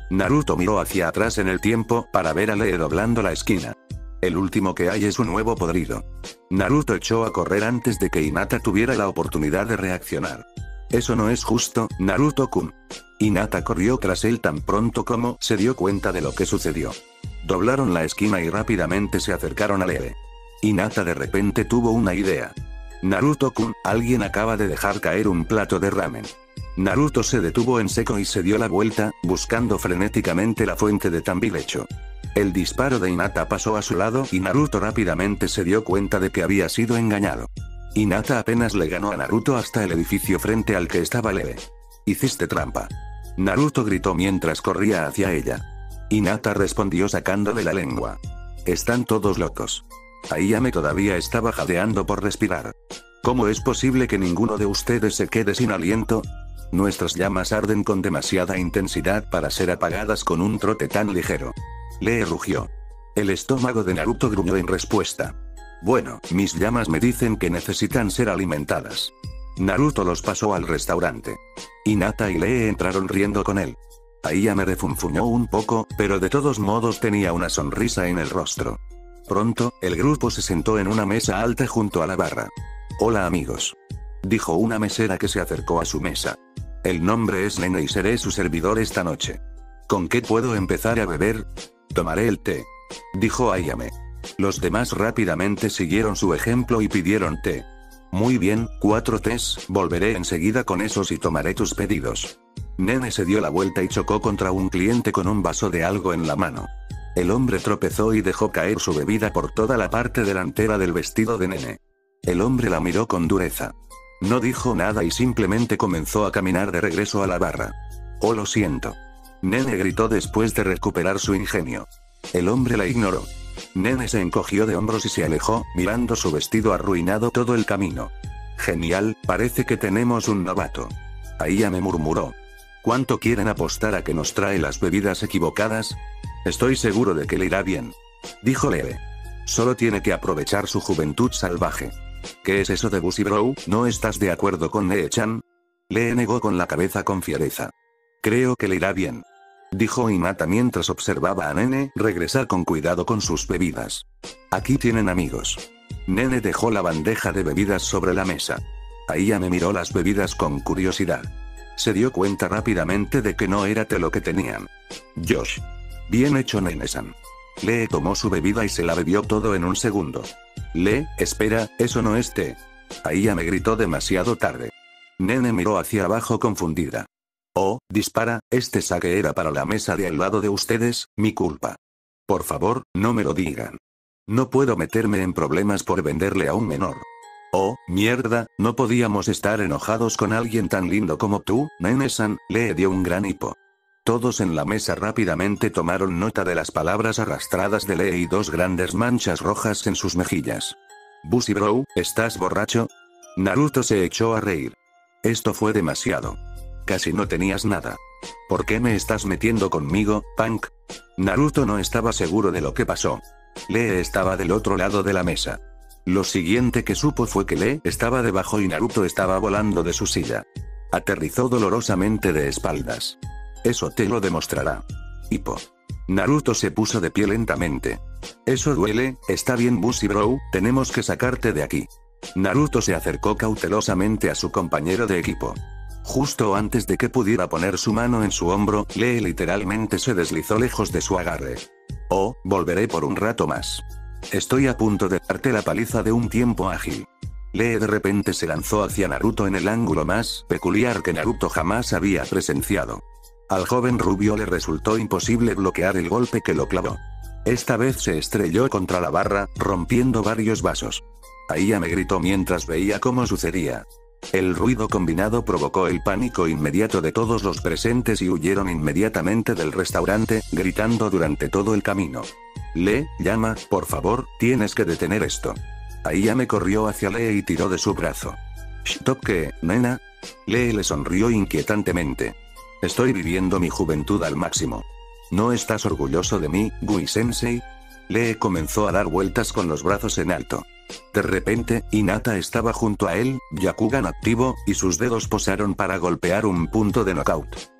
Speaker 1: Naruto miró hacia atrás en el tiempo para ver a Lee doblando la esquina. El último que hay es un huevo podrido. Naruto echó a correr antes de que Hinata tuviera la oportunidad de reaccionar. Eso no es justo, Naruto-kun. Hinata corrió tras él tan pronto como se dio cuenta de lo que sucedió. Doblaron la esquina y rápidamente se acercaron a Lee. Hinata de repente tuvo una idea. Naruto-kun, alguien acaba de dejar caer un plato de ramen. Naruto se detuvo en seco y se dio la vuelta, buscando frenéticamente la fuente de tambilecho. El disparo de Hinata pasó a su lado y Naruto rápidamente se dio cuenta de que había sido engañado. Hinata apenas le ganó a Naruto hasta el edificio frente al que estaba Lee. Hiciste trampa. Naruto gritó mientras corría hacia ella. Hinata respondió sacándole la lengua. Están todos locos. Ayame todavía estaba jadeando por respirar. ¿Cómo es posible que ninguno de ustedes se quede sin aliento? Nuestras llamas arden con demasiada intensidad para ser apagadas con un trote tan ligero. Lee rugió. El estómago de Naruto gruñó en respuesta. Bueno, mis llamas me dicen que necesitan ser alimentadas. Naruto los pasó al restaurante. Hinata y Lee entraron riendo con él. Ayame refunfuñó un poco, pero de todos modos tenía una sonrisa en el rostro. Pronto, el grupo se sentó en una mesa alta junto a la barra. Hola amigos. Dijo una mesera que se acercó a su mesa. El nombre es Nene y seré su servidor esta noche. ¿Con qué puedo empezar a beber? Tomaré el té. Dijo Ayame. Los demás rápidamente siguieron su ejemplo y pidieron té. Muy bien, 4 tés, volveré enseguida con esos y tomaré tus pedidos. Nene se dio la vuelta y chocó contra un cliente con un vaso de algo en la mano. El hombre tropezó y dejó caer su bebida por toda la parte delantera del vestido de Nene. El hombre la miró con dureza. No dijo nada y simplemente comenzó a caminar de regreso a la barra. Oh, lo siento. Nene gritó después de recuperar su ingenio. El hombre la ignoró. Nene se encogió de hombros y se alejó, mirando su vestido arruinado todo el camino. Genial, parece que tenemos un novato. Ayame murmuró. ¿Cuánto quieren apostar a que nos trae las bebidas equivocadas? Estoy seguro de que le irá bien. Dijo Lee. Solo tiene que aprovechar su juventud salvaje. ¿Qué es eso de Busy Bro? ¿No estás de acuerdo con Lee-chan? Lee negó con la cabeza con fiereza. Creo que le irá bien. Dijo Hinata mientras observaba a Nene regresar con cuidado con sus bebidas. Aquí tienen amigos. Nene dejó la bandeja de bebidas sobre la mesa. Ayame miró las bebidas con curiosidad. Se dio cuenta rápidamente de que no era té lo que tenían. Josh. Bien hecho Nene-san. Lee tomó su bebida y se la bebió todo en un segundo. Lee, espera, eso no es té. Ayame gritó demasiado tarde. Nene miró hacia abajo confundida. Oh, dispara, este saque era para la mesa de al lado de ustedes, mi culpa. Por favor, no me lo digan. No puedo meterme en problemas por venderle a un menor. Oh, mierda, no podíamos estar enojados con alguien tan lindo como tú, Nene-san, le dio un gran hipo. Todos en la mesa rápidamente tomaron nota de las palabras arrastradas de Lee y 2 grandes manchas rojas en sus mejillas. Busy Bro, ¿estás borracho? Naruto se echó a reír. Esto fue demasiado. Casi no tenías nada. ¿Por qué me estás metiendo conmigo, Punk? Naruto no estaba seguro de lo que pasó. Lee estaba del otro lado de la mesa. Lo siguiente que supo fue que Lee estaba debajo y Naruto estaba volando de su silla. Aterrizó dolorosamente de espaldas. Eso te lo demostrará. Hipo. Naruto se puso de pie lentamente. Eso duele, está bien Busy Bro, tenemos que sacarte de aquí. Naruto se acercó cautelosamente a su compañero de equipo. Justo antes de que pudiera poner su mano en su hombro, Lee literalmente se deslizó lejos de su agarre. Oh, volveré por un rato más. Estoy a punto de darte la paliza de un tiempo ágil. Lee de repente se lanzó hacia Naruto en el ángulo más peculiar que Naruto jamás había presenciado. Al joven rubio le resultó imposible bloquear el golpe que lo clavó. Esta vez se estrelló contra la barra, rompiendo varios vasos. Ayame gritó mientras veía cómo sucedía. El ruido combinado provocó el pánico inmediato de todos los presentes y huyeron inmediatamente del restaurante, gritando durante todo el camino. Lee, llama, por favor, tienes que detener esto. Ayame corrió hacia Lee y tiró de su brazo. ¿Stop qué, nena? Lee le sonrió inquietantemente. Estoy viviendo mi juventud al máximo. ¿No estás orgulloso de mí, Gui-sensei? Lee comenzó a dar vueltas con los brazos en alto. De repente, Hinata estaba junto a él, Byakugan activo, y sus dedos posaron para golpear un punto de knockout.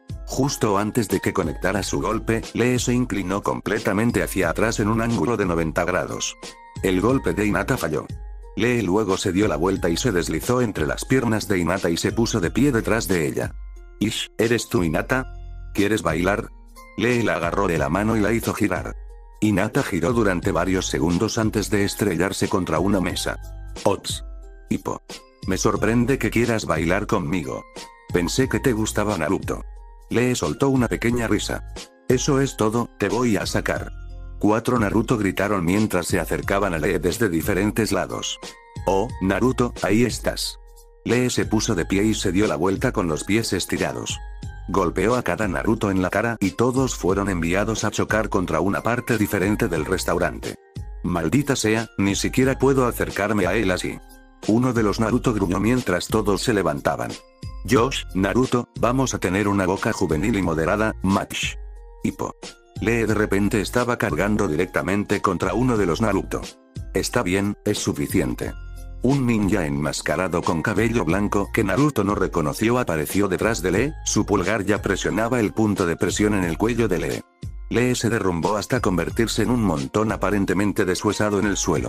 Speaker 1: Justo antes de que conectara su golpe, Lee se inclinó completamente hacia atrás en un ángulo de 90 grados. El golpe de Hinata falló. Lee luego se dio la vuelta y se deslizó entre las piernas de Hinata y se puso de pie detrás de ella. «Ish, ¿eres tú Hinata? ¿Quieres bailar?» Lee la agarró de la mano y la hizo girar. Hinata giró durante varios segundos antes de estrellarse contra una mesa. «Ots. Hippo. Me sorprende que quieras bailar conmigo. Pensé que te gustaba Naruto». Lee soltó una pequeña risa. «Eso es todo, te voy a sacar». 4 Naruto gritaron mientras se acercaban a Lee desde diferentes lados. «Oh, Naruto, ahí estás». Lee se puso de pie y se dio la vuelta con los pies estirados. Golpeó a cada Naruto en la cara y todos fueron enviados a chocar contra una parte diferente del restaurante. «Maldita sea, ni siquiera puedo acercarme a él así». Uno de los Naruto gruñó mientras todos se levantaban. «Josh, Naruto, vamos a tener una boca juvenil y moderada, match». Hippo. Lee de repente estaba cargando directamente contra uno de los Naruto. «Está bien, es suficiente». Un ninja enmascarado con cabello blanco que Naruto no reconoció apareció detrás de Lee, su pulgar ya presionaba el punto de presión en el cuello de Lee. Lee se derrumbó hasta convertirse en un montón aparentemente deshuesado en el suelo.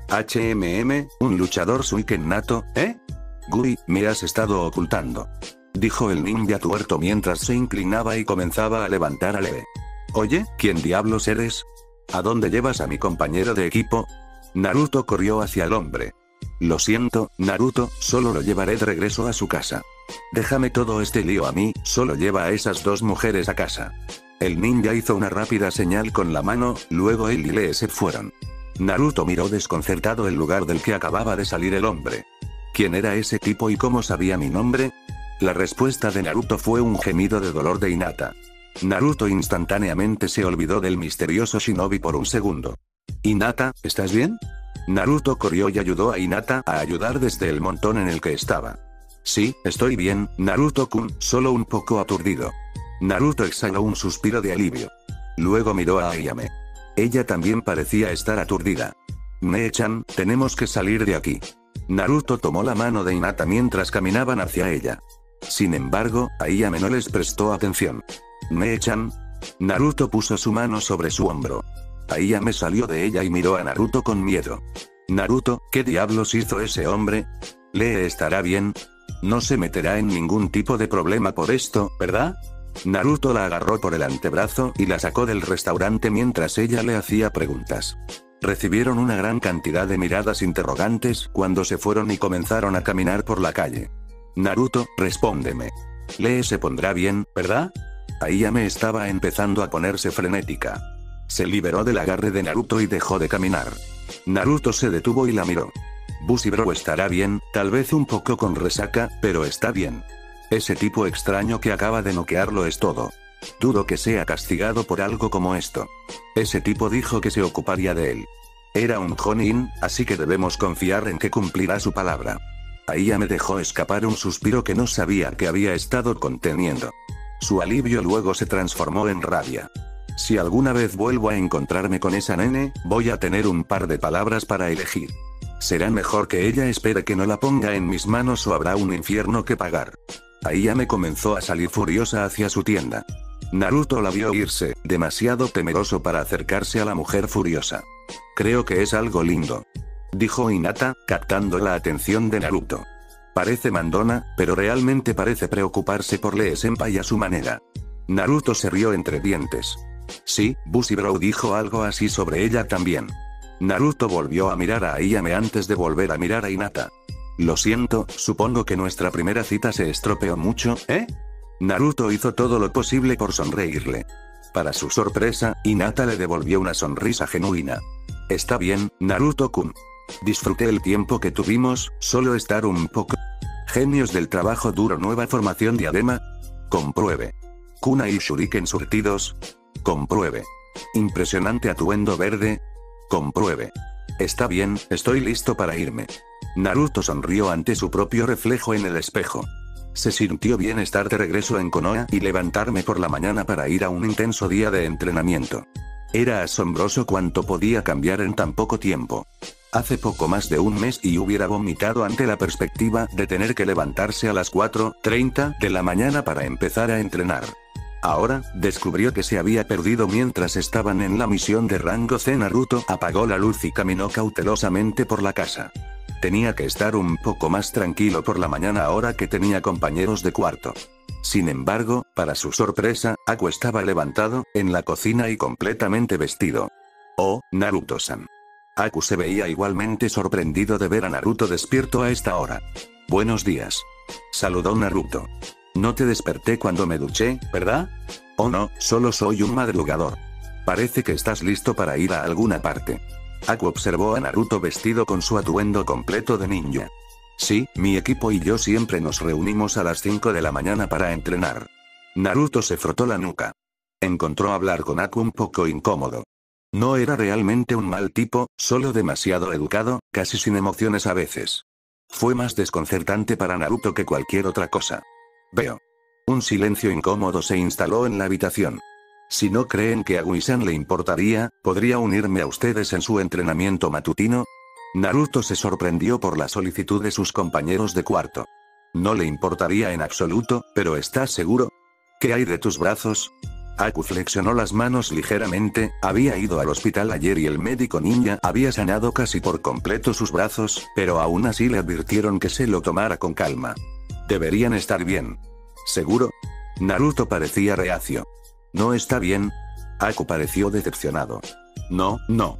Speaker 1: «un luchador Suiken nato, ¿eh? Gui, me has estado ocultando», dijo el ninja tuerto mientras se inclinaba y comenzaba a levantar a Lee. «Oye, ¿quién diablos eres? ¿A dónde llevas a mi compañero de equipo?» Naruto corrió hacia el hombre. «Lo siento, Naruto, solo lo llevaré de regreso a su casa. Déjame todo este lío a mí, solo lleva a esas 2 mujeres a casa». El ninja hizo una rápida señal con la mano, luego él y Lee se fueron. Naruto miró desconcertado el lugar del que acababa de salir el hombre. ¿Quién era ese tipo y cómo sabía mi nombre? La respuesta de Naruto fue un gemido de dolor de Hinata. Naruto instantáneamente se olvidó del misterioso shinobi por un segundo. «Hinata, ¿estás bien?» Naruto corrió y ayudó a Hinata a ayudar desde el montón en el que estaba. «Sí, estoy bien, Naruto-kun, solo un poco aturdido». Naruto exhaló un suspiro de alivio. Luego miró a Ayame. Ella también parecía estar aturdida. «Nee-chan, tenemos que salir de aquí». Naruto tomó la mano de Hinata mientras caminaban hacia ella. Sin embargo, Ayame no les prestó atención. «Nee-chan». Naruto puso su mano sobre su hombro. Ayame salió de ella y miró a Naruto con miedo. «Naruto, ¿qué diablos hizo ese hombre? Lee estará bien. No se meterá en ningún tipo de problema por esto, ¿verdad?» Naruto la agarró por el antebrazo y la sacó del restaurante mientras ella le hacía preguntas. Recibieron una gran cantidad de miradas interrogantes cuando se fueron y comenzaron a caminar por la calle. «Naruto, respóndeme. Lee se pondrá bien, ¿verdad?» Ayame estaba empezando a ponerse frenética. Se liberó del agarre de Naruto y dejó de caminar. Naruto se detuvo y la miró. «Bushido estará bien, tal vez un poco con resaca, pero está bien. Ese tipo extraño que acaba de noquearlo es todo. Dudo que sea castigado por algo como esto. Ese tipo dijo que se ocuparía de él. Era un Jonin, así que debemos confiar en que cumplirá su palabra». Ayame dejó escapar un suspiro que no sabía que había estado conteniendo. Su alivio luego se transformó en rabia. «Si alguna vez vuelvo a encontrarme con esa nene, voy a tener un par de palabras para elegir. Será mejor que ella espere que no la ponga en mis manos o habrá un infierno que pagar». Ayame comenzó a salir furiosa hacia su tienda. Naruto la vio irse, demasiado temeroso para acercarse a la mujer furiosa. «Creo que es algo lindo», dijo Hinata, captando la atención de Naruto. «Parece mandona, pero realmente parece preocuparse por Lee-senpai a su manera». Naruto se rió entre dientes. «Sí, Bushido dijo algo así sobre ella también». Naruto volvió a mirar a Ayame antes de volver a mirar a Hinata. «Lo siento, supongo que nuestra primera cita se estropeó mucho, ¿eh?» Naruto hizo todo lo posible por sonreírle. Para su sorpresa, Hinata le devolvió una sonrisa genuina. «Está bien, Naruto-kun. Disfruté el tiempo que tuvimos, solo estar un poco. Genios del trabajo duro, nueva formación diadema. Compruebe. Kunai Shuriken surtidos. Compruebe. Impresionante atuendo verde. Compruebe. Está bien, estoy listo para irme». Naruto sonrió ante su propio reflejo en el espejo. Se sintió bien estar de regreso en Konoha y levantarme por la mañana para ir a un intenso día de entrenamiento. Era asombroso cuánto podía cambiar en tan poco tiempo. Hace poco más de un mes y hubiera vomitado ante la perspectiva de tener que levantarse a las 4:30 de la mañana para empezar a entrenar. Ahora, descubrió que se había perdido mientras estaban en la misión de rango C. Naruto apagó la luz y caminó cautelosamente por la casa. Tenía que estar un poco más tranquilo por la mañana ahora que tenía compañeros de cuarto. Sin embargo, para su sorpresa, Aku estaba levantado, en la cocina y completamente vestido. Oh, Naruto-san. Aku se veía igualmente sorprendido de ver a Naruto despierto a esta hora. Buenos días. Saludó Naruto. No te desperté cuando me duché, ¿verdad? Oh no, solo soy un madrugador. Parece que estás listo para ir a alguna parte. Aku observó a Naruto vestido con su atuendo completo de ninja. Sí, mi equipo y yo siempre nos reunimos a las 5 de la mañana para entrenar. Naruto se frotó la nuca. Encontró hablar con Aku un poco incómodo. No era realmente un mal tipo, solo demasiado educado, casi sin emociones a veces. Fue más desconcertante para Naruto que cualquier otra cosa. Veo. Un silencio incómodo se instaló en la habitación. Si no creen que a Gui-san le importaría, ¿podría unirme a ustedes en su entrenamiento matutino? Naruto se sorprendió por la solicitud de sus compañeros de cuarto. No le importaría en absoluto, pero ¿estás seguro? ¿Qué hay de tus brazos? Aku flexionó las manos ligeramente, había ido al hospital ayer y el médico ninja había sanado casi por completo sus brazos, pero aún así le advirtieron que se lo tomara con calma. Deberían estar bien. ¿Seguro? Naruto parecía reacio. ¿No está bien? Aku pareció decepcionado. No.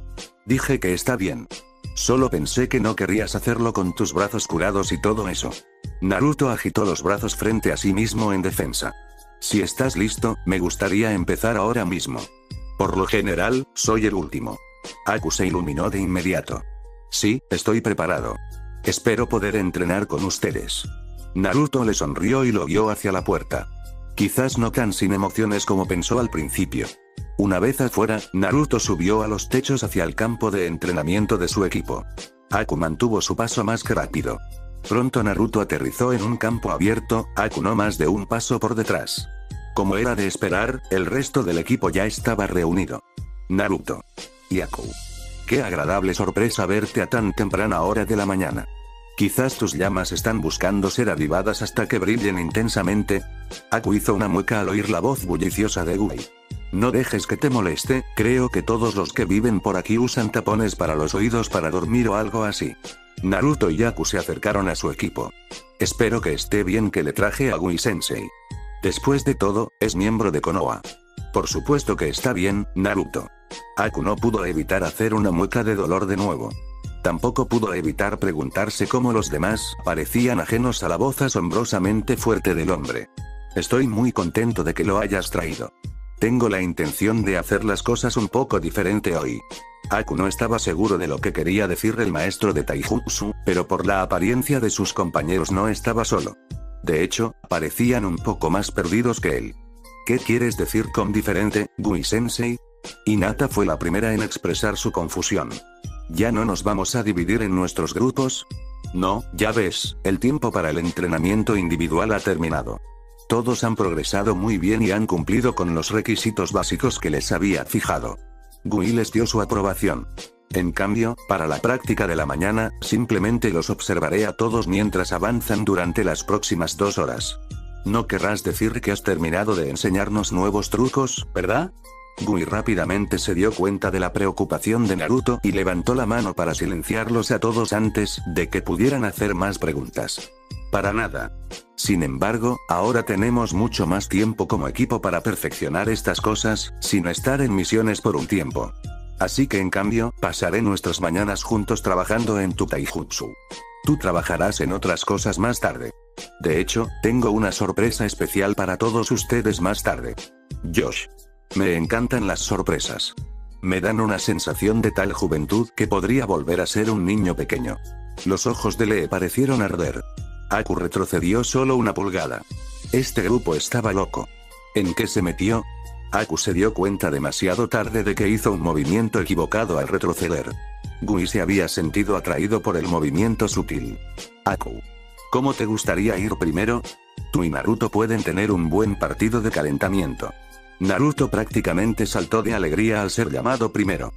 Speaker 1: Dije que está bien. Solo pensé que no querrías hacerlo con tus brazos curados y todo eso. Naruto agitó los brazos frente a sí mismo en defensa. Si estás listo, me gustaría empezar ahora mismo. Por lo general, soy el último. Aku se iluminó de inmediato. Sí, estoy preparado. Espero poder entrenar con ustedes. Naruto le sonrió y lo guió hacia la puerta. Quizás no tan sin emociones como pensó al principio. Una vez afuera, Naruto subió a los techos hacia el campo de entrenamiento de su equipo. Aku mantuvo su paso más que rápido. Pronto Naruto aterrizó en un campo abierto, Aku no más de un paso por detrás. Como era de esperar, el resto del equipo ya estaba reunido. Naruto. Y Aku. Qué agradable sorpresa verte a tan temprana hora de la mañana. Quizás tus llamas están buscando ser avivadas hasta que brillen intensamente. Aku hizo una mueca al oír la voz bulliciosa de Gui. No dejes que te moleste, creo que todos los que viven por aquí usan tapones para los oídos para dormir o algo así. Naruto y Aku se acercaron a su equipo. Espero que esté bien que le traje a Gui-sensei. Después de todo, es miembro de Konoha. Por supuesto que está bien, Naruto. Aku no pudo evitar hacer una mueca de dolor de nuevo. Tampoco pudo evitar preguntarse cómo los demás parecían ajenos a la voz asombrosamente fuerte del hombre. Estoy muy contento de que lo hayas traído. Tengo la intención de hacer las cosas un poco diferente hoy. Aku no estaba seguro de lo que quería decir el maestro de Taijutsu, pero por la apariencia de sus compañeros no estaba solo. De hecho, parecían un poco más perdidos que él. ¿Qué quieres decir con diferente, Gui-sensei? Hinata fue la primera en expresar su confusión. ¿Ya no nos vamos a dividir en nuestros grupos? No, ya ves, el tiempo para el entrenamiento individual ha terminado. Todos han progresado muy bien y han cumplido con los requisitos básicos que les había fijado. Gui les dio su aprobación. En cambio, para la práctica de la mañana, simplemente los observaré a todos mientras avanzan durante las próximas 2 horas. No querrás decir que has terminado de enseñarnos nuevos trucos, ¿verdad? Gui rápidamente se dio cuenta de la preocupación de Naruto y levantó la mano para silenciarlos a todos antes de que pudieran hacer más preguntas. Para nada. Sin embargo, ahora tenemos mucho más tiempo como equipo para perfeccionar estas cosas, sin estar en misiones por un tiempo. Así que en cambio, pasaré nuestras mañanas juntos trabajando en tu taijutsu. Tú trabajarás en otras cosas más tarde. De hecho, tengo una sorpresa especial para todos ustedes más tarde. Josh. Me encantan las sorpresas. Me dan una sensación de tal juventud que podría volver a ser un niño pequeño. Los ojos de Lee parecieron arder. Aku retrocedió solo una pulgada. Este grupo estaba loco. ¿En qué se metió? Aku se dio cuenta demasiado tarde de que hizo un movimiento equivocado al retroceder. Gui se había sentido atraído por el movimiento sutil. Aku. ¿Cómo te gustaría ir primero? Tú y Naruto pueden tener un buen partido de calentamiento. Naruto prácticamente saltó de alegría al ser llamado primero.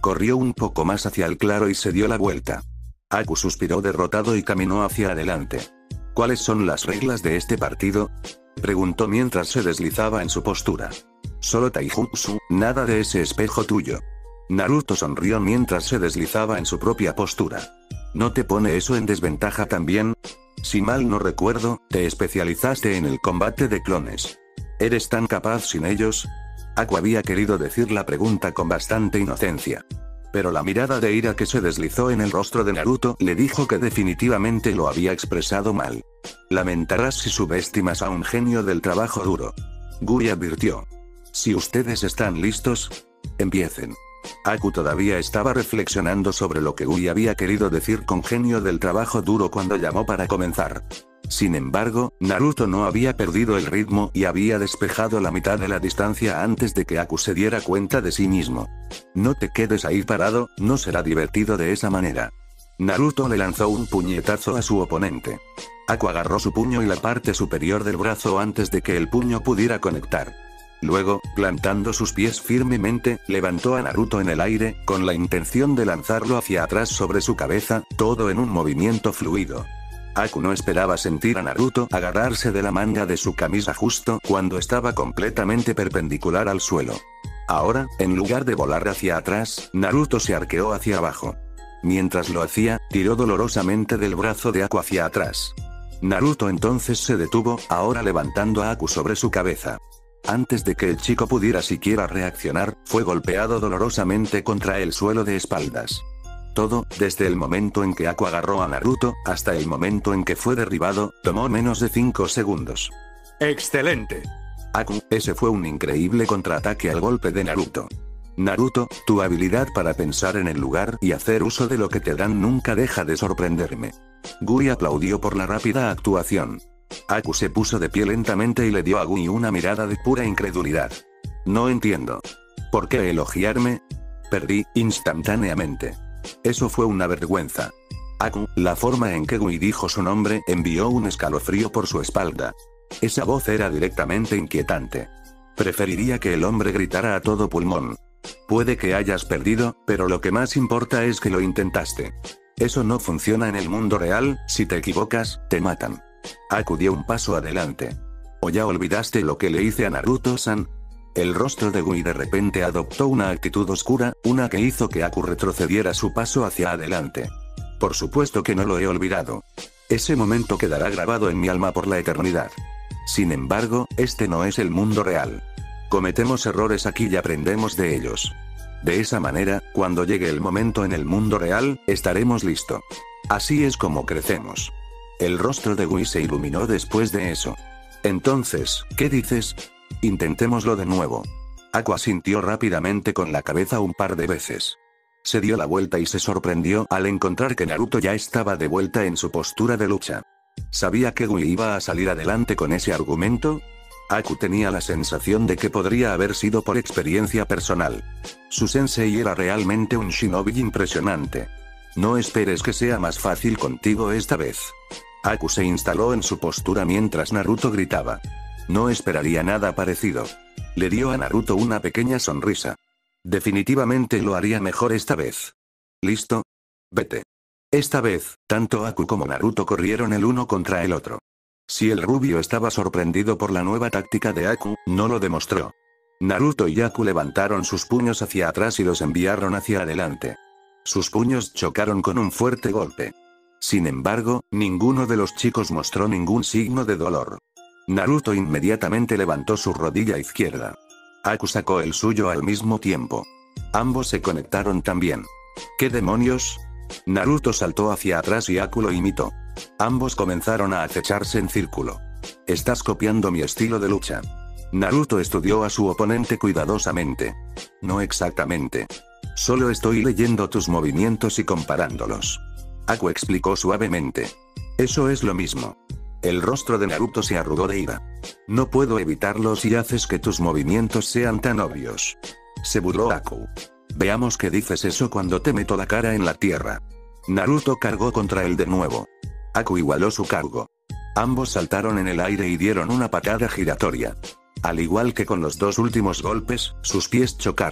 Speaker 1: Corrió un poco más hacia el claro y se dio la vuelta. Aku suspiró derrotado y caminó hacia adelante. ¿Cuáles son las reglas de este partido?, preguntó mientras se deslizaba en su postura. Solo taijutsu, nada de ese espejo tuyo. Naruto sonrió mientras se deslizaba en su propia postura. ¿No te pone eso en desventaja también? Si mal no recuerdo, te especializaste en el combate de clones. ¿Eres tan capaz sin ellos? Aku había querido decir la pregunta con bastante inocencia. Pero la mirada de ira que se deslizó en el rostro de Naruto le dijo que definitivamente lo había expresado mal. Lamentarás si subestimas a un genio del trabajo duro. Gui advirtió. Si ustedes están listos, empiecen. Aku todavía estaba reflexionando sobre lo que Gui había querido decir con genio del trabajo duro cuando llamó para comenzar. Sin embargo, Naruto no había perdido el ritmo y había despejado la mitad de la distancia antes de que Aku se diera cuenta de sí mismo. No te quedes ahí parado, no será divertido de esa manera. Naruto le lanzó un puñetazo a su oponente. Aku agarró su puño y la parte superior del brazo antes de que el puño pudiera conectar. Luego, plantando sus pies firmemente, levantó a Naruto en el aire, con la intención de lanzarlo hacia atrás sobre su cabeza, todo en un movimiento fluido. Aku no esperaba sentir a Naruto agarrarse de la manga de su camisa justo cuando estaba completamente perpendicular al suelo. Ahora, en lugar de volar hacia atrás, Naruto se arqueó hacia abajo. Mientras lo hacía, tiró dolorosamente del brazo de Aku hacia atrás. Naruto entonces se detuvo, ahora levantando a Aku sobre su cabeza. Antes de que el chico pudiera siquiera reaccionar, fue golpeado dolorosamente contra el suelo de espaldas. Todo, desde el momento en que Aku agarró a Naruto, hasta el momento en que fue derribado, tomó menos de 5 segundos.
Speaker 2: ¡Excelente!
Speaker 1: Aku, ese fue un increíble contraataque al golpe de Naruto. Naruto, tu habilidad para pensar en el lugar y hacer uso de lo que te dan nunca deja de sorprenderme. Gui aplaudió por la rápida actuación. Aku se puso de pie lentamente y le dio a Gui una mirada de pura incredulidad. No entiendo. ¿Por qué elogiarme? Perdí, instantáneamente. Eso fue una vergüenza. Aku, la forma en que Gui dijo su nombre envió un escalofrío por su espalda. Esa voz era directamente inquietante. Preferiría que el hombre gritara a todo pulmón. Puede que hayas perdido, pero lo que más importa es que lo intentaste. Eso no funciona en el mundo real, si te equivocas, te matan. Aku dio un paso adelante. ¿O ya olvidaste lo que le hice a Naruto-san? El rostro de Gui de repente adoptó una actitud oscura, una que hizo que Aku retrocediera su paso hacia adelante. Por supuesto que no lo he olvidado. Ese momento quedará grabado en mi alma por la eternidad. Sin embargo, este no es el mundo real. Cometemos errores aquí y aprendemos de ellos. De esa manera, cuando llegue el momento en el mundo real, estaremos listos. Así es como crecemos. El rostro de Gui se iluminó después de eso. Entonces, ¿qué dices? Intentémoslo de nuevo. Aku asintió rápidamente con la cabeza un par de veces. Se dio la vuelta y se sorprendió al encontrar que Naruto ya estaba de vuelta en su postura de lucha. ¿Sabía que Gui iba a salir adelante con ese argumento? Aku tenía la sensación de que podría haber sido por experiencia personal. Su sensei era realmente un shinobi impresionante. No esperes que sea más fácil contigo esta vez. Aku se instaló en su postura mientras Naruto gritaba. No esperaría nada parecido. Le dio a Naruto una pequeña sonrisa. Definitivamente lo haría mejor esta vez. ¿Listo? Vete. Esta vez, tanto Aku como Naruto corrieron el uno contra el otro. Si el rubio estaba sorprendido por la nueva táctica de Aku, no lo demostró. Naruto y Aku levantaron sus puños hacia atrás y los enviaron hacia adelante. Sus puños chocaron con un fuerte golpe. Sin embargo, ninguno de los chicos mostró ningún signo de dolor. Naruto inmediatamente levantó su rodilla izquierda. Aku sacó el suyo al mismo tiempo. Ambos se conectaron también. ¿Qué demonios? Naruto saltó hacia atrás y Aku lo imitó. Ambos comenzaron a acecharse en círculo. Estás copiando mi estilo de lucha. Naruto estudió a su oponente cuidadosamente. No exactamente. Solo estoy leyendo tus movimientos y comparándolos. Aku explicó suavemente. Eso es lo mismo. El rostro de Naruto se arrugó de ira. No puedo evitarlo si haces que tus movimientos sean tan obvios. Se burló Aku. Veamos qué dices eso cuando te meto la cara en la tierra. Naruto cargó contra él de nuevo. Aku igualó su cargo. Ambos saltaron en el aire y dieron una patada giratoria. Al igual que con los dos últimos golpes, sus pies chocaron.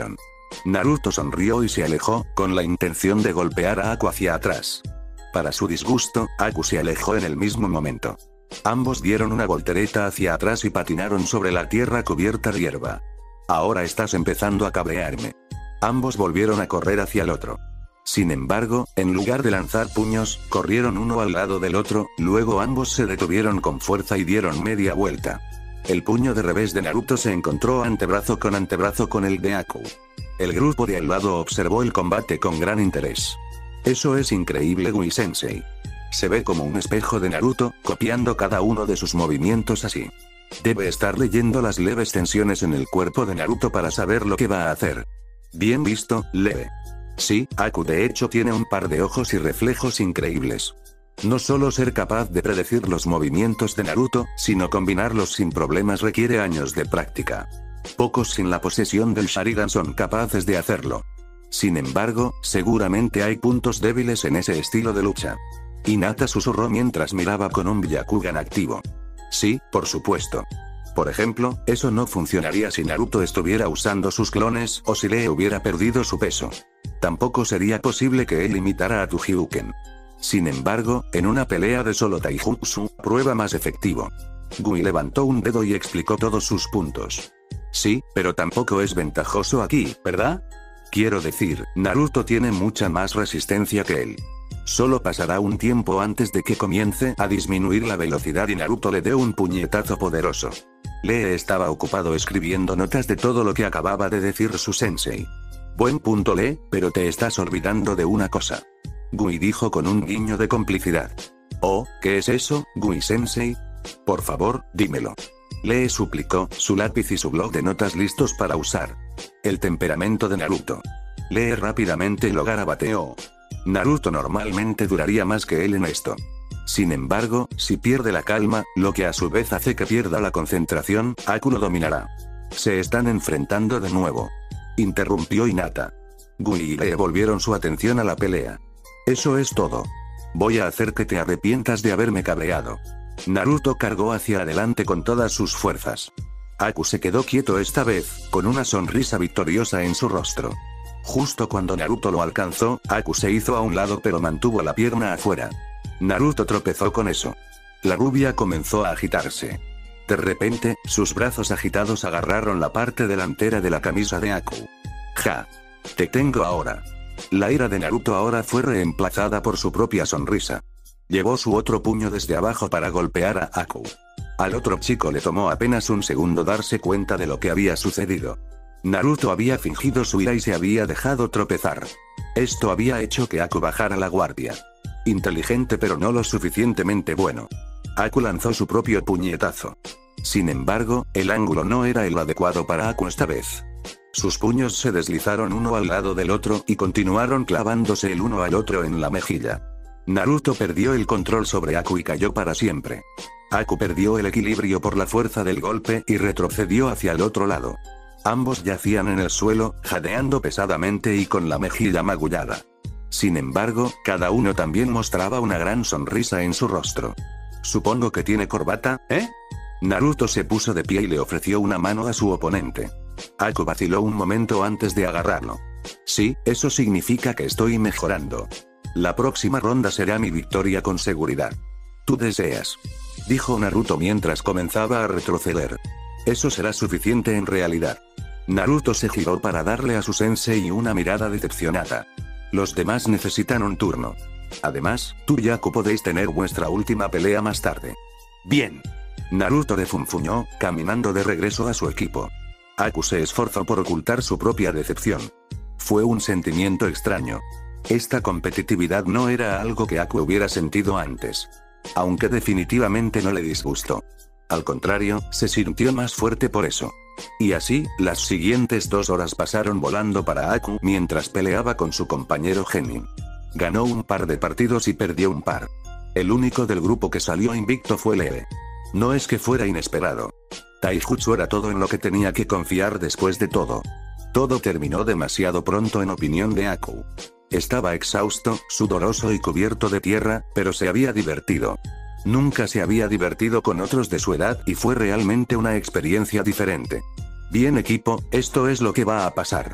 Speaker 1: Naruto sonrió y se alejó, con la intención de golpear a Aku hacia atrás. Para su disgusto, Aku se alejó en el mismo momento. Ambos dieron una voltereta hacia atrás y patinaron sobre la tierra cubierta de hierba. Ahora estás empezando a cabrearme. Ambos volvieron a correr hacia el otro. Sin embargo, en lugar de lanzar puños, corrieron uno al lado del otro, luego ambos se detuvieron con fuerza y dieron media vuelta. El puño de revés de Naruto se encontró antebrazo con el de Aku. El grupo de al lado observó el combate con gran interés. Eso es increíble, Gui-sensei. Se ve como un espejo de Naruto, copiando cada uno de sus movimientos así. Debe estar leyendo las leves tensiones en el cuerpo de Naruto para saber lo que va a hacer. Bien visto, leve. Sí, Aku de hecho tiene un par de ojos y reflejos increíbles. No solo ser capaz de predecir los movimientos de Naruto, sino combinarlos sin problemas requiere años de práctica. Pocos sin la posesión del Sharingan son capaces de hacerlo. Sin embargo, seguramente hay puntos débiles en ese estilo de lucha. Hinata susurró mientras miraba con un Byakugan activo. Sí, por supuesto. Por ejemplo, eso no funcionaría si Naruto estuviera usando sus clones o si Lee hubiera perdido su peso. Tampoco sería posible que él imitara a Tuhyuken. Sin embargo, en una pelea de solo taijutsu, prueba más efectivo. Gui levantó un dedo y explicó todos sus puntos. Sí, pero tampoco es ventajoso aquí, ¿verdad? Quiero decir, Naruto tiene mucha más resistencia que él. Solo pasará un tiempo antes de que comience a disminuir la velocidad y Naruto le dé un puñetazo poderoso. Lee estaba ocupado escribiendo notas de todo lo que acababa de decir su sensei. Buen punto, Lee, pero te estás olvidando de una cosa. Gui dijo con un guiño de complicidad. Oh, ¿qué es eso, Gui-sensei? Por favor, dímelo. Lee suplicó, su lápiz y su bloc de notas listos para usar. El temperamento de Naruto. Lee rápidamente lo garabateó. Naruto normalmente duraría más que él en esto. Sin embargo, si pierde la calma, lo que a su vez hace que pierda la concentración, Aku lo dominará. Se están enfrentando de nuevo. Interrumpió Hinata. Gui y Lee volvieron su atención a la pelea. Eso es todo. Voy a hacer que te arrepientas de haberme cabreado. Naruto cargó hacia adelante con todas sus fuerzas. Aku se quedó quieto esta vez, con una sonrisa victoriosa en su rostro. Justo cuando Naruto lo alcanzó, Aku se hizo a un lado pero mantuvo la pierna afuera. Naruto tropezó con eso. La rubia comenzó a agitarse. De repente, sus brazos agitados agarraron la parte delantera de la camisa de Aku. Ja. Te tengo ahora. La ira de Naruto ahora fue reemplazada por su propia sonrisa. Llevó su otro puño desde abajo para golpear a Aku. Al otro chico le tomó apenas un segundo darse cuenta de lo que había sucedido. Naruto había fingido su ira y se había dejado tropezar. Esto había hecho que Aku bajara la guardia. Inteligente pero no lo suficientemente bueno. Aku lanzó su propio puñetazo. Sin embargo, el ángulo no era el adecuado para Aku esta vez. Sus puños se deslizaron uno al lado del otro y continuaron clavándose el uno al otro en la mejilla. Naruto perdió el control sobre Aku y cayó para siempre. Aku perdió el equilibrio por la fuerza del golpe y retrocedió hacia el otro lado. Ambos yacían en el suelo, jadeando pesadamente y con la mejilla magullada. Sin embargo, cada uno también mostraba una gran sonrisa en su rostro. Supongo que tiene corbata, ¿eh? Naruto se puso de pie y le ofreció una mano a su oponente. Aku vaciló un momento antes de agarrarlo. Sí, eso significa que estoy mejorando. La próxima ronda será mi victoria con seguridad. Tú deseas. Dijo Naruto mientras comenzaba a retroceder. Eso será suficiente en realidad. Naruto se giró para darle a su sensei una mirada decepcionada. Los demás necesitan un turno. Además, tú y Aku podéis tener vuestra última pelea más tarde. Bien. Naruto refunfuñó, caminando de regreso a su equipo. Aku se esforzó por ocultar su propia decepción. Fue un sentimiento extraño. Esta competitividad no era algo que Aku hubiera sentido antes. Aunque definitivamente no le disgustó. Al contrario, se sintió más fuerte por eso. Y así, las siguientes 2 horas pasaron volando para Aku mientras peleaba con su compañero Genin. Ganó un par de partidos y perdió un par. El único del grupo que salió invicto fue Lee. No es que fuera inesperado. Taijutsu era todo en lo que tenía que confiar después de todo. Todo terminó demasiado pronto en opinión de Aku. Estaba exhausto, sudoroso y cubierto de tierra, pero se había divertido. Nunca se había divertido con otros de su edad y fue realmente una experiencia diferente. Bien equipo, esto es lo que va a pasar.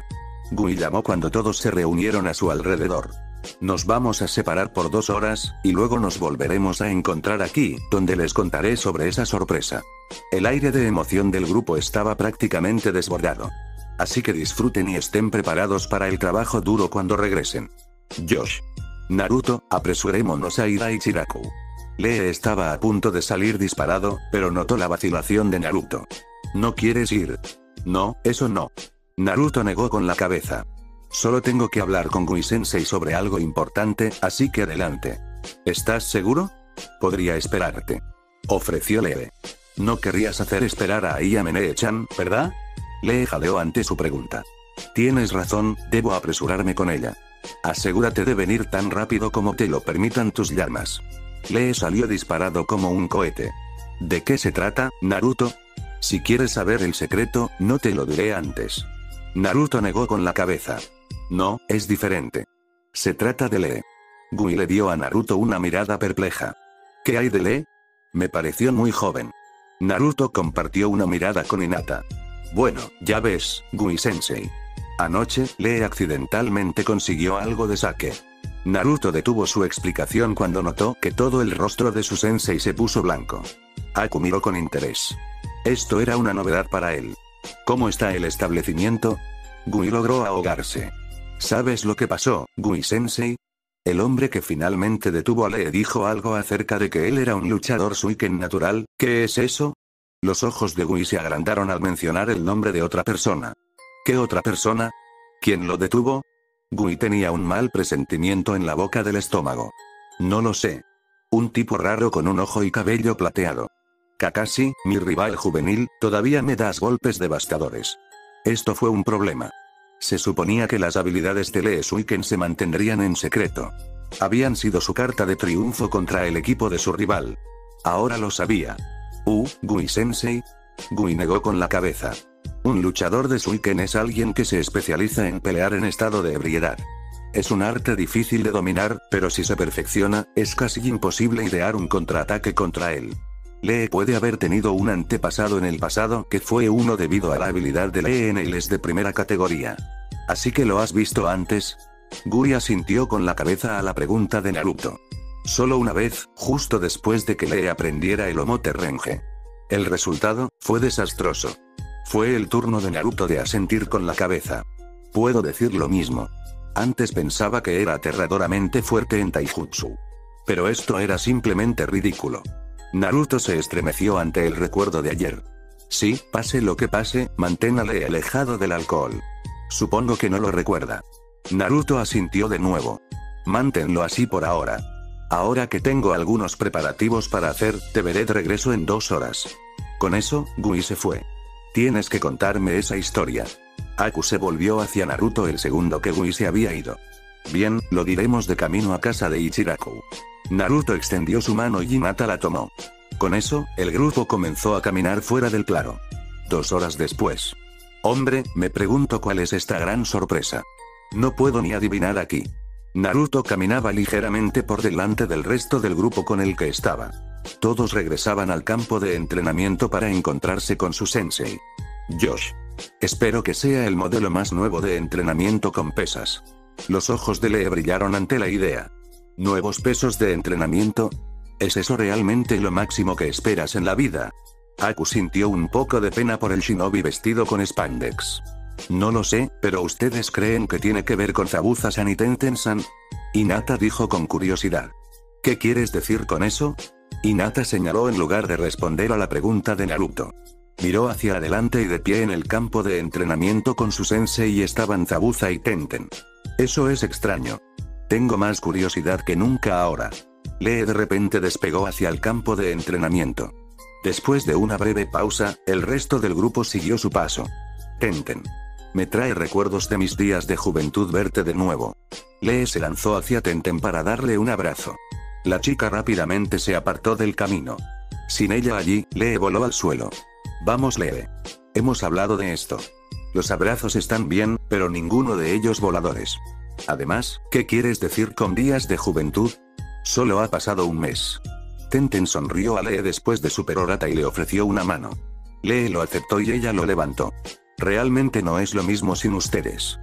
Speaker 1: Gui llamó cuando todos se reunieron a su alrededor. Nos vamos a separar por 2 horas, y luego nos volveremos a encontrar aquí, donde les contaré sobre esa sorpresa. El aire de emoción del grupo estaba prácticamente desbordado. Así que disfruten y estén preparados para el trabajo duro cuando regresen. Josh. Naruto, apresurémonos a ir a Ichiraku. Lee estaba a punto de salir disparado, pero notó la vacilación de Naruto. ¿No quieres ir? No, eso no. Naruto negó con la cabeza. Solo tengo que hablar con Gui-sensei sobre algo importante, así que adelante. ¿Estás seguro? Podría esperarte. Ofreció Lee. No querrías hacer esperar a Ayamene-chan, ¿verdad? Lee jadeó ante su pregunta. Tienes razón, debo apresurarme con ella. Asegúrate de venir tan rápido como te lo permitan tus llamas. Lee salió disparado como un cohete. ¿De qué se trata, Naruto? Si quieres saber el secreto, no te lo diré antes. Naruto negó con la cabeza. No, es diferente. Se trata de Lee. Gui le dio a Naruto una mirada perpleja. ¿Qué hay de Lee? Me pareció muy joven. Naruto compartió una mirada con Hinata. Bueno, ya ves, Gui-sensei. Anoche, Lee accidentalmente consiguió algo de sake. Naruto detuvo su explicación cuando notó que todo el rostro de su sensei se puso blanco. Aku miró con interés. Esto era una novedad para él. ¿Cómo está el establecimiento? Gui logró ahogarse. ¿Sabes lo que pasó, Gui-sensei? El hombre que finalmente detuvo a Lee dijo algo acerca de que él era un luchador suiken natural. ¿Qué es eso? Los ojos de Gui se agrandaron al mencionar el nombre de otra persona. ¿Qué otra persona? ¿Quién lo detuvo? Gui tenía un mal presentimiento en la boca del estómago. No lo sé. Un tipo raro con un ojo y cabello plateado. Kakashi, mi rival juvenil, todavía me das golpes devastadores. Esto fue un problema. Se suponía que las habilidades de Lee Suiken se mantendrían en secreto. Habían sido su carta de triunfo contra el equipo de su rival. Ahora lo sabía. Gui-sensei. Gui negó con la cabeza. Un luchador de Suiken es alguien que se especializa en pelear en estado de ebriedad. Es un arte difícil de dominar, pero si se perfecciona, es casi imposible idear un contraataque contra él. Lee puede haber tenido un antepasado en el pasado que fue uno debido a la habilidad de Lee en es de primera categoría. ¿Así que lo has visto antes? Gui asintió con la cabeza a la pregunta de Naruto. Solo una vez, justo después de que Lee aprendiera el Omote Renge. El resultado fue desastroso. Fue el turno de Naruto de asentir con la cabeza. Puedo decir lo mismo. Antes pensaba que era aterradoramente fuerte en Taijutsu. Pero esto era simplemente ridículo. Naruto se estremeció ante el recuerdo de ayer. Sí, pase lo que pase, mantén a Lee alejado del alcohol. Supongo que no lo recuerda. Naruto asintió de nuevo. Manténlo así por ahora. Ahora que tengo algunos preparativos para hacer, te veré de regreso en 2 horas. Con eso, Gui se fue. Tienes que contarme esa historia. Aku se volvió hacia Naruto el segundo que Gui se había ido. Bien, lo diremos de camino a casa de Ichiraku. Naruto extendió su mano y Hinata la tomó. Con eso, el grupo comenzó a caminar fuera del claro. 2 horas después. Hombre, me pregunto cuál es esta gran sorpresa. No puedo ni adivinar aquí. Naruto caminaba ligeramente por delante del resto del grupo con el que estaba. Todos regresaban al campo de entrenamiento para encontrarse con su sensei. Josh. Espero que sea el modelo más nuevo de entrenamiento con pesas. Los ojos de Lee brillaron ante la idea. ¿Nuevos pesos de entrenamiento? ¿Es eso realmente lo máximo que esperas en la vida? Aku sintió un poco de pena por el shinobi vestido con spandex. No lo sé, pero ¿ustedes creen que tiene que ver con Zabuza-san y Tenten-san? Hinata dijo con curiosidad. ¿Qué quieres decir con eso? Hinata señaló en lugar de responder a la pregunta de Naruto. Miró hacia adelante y de pie en el campo de entrenamiento con su sensei estaban Zabuza y Tenten. Eso es extraño. Tengo más curiosidad que nunca ahora. Lee de repente despegó hacia el campo de entrenamiento. Después de una breve pausa, el resto del grupo siguió su paso. Tenten. Me trae recuerdos de mis días de juventud verte de nuevo. Lee se lanzó hacia Tenten para darle un abrazo. La chica rápidamente se apartó del camino. Sin ella allí, Lee voló al suelo. Vamos Lee. Hemos hablado de esto. Los abrazos están bien, pero ninguno de ellos voladores. Además, ¿qué quieres decir con días de juventud? Solo ha pasado un mes. Tenten sonrió a Lee después de su perorata y le ofreció una mano. Lee lo aceptó y ella lo levantó. Realmente no es lo mismo sin ustedes.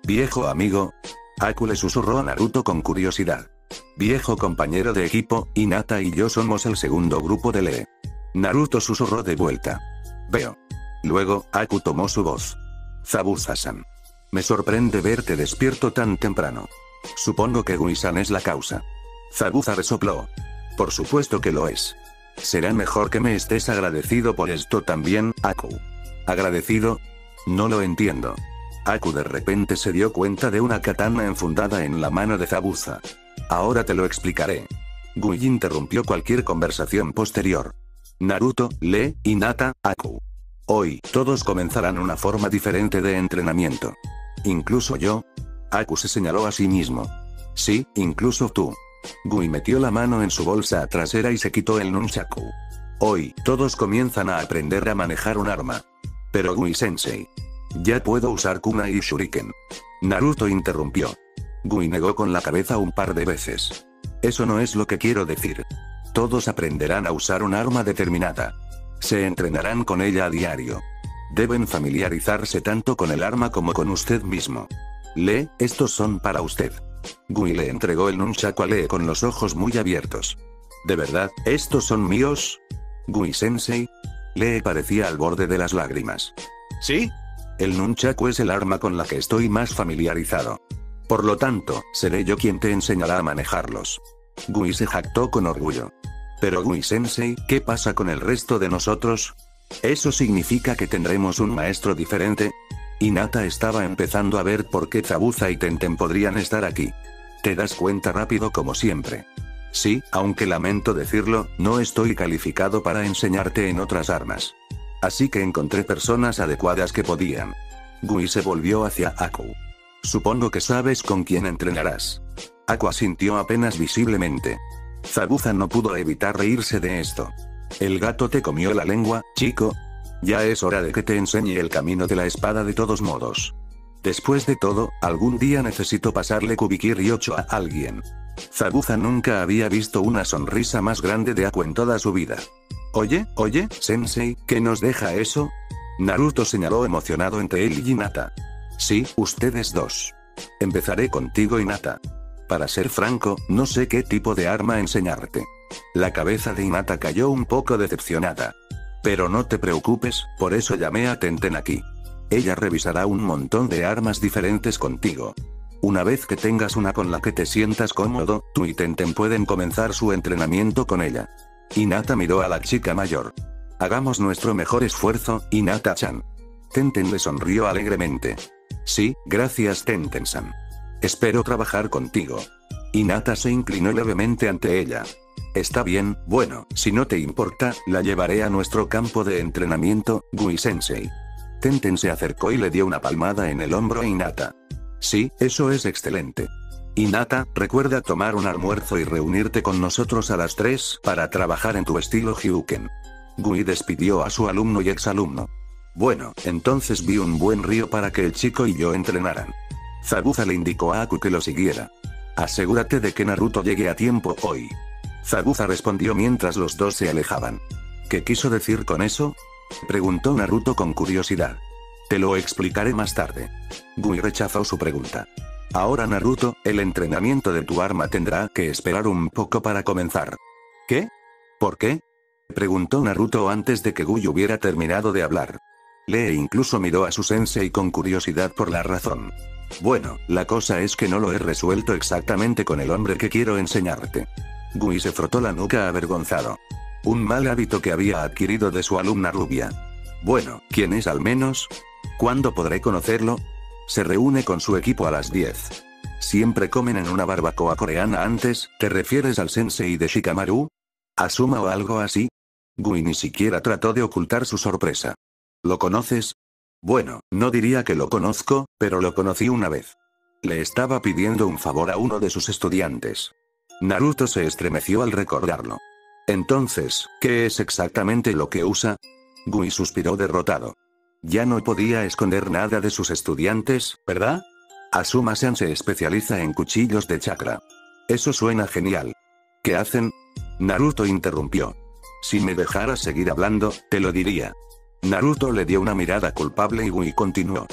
Speaker 1: Viejo amigo. Aku le susurró a Naruto con curiosidad. Viejo compañero de equipo, Hinata y yo somos el segundo grupo de Lee. Naruto susurró de vuelta. Veo. Luego, Aku tomó su voz. Zabuza-san. Me sorprende verte despierto tan temprano. Supongo que Gui-san es la causa. Zabuza resopló. Por supuesto que lo es. Será mejor que me estés agradecido por esto también, Aku. ¿Agradecido? No lo entiendo. Aku de repente se dio cuenta de una katana enfundada en la mano de Zabuza. Ahora te lo explicaré. Gui interrumpió cualquier conversación posterior. Naruto, Lee, Hinata, Aku. Hoy, todos comenzarán una forma diferente de entrenamiento. ¿Incluso yo? Aku se señaló a sí mismo. Sí, incluso tú. Gui metió la mano en su bolsa trasera y se quitó el nunchaku. Hoy, todos comienzan a aprender a manejar un arma. Pero Gui-sensei. Ya puedo usar kunai y shuriken. Naruto interrumpió. Gui negó con la cabeza un par de veces. Eso no es lo que quiero decir. Todos aprenderán a usar un arma determinada. Se entrenarán con ella a diario. Deben familiarizarse tanto con el arma como con usted mismo. Lee, estos son para usted. Gui le entregó el nunchaku a Lee con los ojos muy abiertos. ¿De verdad, estos son míos? Gui-sensei. Lee parecía al borde de las lágrimas.
Speaker 2: ¿Sí?
Speaker 1: El nunchaku es el arma con la que estoy más familiarizado. Por lo tanto, seré yo quien te enseñará a manejarlos. Gui se jactó con orgullo. Pero Gui-sensei, ¿qué pasa con el resto de nosotros? ¿Eso significa que tendremos un maestro diferente? Hinata estaba empezando a ver por qué Zabuza y Tenten podrían estar aquí. Te das cuenta rápido como siempre. Sí, aunque lamento decirlo, no estoy calificado para enseñarte en otras armas. Así que encontré personas adecuadas que podían. Gui se volvió hacia Aku. Supongo que sabes con quién entrenarás. Aku asintió apenas visiblemente. Zabuza no pudo evitar reírse de esto. ¿El gato te comió la lengua, chico? Ya es hora de que te enseñe el camino de la espada de todos modos. Después de todo, algún día necesito pasarle Kubiki Ryocho a alguien. Zabuza nunca había visto una sonrisa más grande de Aku en toda su vida. Oye, sensei, ¿qué nos deja eso? Naruto señaló emocionado entre él y Hinata. Sí, ustedes dos. Empezaré contigo, Hinata. Para ser franco, no sé qué tipo de arma enseñarte. La cabeza de Hinata cayó un poco decepcionada. Pero no te preocupes, por eso llamé a Tenten aquí. Ella revisará un montón de armas diferentes contigo. Una vez que tengas una con la que te sientas cómodo, tú y Tenten pueden comenzar su entrenamiento con ella. Hinata miró a la chica mayor. Hagamos nuestro mejor esfuerzo, Hinata-chan. Tenten le sonrió alegremente. Sí, gracias Tenten-san. Espero trabajar contigo. Hinata se inclinó levemente ante ella. Está bien, bueno, si no te importa, la llevaré a nuestro campo de entrenamiento, Gui-sensei. Tenten se acercó y le dio una palmada en el hombro a Hinata. Sí, eso es excelente. Hinata, recuerda tomar un almuerzo y reunirte con nosotros a las 3 para trabajar en tu estilo Hyuken. Gui despidió a su alumno y exalumno. Bueno, entonces vi un buen río para que el chico y yo entrenaran. Zabuza le indicó a Aku que lo siguiera. Asegúrate de que Naruto llegue a tiempo hoy. Zabuza respondió mientras los dos se alejaban. ¿Qué quiso decir con eso? Preguntó Naruto con curiosidad. Te lo explicaré más tarde. Gui rechazó su pregunta. Ahora Naruto, el entrenamiento de tu arma tendrá que esperar un poco para comenzar. ¿Qué? ¿Por qué? Preguntó Naruto antes de que Gui hubiera terminado de hablar. Lee incluso miró a su sensei con curiosidad por la razón. Bueno, la cosa es que no lo he resuelto exactamente con el hombre que quiero enseñarte. Gui se frotó la nuca avergonzado. Un mal hábito que había adquirido de su alumna rubia. Bueno, ¿quién es al menos? ¿Cuándo podré conocerlo? Se reúne con su equipo a las 10. Siempre comen en una barbacoa coreana antes, ¿te refieres al sensei de Shikamaru? ¿Asuma o algo así? Gui ni siquiera trató de ocultar su sorpresa. ¿Lo conoces? Bueno, no diría que lo conozco, pero lo conocí una vez. Le estaba pidiendo un favor a uno de sus estudiantes. Naruto se estremeció al recordarlo. Entonces, ¿qué es exactamente lo que usa? Gui suspiró derrotado. Ya no podía esconder nada de sus estudiantes, ¿verdad? Asuma-san se especializa en cuchillos de chakra. Eso suena genial. ¿Qué hacen? Naruto interrumpió. Si me dejaras seguir hablando, te lo diría. Naruto le dio una mirada culpable y Gui continuó.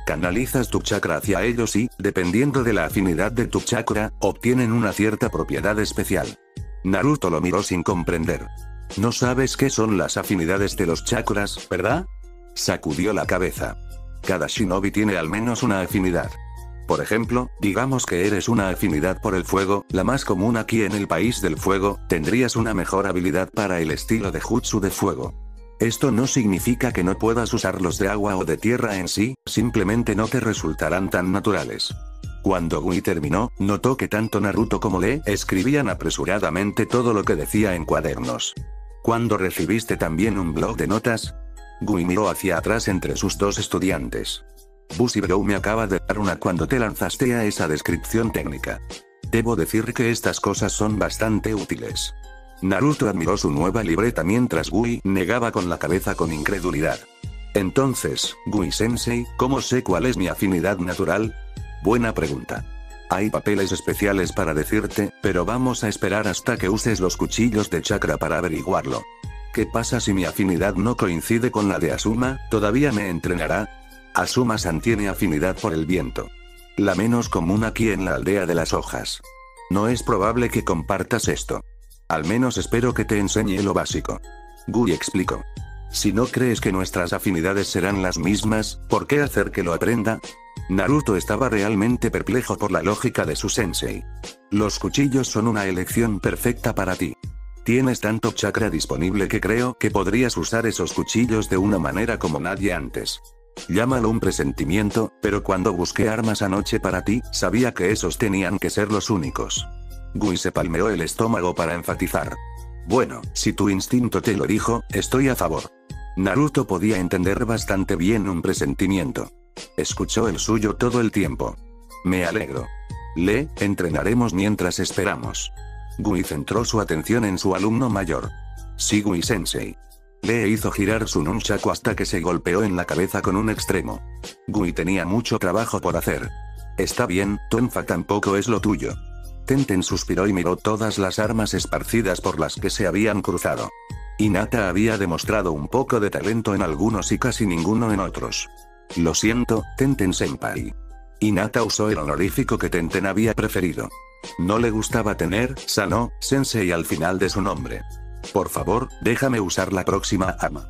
Speaker 1: Canalizas tu chakra hacia ellos y, dependiendo de la afinidad de tu chakra, obtienen una cierta propiedad especial. Naruto lo miró sin comprender. No sabes qué son las afinidades de los chakras, ¿verdad? Sacudió la cabeza. Cada shinobi tiene al menos una afinidad. Por ejemplo, digamos que eres una afinidad por el fuego, la más común aquí en el país del fuego, tendrías una mejor habilidad para el estilo de jutsu de fuego. Esto no significa que no puedas usar los de agua o de tierra en sí, simplemente no te resultarán tan naturales. Cuando Gui terminó, notó que tanto Naruto como Lee escribían apresuradamente todo lo que decía en cuadernos. ¿Cuándo recibiste también un blog de notas? Gui miró hacia atrás entre sus dos estudiantes. Bushido me acaba de dar una cuando te lanzaste a esa descripción técnica. Debo decir que estas cosas son bastante útiles. Naruto admiró su nueva libreta mientras Gui negaba con la cabeza con incredulidad. Entonces, Gui-sensei, ¿cómo sé cuál es mi afinidad natural? Buena pregunta. Hay papeles especiales para decirte, pero vamos a esperar hasta que uses los cuchillos de chakra para averiguarlo. ¿Qué pasa si mi afinidad no coincide con la de Asuma? ¿Todavía me entrenará? Asuma-san tiene afinidad por el viento. La menos común aquí en la aldea de las hojas. No es probable que compartas esto. Al menos espero que te enseñe lo básico. Gui explicó. Si no crees que nuestras afinidades serán las mismas, ¿por qué hacer que lo aprenda? Naruto estaba realmente perplejo por la lógica de su sensei. Los cuchillos son una elección perfecta para ti. Tienes tanto chakra disponible que creo que podrías usar esos cuchillos de una manera como nadie antes. Llámalo un presentimiento, pero cuando busqué armas anoche para ti, sabía que esos tenían que ser los únicos. Gui se palmeó el estómago para enfatizar. Bueno, si tu instinto te lo dijo, estoy a favor. Naruto podía entender bastante bien un presentimiento. Escuchó el suyo todo el tiempo. Me alegro. Lee, entrenaremos mientras esperamos. Gui centró su atención en su alumno mayor. Sí, Gui-sensei. Lee hizo girar su nunchaku hasta que se golpeó en la cabeza con un extremo. Gui tenía mucho trabajo por hacer. Está bien, Tonfa tampoco es lo tuyo. Tenten suspiró y miró todas las armas esparcidas por las que se habían cruzado. Hinata había demostrado un poco de talento en algunos y casi ninguno en otros. Lo siento, Tenten-senpai. Hinata usó el honorífico que Tenten había preferido. No le gustaba tener Sano-sensei al final de su nombre. Por favor, déjame usar la próxima arma.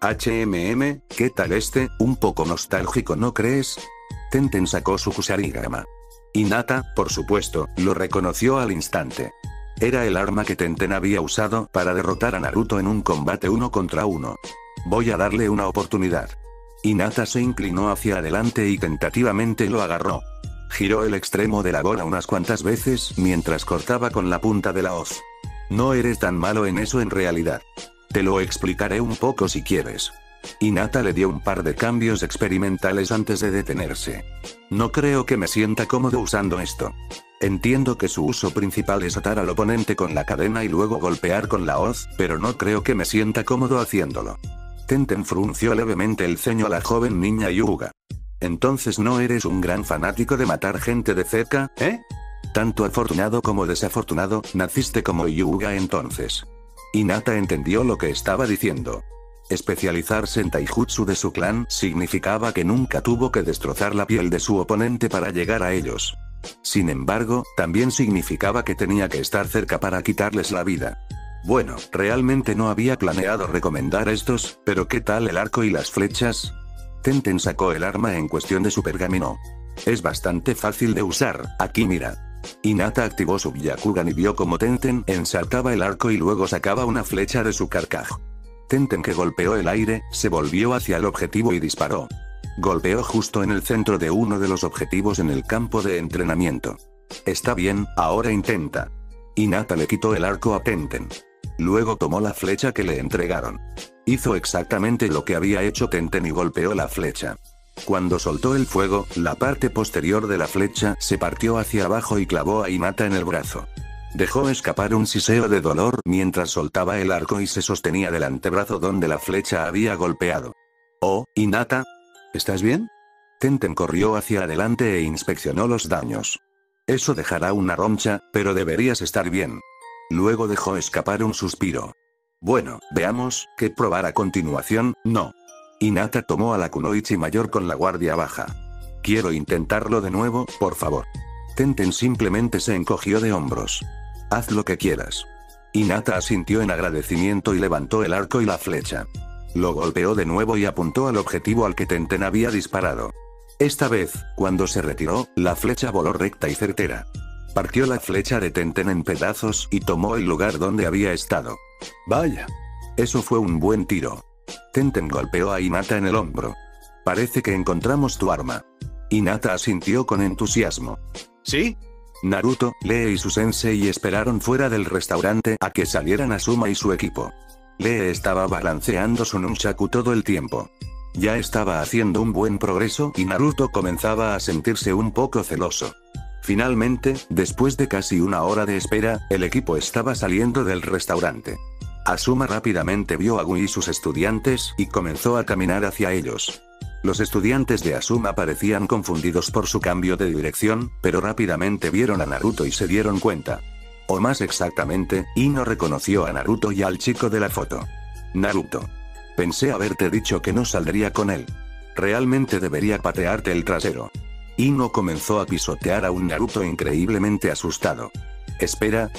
Speaker 1: ¿Qué tal este? Un poco nostálgico, ¿no crees? Tenten sacó su Kusarigama. Hinata, por supuesto, lo reconoció al instante. Era el arma que Tenten había usado para derrotar a Naruto en un combate 1 contra 1. Voy a darle una oportunidad. Hinata se inclinó hacia adelante y tentativamente lo agarró. Giró el extremo de la bola unas cuantas veces mientras cortaba con la punta de la hoz. No eres tan malo en eso en realidad. Te lo explicaré un poco si quieres. Hinata le dio un par de cambios experimentales antes de detenerse. No creo que me sienta cómodo usando esto. Entiendo que su uso principal es atar al oponente con la cadena y luego golpear con la hoz, pero no creo que me sienta cómodo haciéndolo. Tenten frunció levemente el ceño a la joven niña Hyuga. Entonces no eres un gran fanático de matar gente de cerca, ¿eh? Tanto afortunado como desafortunado, naciste como Hyuga entonces. Hinata entendió lo que estaba diciendo. Especializarse en taijutsu de su clan significaba que nunca tuvo que destrozar la piel de su oponente para llegar a ellos. Sin embargo, también significaba que tenía que estar cerca para quitarles la vida. Bueno, realmente no había planeado recomendar estos, pero ¿qué tal el arco y las flechas? Tenten sacó el arma en cuestión de su pergamino. Es bastante fácil de usar, aquí mira. Hinata activó su Byakugan y vio como Tenten ensartaba el arco y luego sacaba una flecha de su carcaj. Tenten, que golpeó el aire, se volvió hacia el objetivo y disparó. Golpeó justo en el centro de uno de los objetivos en el campo de entrenamiento. Está bien, ahora intenta. Hinata le quitó el arco a Tenten. Luego tomó la flecha que le entregaron. Hizo exactamente lo que había hecho Tenten y golpeó la flecha. Cuando soltó el fuego, la parte posterior de la flecha se partió hacia abajo y clavó a Hinata en el brazo. Dejó escapar un siseo de dolor mientras soltaba el arco y se sostenía del antebrazo donde la flecha había golpeado. Oh, Hinata. ¿Estás bien? Tenten corrió hacia adelante e inspeccionó los daños. Eso dejará una roncha, pero deberías estar bien. Luego dejó escapar un suspiro. Bueno, veamos, ¿qué probar a continuación? No. Hinata tomó a la kunoichi mayor con la guardia baja. Quiero intentarlo de nuevo, por favor. Tenten simplemente se encogió de hombros. Haz lo que quieras. Hinata asintió en agradecimiento y levantó el arco y la flecha. Lo golpeó de nuevo y apuntó al objetivo al que Tenten había disparado. Esta vez, cuando se retiró, la flecha voló recta y certera. Partió la flecha de Tenten en pedazos y tomó el lugar donde había estado.
Speaker 2: Vaya.
Speaker 1: Eso fue un buen tiro. Tenten golpeó a Hinata en el hombro. Parece que encontramos tu arma. Hinata asintió con entusiasmo.
Speaker 2: ¿Sí?
Speaker 1: Naruto, Lee y su sensei esperaron fuera del restaurante a que salieran Asuma y su equipo. Lee estaba balanceando su nunchaku todo el tiempo. Ya estaba haciendo un buen progreso y Naruto comenzaba a sentirse un poco celoso. Finalmente, después de casi una hora de espera, el equipo estaba saliendo del restaurante. Asuma rápidamente vio a Gui y sus estudiantes y comenzó a caminar hacia ellos. Los estudiantes de Asuma parecían confundidos por su cambio de dirección, pero rápidamente vieron a Naruto y se dieron cuenta. O más exactamente, Ino reconoció a Naruto y al chico de la foto. Naruto. Pensé haberte dicho que no saldría con él. Realmente debería patearte el trasero. Ino comenzó a pisotear a un Naruto increíblemente asustado. Espera.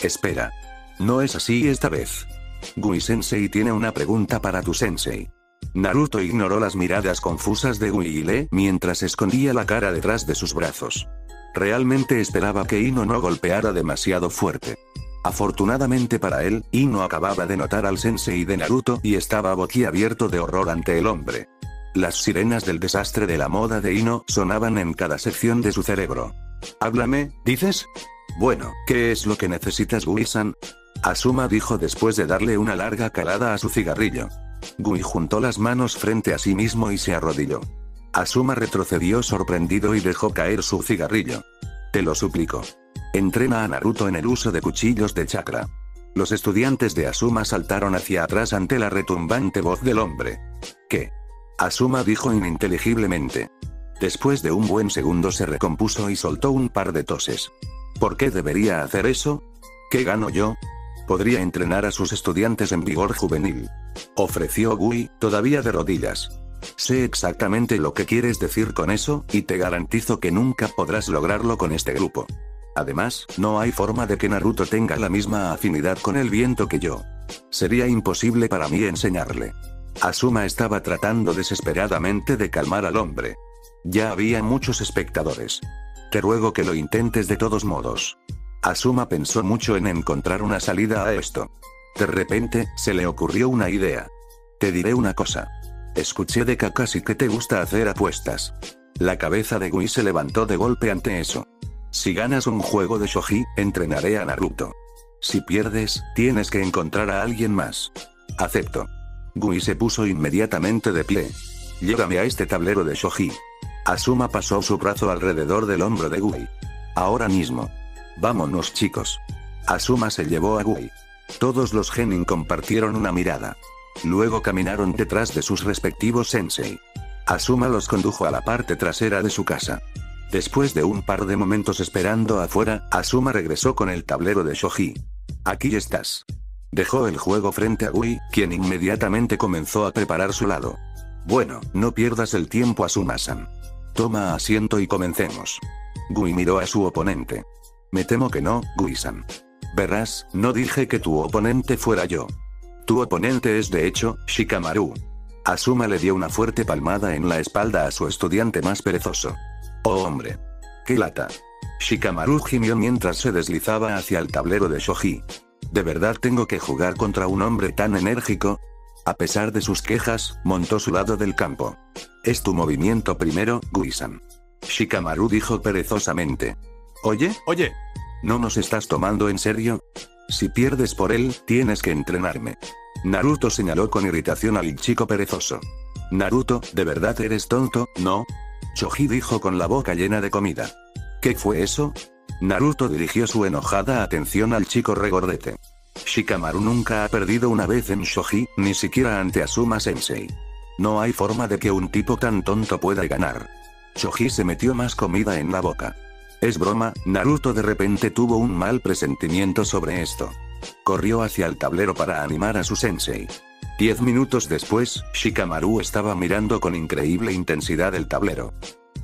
Speaker 1: No es así esta vez. Gui-sensei tiene una pregunta para tu sensei. Naruto ignoró las miradas confusas de Gui y Lee mientras escondía la cara detrás de sus brazos. Realmente esperaba que Ino no golpeara demasiado fuerte. Afortunadamente para él, Ino acababa de notar al sensei de Naruto y estaba boquiabierto de horror ante el hombre. Las sirenas del desastre de la moda de Ino sonaban en cada sección de su cerebro.
Speaker 2: Háblame, ¿dices?
Speaker 1: Bueno, ¿qué es lo que necesitas, Gui-san? Asuma dijo después de darle una larga calada a su cigarrillo. Gui juntó las manos frente a sí mismo y se arrodilló. Asuma retrocedió sorprendido y dejó caer su cigarrillo. Te lo suplico. Entrena a Naruto en el uso de cuchillos de chakra. Los estudiantes de Asuma saltaron hacia atrás ante la retumbante voz del hombre. ¿Qué? Asuma dijo ininteligiblemente. Después de un buen segundo se recompuso y soltó un par de toses. ¿Por qué debería hacer eso? ¿Qué gano yo? Podría entrenar a sus estudiantes en vigor juvenil. Ofreció Gui, todavía de rodillas. Sé exactamente lo que quieres decir con eso, y te garantizo que nunca podrás lograrlo con este grupo. Además, no hay forma de que Naruto tenga la misma afinidad con el viento que yo. Sería imposible para mí enseñarle. Asuma estaba tratando desesperadamente de calmar al hombre. Ya había muchos espectadores. Te ruego que lo intentes de todos modos. Asuma pensó mucho en encontrar una salida a esto. De repente, se le ocurrió una idea. Te diré una cosa. Escuché de Kakashi que te gusta hacer apuestas. La cabeza de Gui se levantó de golpe ante eso. Si ganas un juego de shogi, entrenaré a Naruto. Si pierdes, tienes que encontrar a alguien más. Acepto. Gui se puso inmediatamente de pie. Llévame a este tablero de shogi. Asuma pasó su brazo alrededor del hombro de Gui. Ahora mismo. Vámonos, chicos. Asuma se llevó a Gui. Todos los genin compartieron una mirada. Luego caminaron detrás de sus respectivos sensei. Asuma los condujo a la parte trasera de su casa. Después de un par de momentos esperando afuera, Asuma regresó con el tablero de shogi. Aquí estás. Dejó el juego frente a Gui, quien inmediatamente comenzó a preparar su lado. Bueno, no pierdas el tiempo, Asuma-san. Toma asiento y comencemos. Gui miró a su oponente. Me temo que no, Gui-san. Verás, no dije que tu oponente fuera yo. Tu oponente es de hecho, Shikamaru. Asuma le dio una fuerte palmada en la espalda a su estudiante más perezoso. Oh hombre. ¡Qué lata! Shikamaru gimió mientras se deslizaba hacia el tablero de shogi. ¿De verdad tengo que jugar contra un hombre tan enérgico? A pesar de sus quejas, montó su lado del campo. Es tu movimiento primero, Gui-san. Shikamaru dijo perezosamente. Oye, ¿no nos estás tomando en serio? Si pierdes por él, tienes que entrenarme. Naruto señaló con irritación al chico perezoso. Naruto, ¿de verdad eres tonto, no? Choji dijo con la boca llena de comida. ¿Qué fue eso? Naruto dirigió su enojada atención al chico regordete. Shikamaru nunca ha perdido una vez en shogi, ni siquiera ante Asuma Sensei. No hay forma de que un tipo tan tonto pueda ganar. Choji se metió más comida en la boca. Es broma, Naruto de repente tuvo un mal presentimiento sobre esto. Corrió hacia el tablero para animar a su sensei. 10 minutos después, Shikamaru estaba mirando con increíble intensidad el tablero.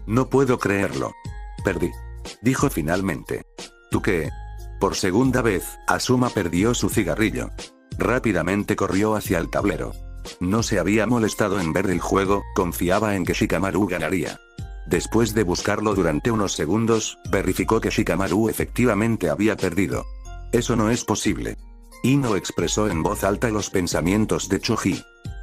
Speaker 1: No puedo creerlo. Perdí. Dijo finalmente. ¿Tú qué? Por segunda vez, Asuma perdió su cigarrillo. Rápidamente corrió hacia el tablero. No se había molestado en ver el juego, confiaba en que Shikamaru ganaría. Después de buscarlo durante unos segundos, verificó que Shikamaru efectivamente había perdido. Eso no es posible. Ino expresó en voz alta los pensamientos de Choji.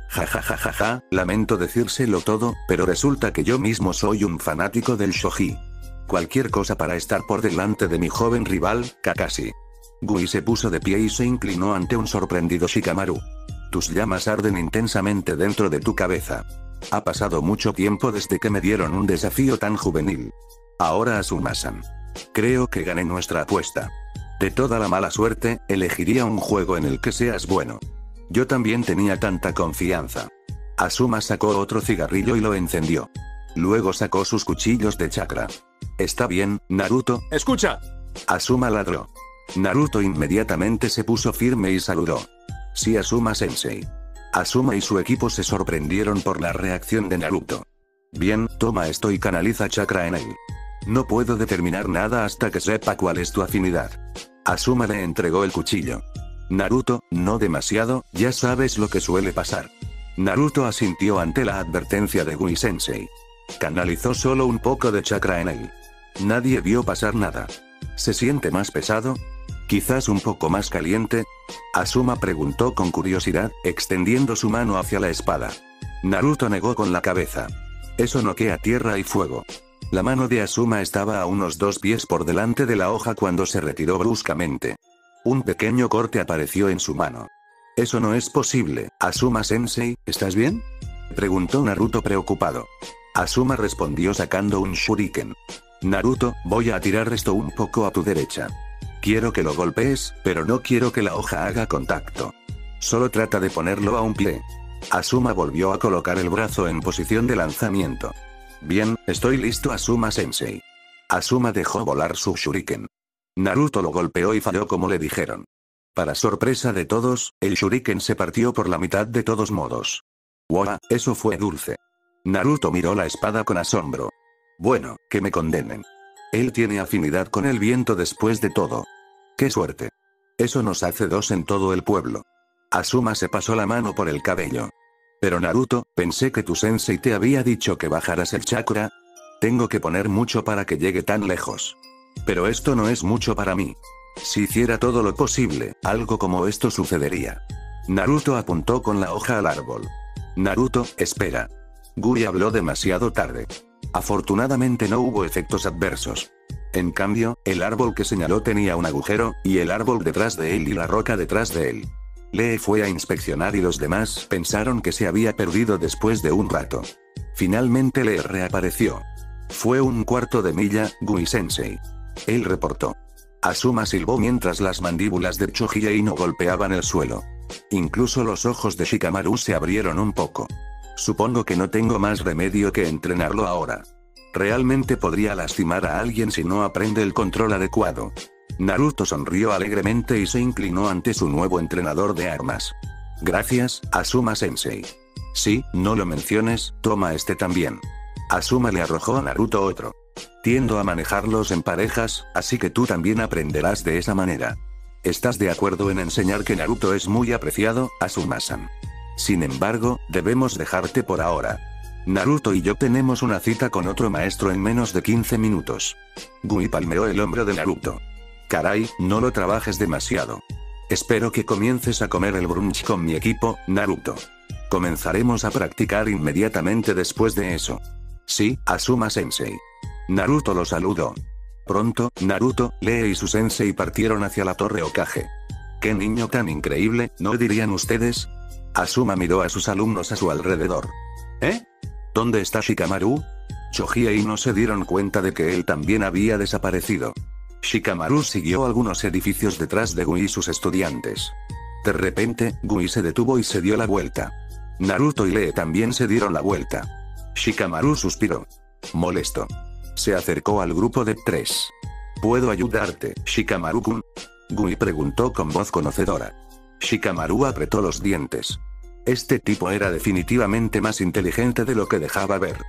Speaker 1: Ja, lamento decírselo todo, pero resulta que yo mismo soy un fanático del shogi. Cualquier cosa para estar por delante de mi joven rival, Kakashi. Gui se puso de pie y se inclinó ante un sorprendido Shikamaru. Tus llamas arden intensamente dentro de tu cabeza. Ha pasado mucho tiempo desde que me dieron un desafío tan juvenil. Ahora Asuma-san. Creo que gané nuestra apuesta. De toda la mala suerte, elegiría un juego en el que seas bueno. Yo también tenía tanta confianza. Asuma sacó otro cigarrillo y lo encendió. Luego sacó sus cuchillos de chakra. Está bien, Naruto.
Speaker 3: ¡Escucha!
Speaker 1: Asuma ladró. Naruto inmediatamente se puso firme y saludó. Sí, Asuma-sensei. Asuma y su equipo se sorprendieron por la reacción de Naruto. Bien, toma esto y canaliza chakra en él. No puedo determinar nada hasta que sepa cuál es tu afinidad. Asuma le entregó el cuchillo. Naruto, no demasiado, ya sabes lo que suele pasar. Naruto asintió ante la advertencia de Gui-sensei. Canalizó solo un poco de chakra en él. Nadie vio pasar nada. ¿Se siente más pesado? ¿Quizás un poco más caliente? Asuma preguntó con curiosidad, extendiendo su mano hacia la espada. Naruto negó con la cabeza. Eso noquea tierra y fuego. La mano de Asuma estaba a unos 2 pies por delante de la hoja cuando se retiró bruscamente. Un pequeño corte apareció en su mano. Eso no es posible. Asuma-sensei, ¿estás bien? Preguntó Naruto preocupado. Asuma respondió sacando un shuriken. Naruto, voy a tirar esto un poco a tu derecha. Quiero que lo golpees, pero no quiero que la hoja haga contacto. Solo trata de ponerlo a un pie. Asuma volvió a colocar el brazo en posición de lanzamiento. Bien, estoy listo, Asuma-sensei. Asuma dejó volar su shuriken. Naruto lo golpeó y falló como le dijeron. Para sorpresa de todos, el shuriken se partió por la mitad de todos modos. ¡Wow! Eso fue dulce. Naruto miró la espada con asombro. Bueno, que me condenen. Él tiene afinidad con el viento después de todo. ¡Qué suerte! Eso nos hace 2 en todo el pueblo. Asuma se pasó la mano por el cabello. Pero Naruto, pensé que tu sensei te había dicho que bajaras el chakra. Tengo que poner mucho para que llegue tan lejos. Pero esto no es mucho para mí. Si hiciera todo lo posible, algo como esto sucedería. Naruto apuntó con la hoja al árbol. Naruto, espera. Gui habló demasiado tarde. Afortunadamente no hubo efectos adversos. En cambio, el árbol que señaló tenía un agujero, y el árbol detrás de él y la roca detrás de él. Lee fue a inspeccionar y los demás pensaron que se había perdido después de un rato. Finalmente Lee reapareció. Fue 1/4 de milla, Gui-sensei. Él reportó. Asuma silbó mientras las mandíbulas de Choji e Ino golpeaban el suelo. Incluso los ojos de Shikamaru se abrieron un poco. Supongo que no tengo más remedio que entrenarlo ahora. Realmente podría lastimar a alguien si no aprende el control adecuado. Naruto sonrió alegremente y se inclinó ante su nuevo entrenador de armas. Gracias, Asuma-sensei. Sí, no lo menciones, toma este también. Asuma le arrojó a Naruto otro. Tiendo a manejarlos en parejas, así que tú también aprenderás de esa manera. ¿Estás de acuerdo en enseñar que Naruto es muy apreciado, Asuma-san? Sin embargo, debemos dejarte por ahora. Naruto y yo tenemos una cita con otro maestro en menos de 15 minutos. Gui palmeó el hombro de Naruto. Caray, no lo trabajes demasiado. Espero que comiences a comer el brunch con mi equipo, Naruto. Comenzaremos a practicar inmediatamente después de eso. Sí, Asuma-sensei. Naruto lo saludó. Pronto, Naruto, Lee y su sensei partieron hacia la torre Hokage. ¡Qué niño tan increíble!, ¿no dirían ustedes? Asuma miró a sus alumnos a su alrededor. ¿Eh? ¿Dónde está Shikamaru? Choji e Ino se dieron cuenta de que él también había desaparecido. Shikamaru siguió algunos edificios detrás de Gui y sus estudiantes. De repente, Gui se detuvo y se dio la vuelta. Naruto y Lee también se dieron la vuelta. Shikamaru suspiró. Molesto. Se acercó al grupo de 3. ¿Puedo ayudarte, Shikamaru-kun? Gui preguntó con voz conocedora. Shikamaru apretó los dientes. Este tipo era definitivamente más inteligente de lo que dejaba ver.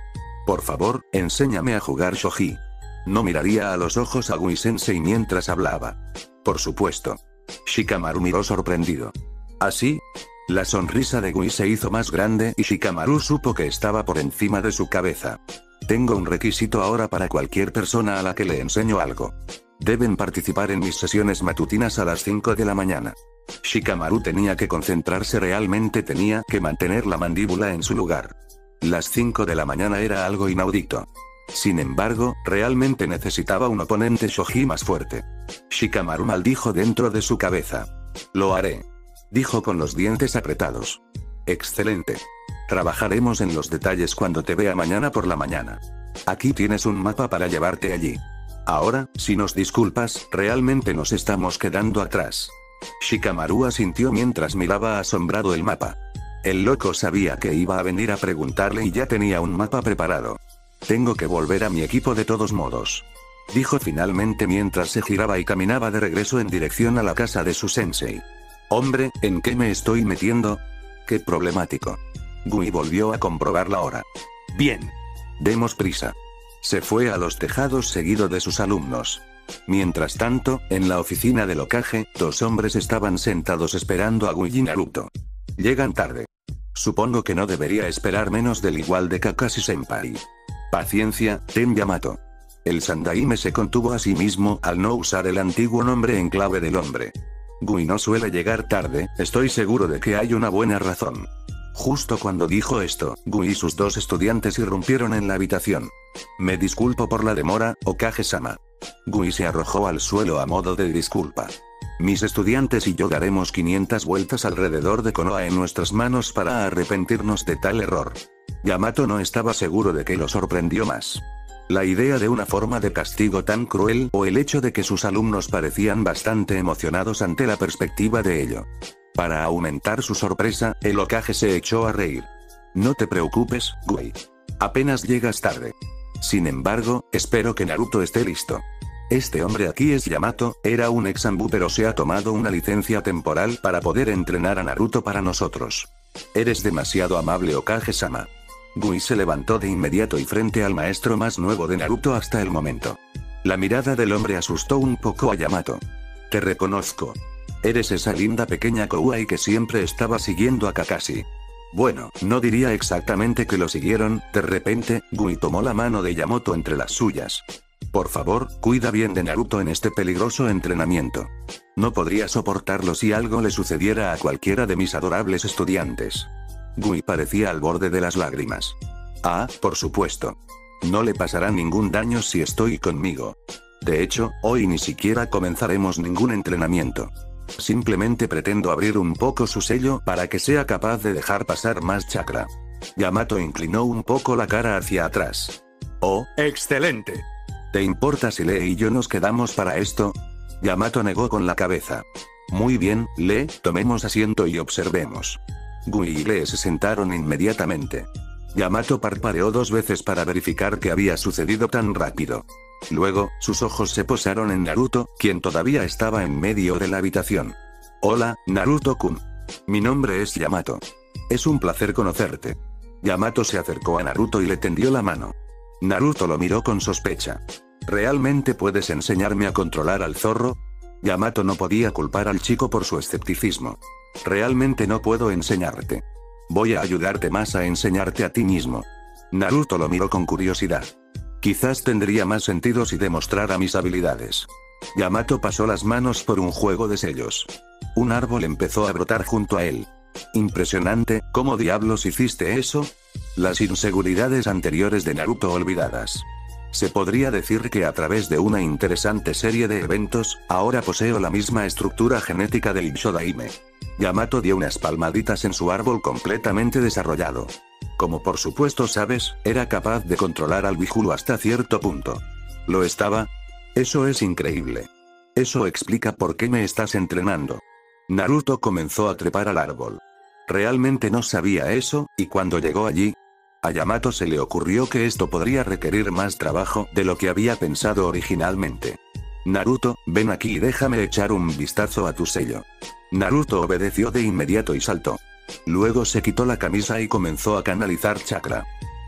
Speaker 1: Por favor, enséñame a jugar shogi. No miraría a los ojos a Gui-sensei mientras hablaba. Por supuesto. Shikamaru miró sorprendido. ¿Así? La sonrisa de Gui se hizo más grande y Shikamaru supo que estaba por encima de su cabeza. Tengo un requisito ahora para cualquier persona a la que le enseño algo. Deben participar en mis sesiones matutinas a las 5 de la mañana. Shikamaru tenía que concentrarse, realmente tenía que mantener la mandíbula en su lugar. Las 5 de la mañana era algo inaudito. Sin embargo, realmente necesitaba un oponente shogi más fuerte. Shikamaru maldijo dentro de su cabeza. Lo haré. Dijo con los dientes apretados. Excelente. Trabajaremos en los detalles cuando te vea mañana por la mañana. Aquí tienes un mapa para llevarte allí. Ahora, si nos disculpas, realmente nos estamos quedando atrás. Shikamaru asintió mientras miraba asombrado el mapa. El loco sabía que iba a venir a preguntarle y ya tenía un mapa preparado. Tengo que volver a mi equipo de todos modos. Dijo finalmente mientras se giraba y caminaba de regreso en dirección a la casa de su sensei. Hombre, ¿en qué me estoy metiendo? Qué problemático. Gui volvió a comprobar la hora. Bien. Demos prisa. Se fue a los tejados seguido de sus alumnos. Mientras tanto, en la oficina del Hokage, 2 hombres estaban sentados esperando a Gui y Naruto. Llegan tarde. Supongo que no debería esperar menos del igual de Kakashi-senpai. Paciencia, Ten Yamato. El Sandaime se contuvo a sí mismo al no usar el antiguo nombre en clave del hombre. Gui no suele llegar tarde, estoy seguro de que hay una buena razón. Justo cuando dijo esto, Gui y sus 2 estudiantes irrumpieron en la habitación. Me disculpo por la demora, Hokage-sama. Gui se arrojó al suelo a modo de disculpa. Mis estudiantes y yo daremos 500 vueltas alrededor de Konoha en nuestras manos para arrepentirnos de tal error. Yamato no estaba seguro de que lo sorprendió más. La idea de una forma de castigo tan cruel o el hecho de que sus alumnos parecían bastante emocionados ante la perspectiva de ello. Para aumentar su sorpresa, el Hokage se echó a reír. No te preocupes, Gui. Apenas llegas tarde. Sin embargo, espero que Naruto esté listo. Este hombre aquí es Yamato, era un ex-Zanbu pero se ha tomado una licencia temporal para poder entrenar a Naruto para nosotros. Eres demasiado amable, Hokage-sama. Gui se levantó de inmediato y frente al maestro más nuevo de Naruto hasta el momento. La mirada del hombre asustó un poco a Yamato. Te reconozco. Eres esa linda pequeña Kouai que siempre estaba siguiendo a Kakashi. Bueno, no diría exactamente que lo siguieron, de repente, Gui tomó la mano de Yamato entre las suyas. Por favor, cuida bien de Naruto en este peligroso entrenamiento. No podría soportarlo si algo le sucediera a cualquiera de mis adorables estudiantes. Gui parecía al borde de las lágrimas. Ah, por supuesto. No le pasará ningún daño si estoy conmigo. De hecho, hoy ni siquiera comenzaremos ningún entrenamiento. Simplemente pretendo abrir un poco su sello para que sea capaz de dejar pasar más chakra. Yamato inclinó un poco la cara hacia atrás. Oh, excelente. ¿Te importa si Lee y yo nos quedamos para esto? Yamato negó con la cabeza. Muy bien, Lee, tomemos asiento y observemos. Gui y Lee se sentaron inmediatamente. Yamato parpadeó 2 veces para verificar qué había sucedido tan rápido. Luego, sus ojos se posaron en Naruto, quien todavía estaba en medio de la habitación. Hola, Naruto-kun. Mi nombre es Yamato. Es un placer conocerte. Yamato se acercó a Naruto y le tendió la mano. Naruto lo miró con sospecha. ¿Realmente puedes enseñarme a controlar al zorro? Yamato no podía culpar al chico por su escepticismo. Realmente no puedo enseñarte. Voy a ayudarte más a enseñarte a ti mismo. Naruto lo miró con curiosidad. Quizás tendría más sentido si demostrara mis habilidades. Yamato pasó las manos por un juego de sellos. Un árbol empezó a brotar junto a él. Impresionante, ¿cómo diablos hiciste eso? Las inseguridades anteriores de Naruto olvidadas. Se podría decir que a través de una interesante serie de eventos, ahora poseo la misma estructura genética del Shodaime. Yamato dio unas palmaditas en su árbol completamente desarrollado. Como por supuesto sabes, era capaz de controlar al Bihulu hasta cierto punto. ¿Lo estaba? Eso es increíble. Eso explica por qué me estás entrenando. Naruto comenzó a trepar al árbol. Realmente no sabía eso, y cuando llegó allí, a Yamato se le ocurrió que esto podría requerir más trabajo de lo que había pensado originalmente. Naruto, ven aquí y déjame echar un vistazo a tu sello. Naruto obedeció de inmediato y saltó. Luego se quitó la camisa y comenzó a canalizar chakra.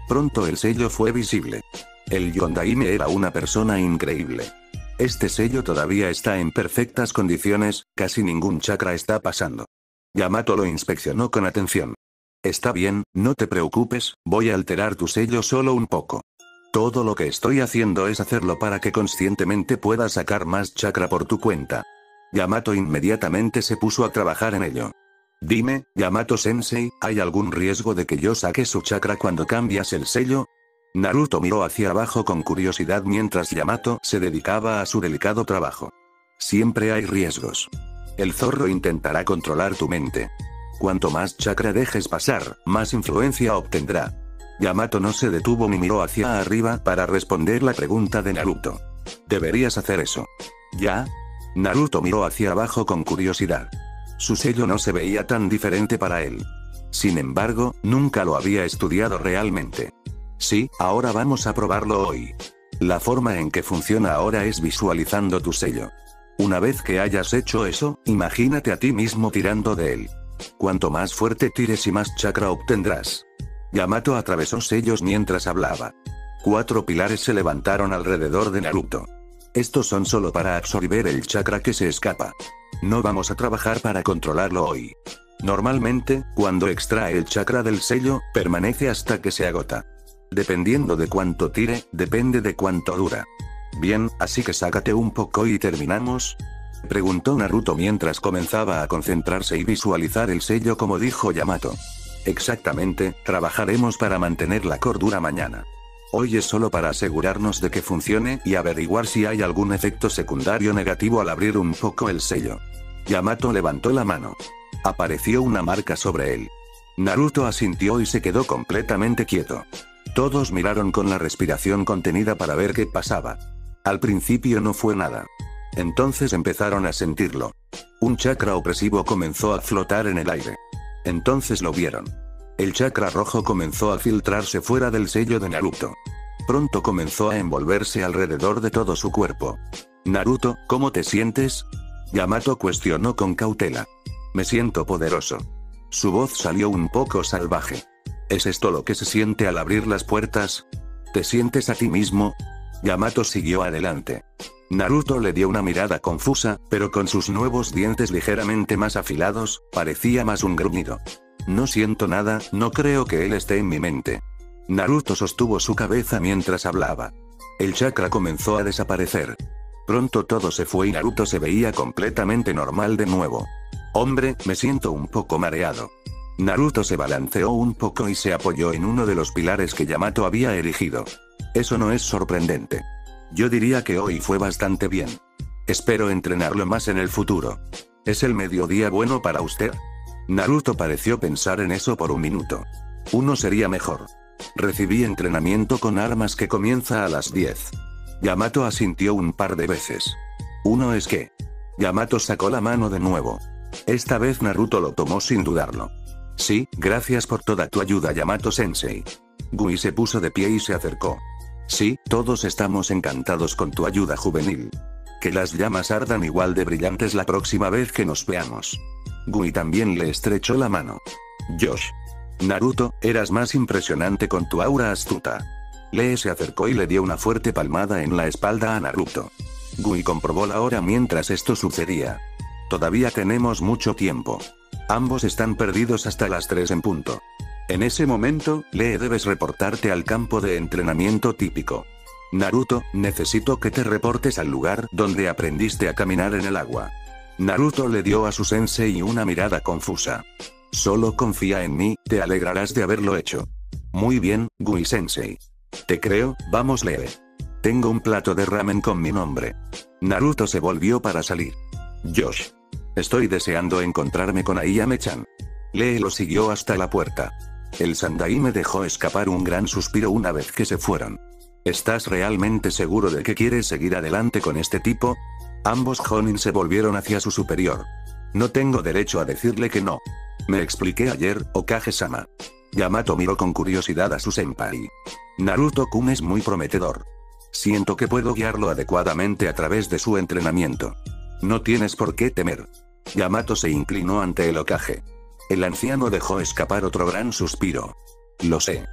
Speaker 1: Pronto el sello fue visible. El Yondaime era una persona increíble. Este sello todavía está en perfectas condiciones, casi ningún chakra está pasando. Yamato lo inspeccionó con atención. Está bien, no te preocupes, voy a alterar tu sello solo un poco. Todo lo que estoy haciendo es hacerlo para que conscientemente puedas sacar más chakra por tu cuenta. Yamato inmediatamente se puso a trabajar en ello. Dime, Yamato-sensei, ¿hay algún riesgo de que yo saque su chakra cuando cambias el sello? Naruto miró hacia abajo con curiosidad mientras Yamato se dedicaba a su delicado trabajo. Siempre hay riesgos. El zorro intentará controlar tu mente. Cuanto más chakra dejes pasar, más influencia obtendrá. Yamato no se detuvo ni miró hacia arriba para responder la pregunta de Naruto. Deberías hacer eso. ¿Ya? Naruto miró hacia abajo con curiosidad. Su sello no se veía tan diferente para él. Sin embargo, nunca lo había estudiado realmente. Sí, ahora vamos a probarlo hoy. La forma en que funciona ahora es visualizando tu sello. Una vez que hayas hecho eso, imagínate a ti mismo tirando de él. Cuanto más fuerte tires y más chakra obtendrás. Yamato atravesó sellos mientras hablaba. 4 pilares se levantaron alrededor de Naruto. Estos son solo para absorber el chakra que se escapa. No vamos a trabajar para controlarlo hoy. Normalmente, cuando extrae el chakra del sello, permanece hasta que se agota. Dependiendo de cuánto tire, depende de cuánto dura. Bien, así que sácate un poco y terminamos. Preguntó Naruto mientras comenzaba a concentrarse y visualizar el sello como dijo Yamato. Exactamente, trabajaremos para mantener la cordura mañana. Hoy es solo para asegurarnos de que funcione y averiguar si hay algún efecto secundario negativo al abrir un poco el sello. Yamato levantó la mano. Apareció una marca sobre él. Naruto asintió y se quedó completamente quieto. Todos miraron con la respiración contenida para ver qué pasaba. Al principio no fue nada. Entonces empezaron a sentirlo. Un chakra opresivo comenzó a flotar en el aire. Entonces lo vieron. El chakra rojo comenzó a filtrarse fuera del sello de Naruto. Pronto comenzó a envolverse alrededor de todo su cuerpo. Naruto, ¿cómo te sientes? Yamato cuestionó con cautela. Me siento poderoso. Su voz salió un poco salvaje. ¿Es esto lo que se siente al abrir las puertas? ¿Te sientes a ti mismo? Yamato siguió adelante. Naruto le dio una mirada confusa, pero con sus nuevos dientes ligeramente más afilados, parecía más un gruñido. No siento nada, no creo que él esté en mi mente. Naruto sostuvo su cabeza mientras hablaba. El chakra comenzó a desaparecer. Pronto todo se fue y Naruto se veía completamente normal de nuevo. Hombre, me siento un poco mareado. Naruto se balanceó un poco y se apoyó en uno de los pilares que Yamato había erigido. Eso no es sorprendente. Yo diría que hoy fue bastante bien. Espero entrenarlo más en el futuro. ¿Es el mediodía bueno para usted? Naruto pareció pensar en eso por un minuto. Uno sería mejor. Recibí entrenamiento con armas que comienza a las 10. Yamato asintió un par de veces. Uno es que. Yamato sacó la mano de nuevo. Esta vez Naruto lo tomó sin dudarlo. Sí, gracias por toda tu ayuda Yamato-sensei. Gui se puso de pie y se acercó. Sí, todos estamos encantados con tu ayuda juvenil. Que las llamas ardan igual de brillantes la próxima vez que nos veamos. Gui también le estrechó la mano. Josh. Naruto, eras más impresionante con tu aura astuta. Lee se acercó y le dio una fuerte palmada en la espalda a Naruto. Gui comprobó la hora mientras esto sucedía. Todavía tenemos mucho tiempo. Ambos están perdidos hasta las 3 en punto. En ese momento, Lee debes reportarte al campo de entrenamiento típico. Naruto, necesito que te reportes al lugar donde aprendiste a caminar en el agua. Naruto le dio a su sensei una mirada confusa. Solo confía en mí, te alegrarás de haberlo hecho. Muy bien, Gui sensei. Te creo, vamos Lee. Tengo un plato de ramen con mi nombre. Naruto se volvió para salir. Josh. Estoy deseando encontrarme con Ayame-chan. Lee lo siguió hasta la puerta. El Sandaime dejó escapar un gran suspiro una vez que se fueron. ¿Estás realmente seguro de que quieres seguir adelante con este tipo? Ambos Jonin se volvieron hacia su superior. No tengo derecho a decirle que no. Me expliqué ayer, Okage-sama. Yamato miró con curiosidad a su senpai. Naruto-kun es muy prometedor. Siento que puedo guiarlo adecuadamente a través de su entrenamiento. No tienes por qué temer. Yamato se inclinó ante el Hokage. El anciano dejó escapar otro gran suspiro. Lo sé.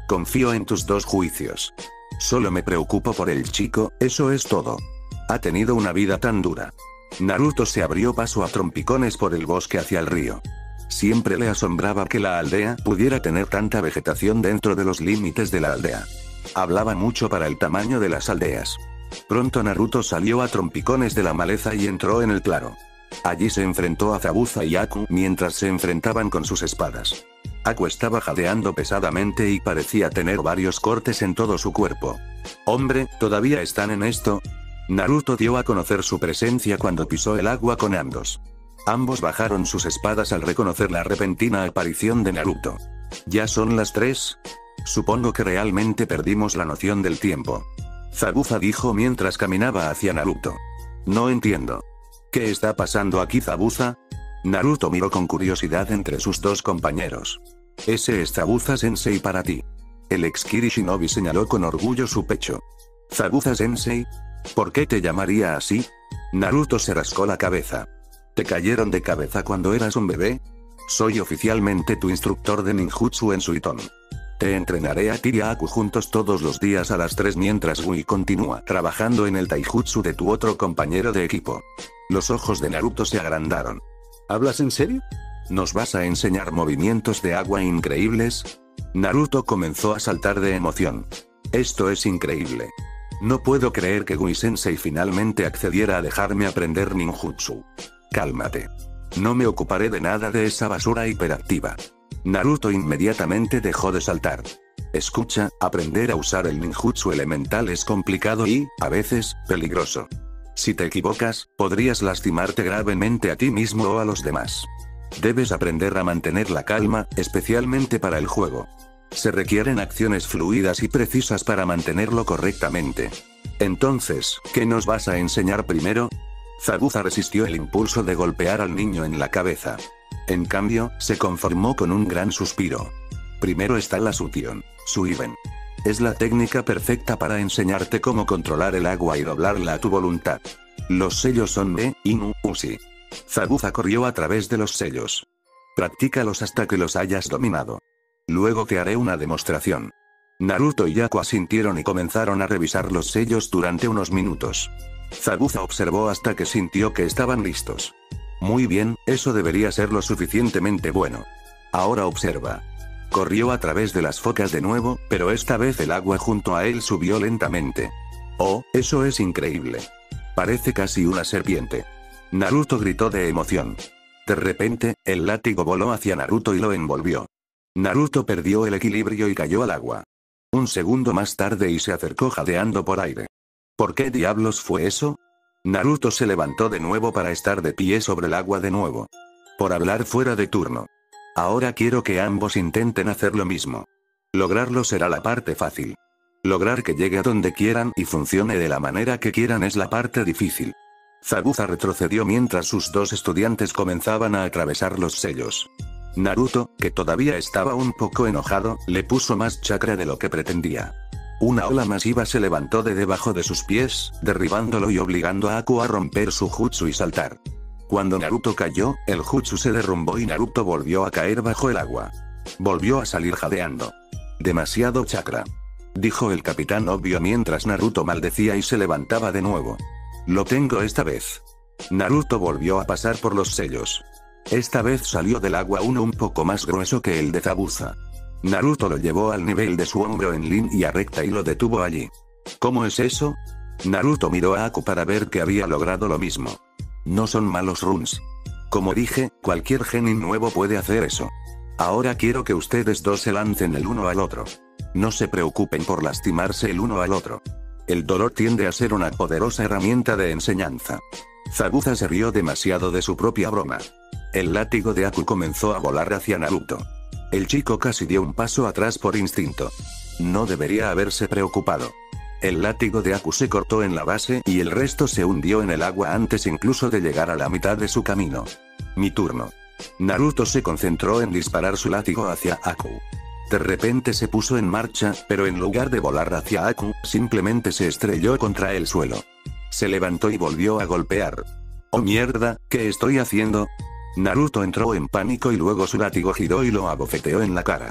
Speaker 1: Confío en tus dos juicios. Solo me preocupo por el chico, eso es todo. Ha tenido una vida tan dura. Naruto se abrió paso a trompicones por el bosque hacia el río. Siempre le asombraba que la aldea pudiera tener tanta vegetación dentro de los límites de la aldea. Hablaba mucho para el tamaño de las aldeas. Pronto Naruto salió a trompicones de la maleza y entró en el claro. Allí se enfrentó a Zabuza y Aku mientras se enfrentaban con sus espadas. Aku estaba jadeando pesadamente y parecía tener varios cortes en todo su cuerpo. Hombre, ¿todavía están en esto? Naruto dio a conocer su presencia cuando pisó el agua con ambos. Ambos bajaron sus espadas al reconocer la repentina aparición de Naruto. ¿Ya son las 3? Supongo que realmente perdimos la noción del tiempo. Zabuza dijo mientras caminaba hacia Naruto. No entiendo. ¿Qué está pasando aquí, Zabuza? Naruto miró con curiosidad entre sus dos compañeros. Ese es Zabuza Sensei para ti. El ex Kiri Shinobi señaló con orgullo su pecho. ¿Zabuza Sensei? ¿Por qué te llamaría así? Naruto se rascó la cabeza. ¿Te cayeron de cabeza cuando eras un bebé? Soy oficialmente tu instructor de ninjutsu en Suiton. Te entrenaré a ti y a Aku juntos todos los días a las 3 mientras Gui continúa trabajando en el taijutsu de tu otro compañero de equipo. Los ojos de Naruto se agrandaron. ¿Hablas en serio? ¿Nos vas a enseñar movimientos de agua increíbles? Naruto comenzó a saltar de emoción. Esto es increíble. No puedo creer que Gui-sensei finalmente accediera a dejarme aprender ninjutsu. Cálmate. No me ocuparé de nada de esa basura hiperactiva. Naruto inmediatamente dejó de saltar. Escucha, aprender a usar el ninjutsu elemental es complicado y, a veces, peligroso. Si te equivocas, podrías lastimarte gravemente a ti mismo o a los demás. Debes aprender a mantener la calma, especialmente para el juego. Se requieren acciones fluidas y precisas para mantenerlo correctamente. Entonces, ¿qué nos vas a enseñar primero? Zabuza resistió el impulso de golpear al niño en la cabeza. En cambio, se conformó con un gran suspiro. Primero está la Sution, Suiben. Es la técnica perfecta para enseñarte cómo controlar el agua y doblarla a tu voluntad. Los sellos son de Inu, Ushi. Zabuza corrió a través de los sellos. Practícalos hasta que los hayas dominado. Luego te haré una demostración. Naruto y Aku asintieron y comenzaron a revisar los sellos durante unos minutos. Zabuza observó hasta que sintió que estaban listos. Muy bien, eso debería ser lo suficientemente bueno. Ahora observa. Corrió a través de las focas de nuevo, pero esta vez el agua junto a él subió lentamente. Oh, eso es increíble. Parece casi una serpiente. Naruto gritó de emoción. De repente, el látigo voló hacia Naruto y lo envolvió. Naruto perdió el equilibrio y cayó al agua. Un segundo más tarde y se acercó jadeando por aire. ¿Por qué diablos fue eso? Naruto se levantó de nuevo para estar de pie sobre el agua de nuevo. Por hablar fuera de turno. Ahora quiero que ambos intenten hacer lo mismo. Lograrlo será la parte fácil. Lograr que llegue a donde quieran y funcione de la manera que quieran es la parte difícil. Zabuza retrocedió mientras sus dos estudiantes comenzaban a atravesar los sellos. Naruto, que todavía estaba un poco enojado, le puso más chakra de lo que pretendía. Una ola masiva se levantó de debajo de sus pies, derribándolo y obligando a Aku a romper su jutsu y saltar. Cuando Naruto cayó, el jutsu se derrumbó y Naruto volvió a caer bajo el agua. Volvió a salir jadeando. Demasiado chakra. Dijo el capitán obvio mientras Naruto maldecía y se levantaba de nuevo. Lo tengo esta vez. Naruto volvió a pasar por los sellos. Esta vez salió del agua uno un poco más grueso que el de Zabuza. Naruto lo llevó al nivel de su hombro en línea recta y lo detuvo allí. ¿Cómo es eso? Naruto miró a Aku para ver que había logrado lo mismo. No son malos runs. Como dije, cualquier genin nuevo puede hacer eso. Ahora quiero que ustedes dos se lancen el uno al otro. No se preocupen por lastimarse el uno al otro. El dolor tiende a ser una poderosa herramienta de enseñanza. Zabuza se rió demasiado de su propia broma. El látigo de Aku comenzó a volar hacia Naruto. El chico casi dio un paso atrás por instinto. No debería haberse preocupado. El látigo de Aku se cortó en la base y el resto se hundió en el agua antes incluso de llegar a la mitad de su camino. Mi turno. Naruto se concentró en disparar su látigo hacia Aku. De repente se puso en marcha, pero en lugar de volar hacia Aku, simplemente se estrelló contra el suelo. Se levantó y volvió a golpear. ¡Oh mierda! ¿Qué estoy haciendo? Naruto entró en pánico y luego su látigo giró y lo abofeteó en la cara.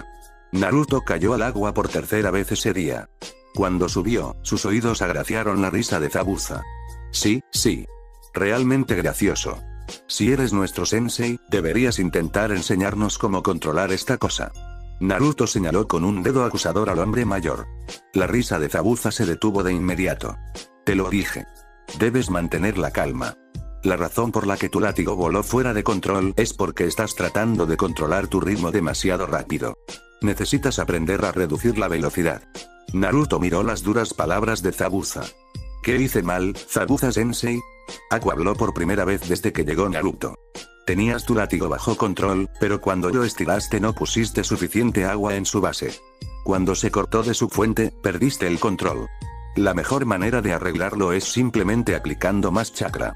Speaker 1: Naruto cayó al agua por tercera vez ese día. Cuando subió, sus oídos agraciaron la risa de Zabuza. Sí, sí. Realmente gracioso. Si eres nuestro sensei, deberías intentar enseñarnos cómo controlar esta cosa. Naruto señaló con un dedo acusador al hombre mayor. La risa de Zabuza se detuvo de inmediato. Te lo dije. Debes mantener la calma. La razón por la que tu látigo voló fuera de control es porque estás tratando de controlar tu ritmo demasiado rápido. Necesitas aprender a reducir la velocidad. Naruto miró las duras palabras de Zabuza. ¿Qué hice mal, Zabuza-sensei? Aku habló por primera vez desde que llegó Naruto. Tenías tu látigo bajo control, pero cuando lo estiraste no pusiste suficiente agua en su base. Cuando se cortó de su fuente, perdiste el control. La mejor manera de arreglarlo es simplemente aplicando más chakra.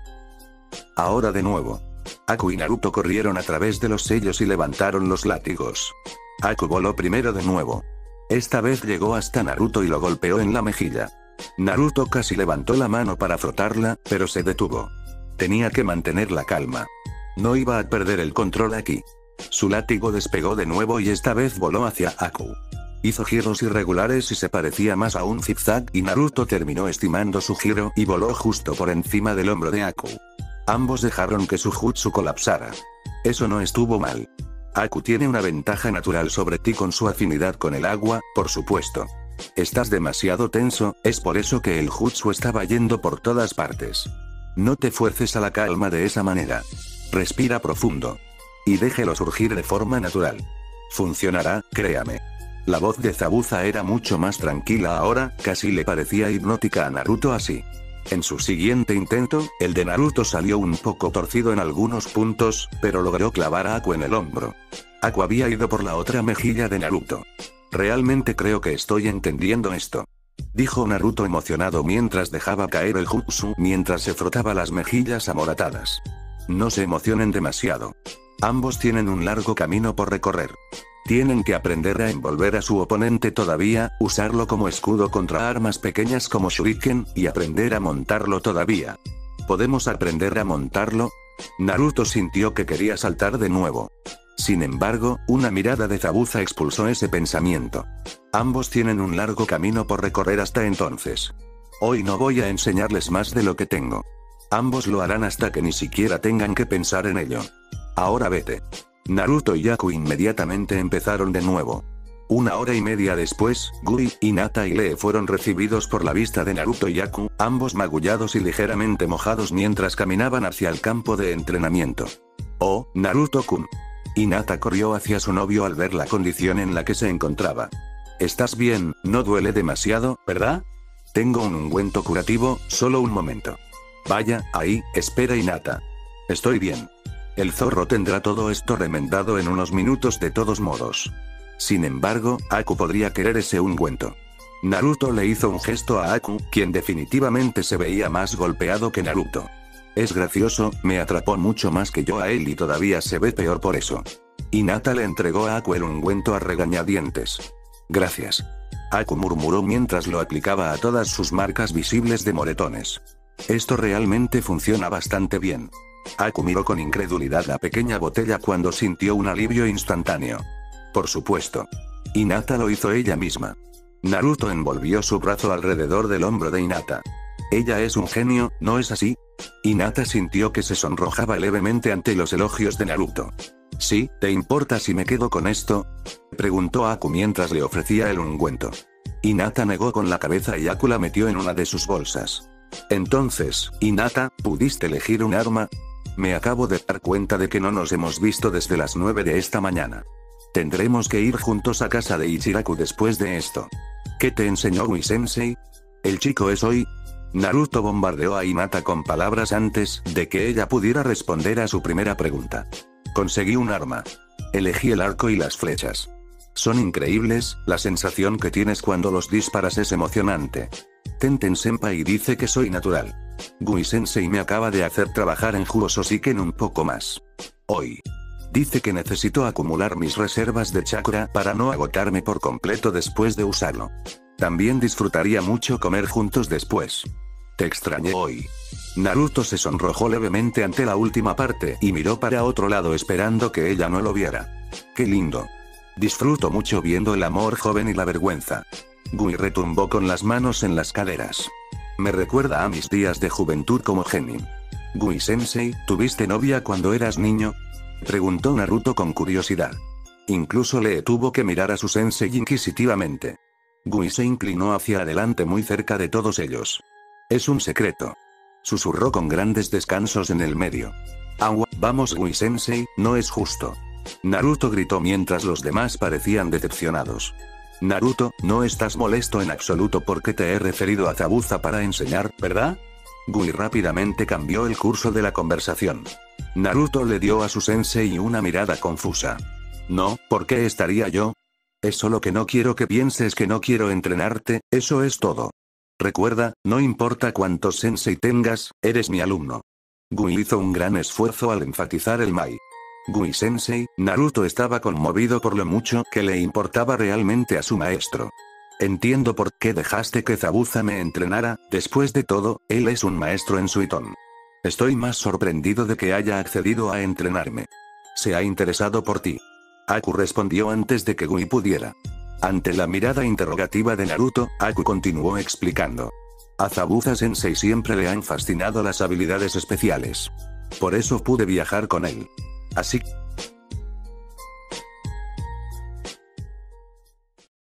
Speaker 1: Ahora de nuevo. Aku y Naruto corrieron a través de los sellos y levantaron los látigos. Aku voló primero de nuevo. Esta vez llegó hasta Naruto y lo golpeó en la mejilla. Naruto casi levantó la mano para frotarla, pero se detuvo. Tenía que mantener la calma. No iba a perder el control aquí. Su látigo despegó de nuevo y esta vez voló hacia Aku. Hizo giros irregulares y se parecía más a un zigzag y Naruto terminó estimando su giro y voló justo por encima del hombro de Aku. Ambos dejaron que su jutsu colapsara. Eso no estuvo mal. Aku tiene una ventaja natural sobre ti con su afinidad con el agua, por supuesto. Estás demasiado tenso, es por eso que el jutsu estaba yendo por todas partes. No te fuerces a la calma de esa manera. Respira profundo. Y déjelo surgir de forma natural. Funcionará, créame. La voz de Zabuza era mucho más tranquila ahora, casi le parecía hipnótica a Naruto así. En su siguiente intento, el de Naruto salió un poco torcido en algunos puntos, pero logró clavar a Aku en el hombro. Aku había ido por la otra mejilla de Naruto. Realmente creo que estoy entendiendo esto. Dijo Naruto emocionado mientras dejaba caer el jutsu mientras se frotaba las mejillas amoratadas. No se emocionen demasiado. Ambos tienen un largo camino por recorrer. Tienen que aprender a envolver a su oponente todavía, usarlo como escudo contra armas pequeñas como shuriken, y aprender a montarlo todavía. ¿Podemos aprender a montarlo? Naruto sintió que quería saltar de nuevo. Sin embargo, una mirada de Zabuza expulsó ese pensamiento. Ambos tienen un largo camino por recorrer hasta entonces. Hoy no voy a enseñarles más de lo que tengo. Ambos lo harán hasta que ni siquiera tengan que pensar en ello. Ahora vete. Naruto y Aku inmediatamente empezaron de nuevo. Una hora y media después, Gui, Hinata y Lee fueron recibidos por la vista de Naruto y Aku, ambos magullados y ligeramente mojados mientras caminaban hacia el campo de entrenamiento. Oh, Naruto-kun. Hinata corrió hacia su novio al ver la condición en la que se encontraba. ¿Estás bien? No duele demasiado, ¿verdad? Tengo un ungüento curativo, solo un momento. Vaya, ahí, espera Hinata. Estoy bien. El zorro tendrá todo esto remendado en unos minutos de todos modos. Sin embargo, Aku podría querer ese ungüento. Naruto le hizo un gesto a Aku, quien definitivamente se veía más golpeado que Naruto. Es gracioso, me atrapó mucho más que yo a él y todavía se ve peor por eso. Hinata le entregó a Aku el ungüento a regañadientes. Gracias. Aku murmuró mientras lo aplicaba a todas sus marcas visibles de moretones. Esto realmente funciona bastante bien. Aku miró con incredulidad la pequeña botella cuando sintió un alivio instantáneo. Por supuesto. Hinata lo hizo ella misma. Naruto envolvió su brazo alrededor del hombro de Hinata. Ella es un genio, ¿no es así? Hinata sintió que se sonrojaba levemente ante los elogios de Naruto. ¿Sí, te importa si me quedo con esto? Preguntó Aku mientras le ofrecía el ungüento. Hinata negó con la cabeza y Aku la metió en una de sus bolsas. Entonces, Hinata, ¿pudiste elegir un arma? Me acabo de dar cuenta de que no nos hemos visto desde las 9 de esta mañana. Tendremos que ir juntos a casa de Ichiraku después de esto. ¿Qué te enseñó Ui-sensei? ¿El chico es hoy? Naruto bombardeó a Hinata con palabras antes de que ella pudiera responder a su primera pregunta. Conseguí un arma. Elegí el arco y las flechas. Son increíbles, la sensación que tienes cuando los disparas es emocionante. Tenten-senpai dice que soy natural. Gui-sensei me acaba de hacer trabajar en Juososiken un poco más. Hoy. Dice que necesito acumular mis reservas de chakra para no agotarme por completo después de usarlo. También disfrutaría mucho comer juntos después. Te extrañé hoy. Naruto se sonrojó levemente ante la última parte y miró para otro lado esperando que ella no lo viera. ¡Qué lindo! Disfruto mucho viendo el amor joven y la vergüenza. Gui retumbó con las manos en las caderas. Me recuerda a mis días de juventud como genin. Gui-sensei, ¿tuviste novia cuando eras niño? Preguntó Naruto con curiosidad. Incluso le tuvo que mirar a su sensei inquisitivamente. Gui se inclinó hacia adelante muy cerca de todos ellos. Es un secreto. Susurró con grandes descansos en el medio. Agua, vamos Gui-sensei, no es justo. Naruto gritó mientras los demás parecían decepcionados. Naruto, no estás molesto en absoluto porque te he referido a Zabuza para enseñar, ¿verdad? Gui rápidamente cambió el curso de la conversación. Naruto le dio a su sensei una mirada confusa. No, ¿por qué estaría yo? Es solo que no quiero que pienses que no quiero entrenarte, eso es todo. Recuerda, no importa cuántos sensei tengas, eres mi alumno. Gui hizo un gran esfuerzo al enfatizar el mai. Gui-sensei, Naruto estaba conmovido por lo mucho que le importaba realmente a su maestro. Entiendo por qué dejaste que Zabuza me entrenara, después de todo, él es un maestro en Suiton. Estoy más sorprendido de que haya accedido a entrenarme. Se ha interesado por ti. Aku respondió antes de que Gui pudiera. Ante la mirada interrogativa de Naruto, Aku continuó explicando. A Zabuza Sensei siempre le han fascinado las habilidades especiales. Por eso pude viajar con él. Así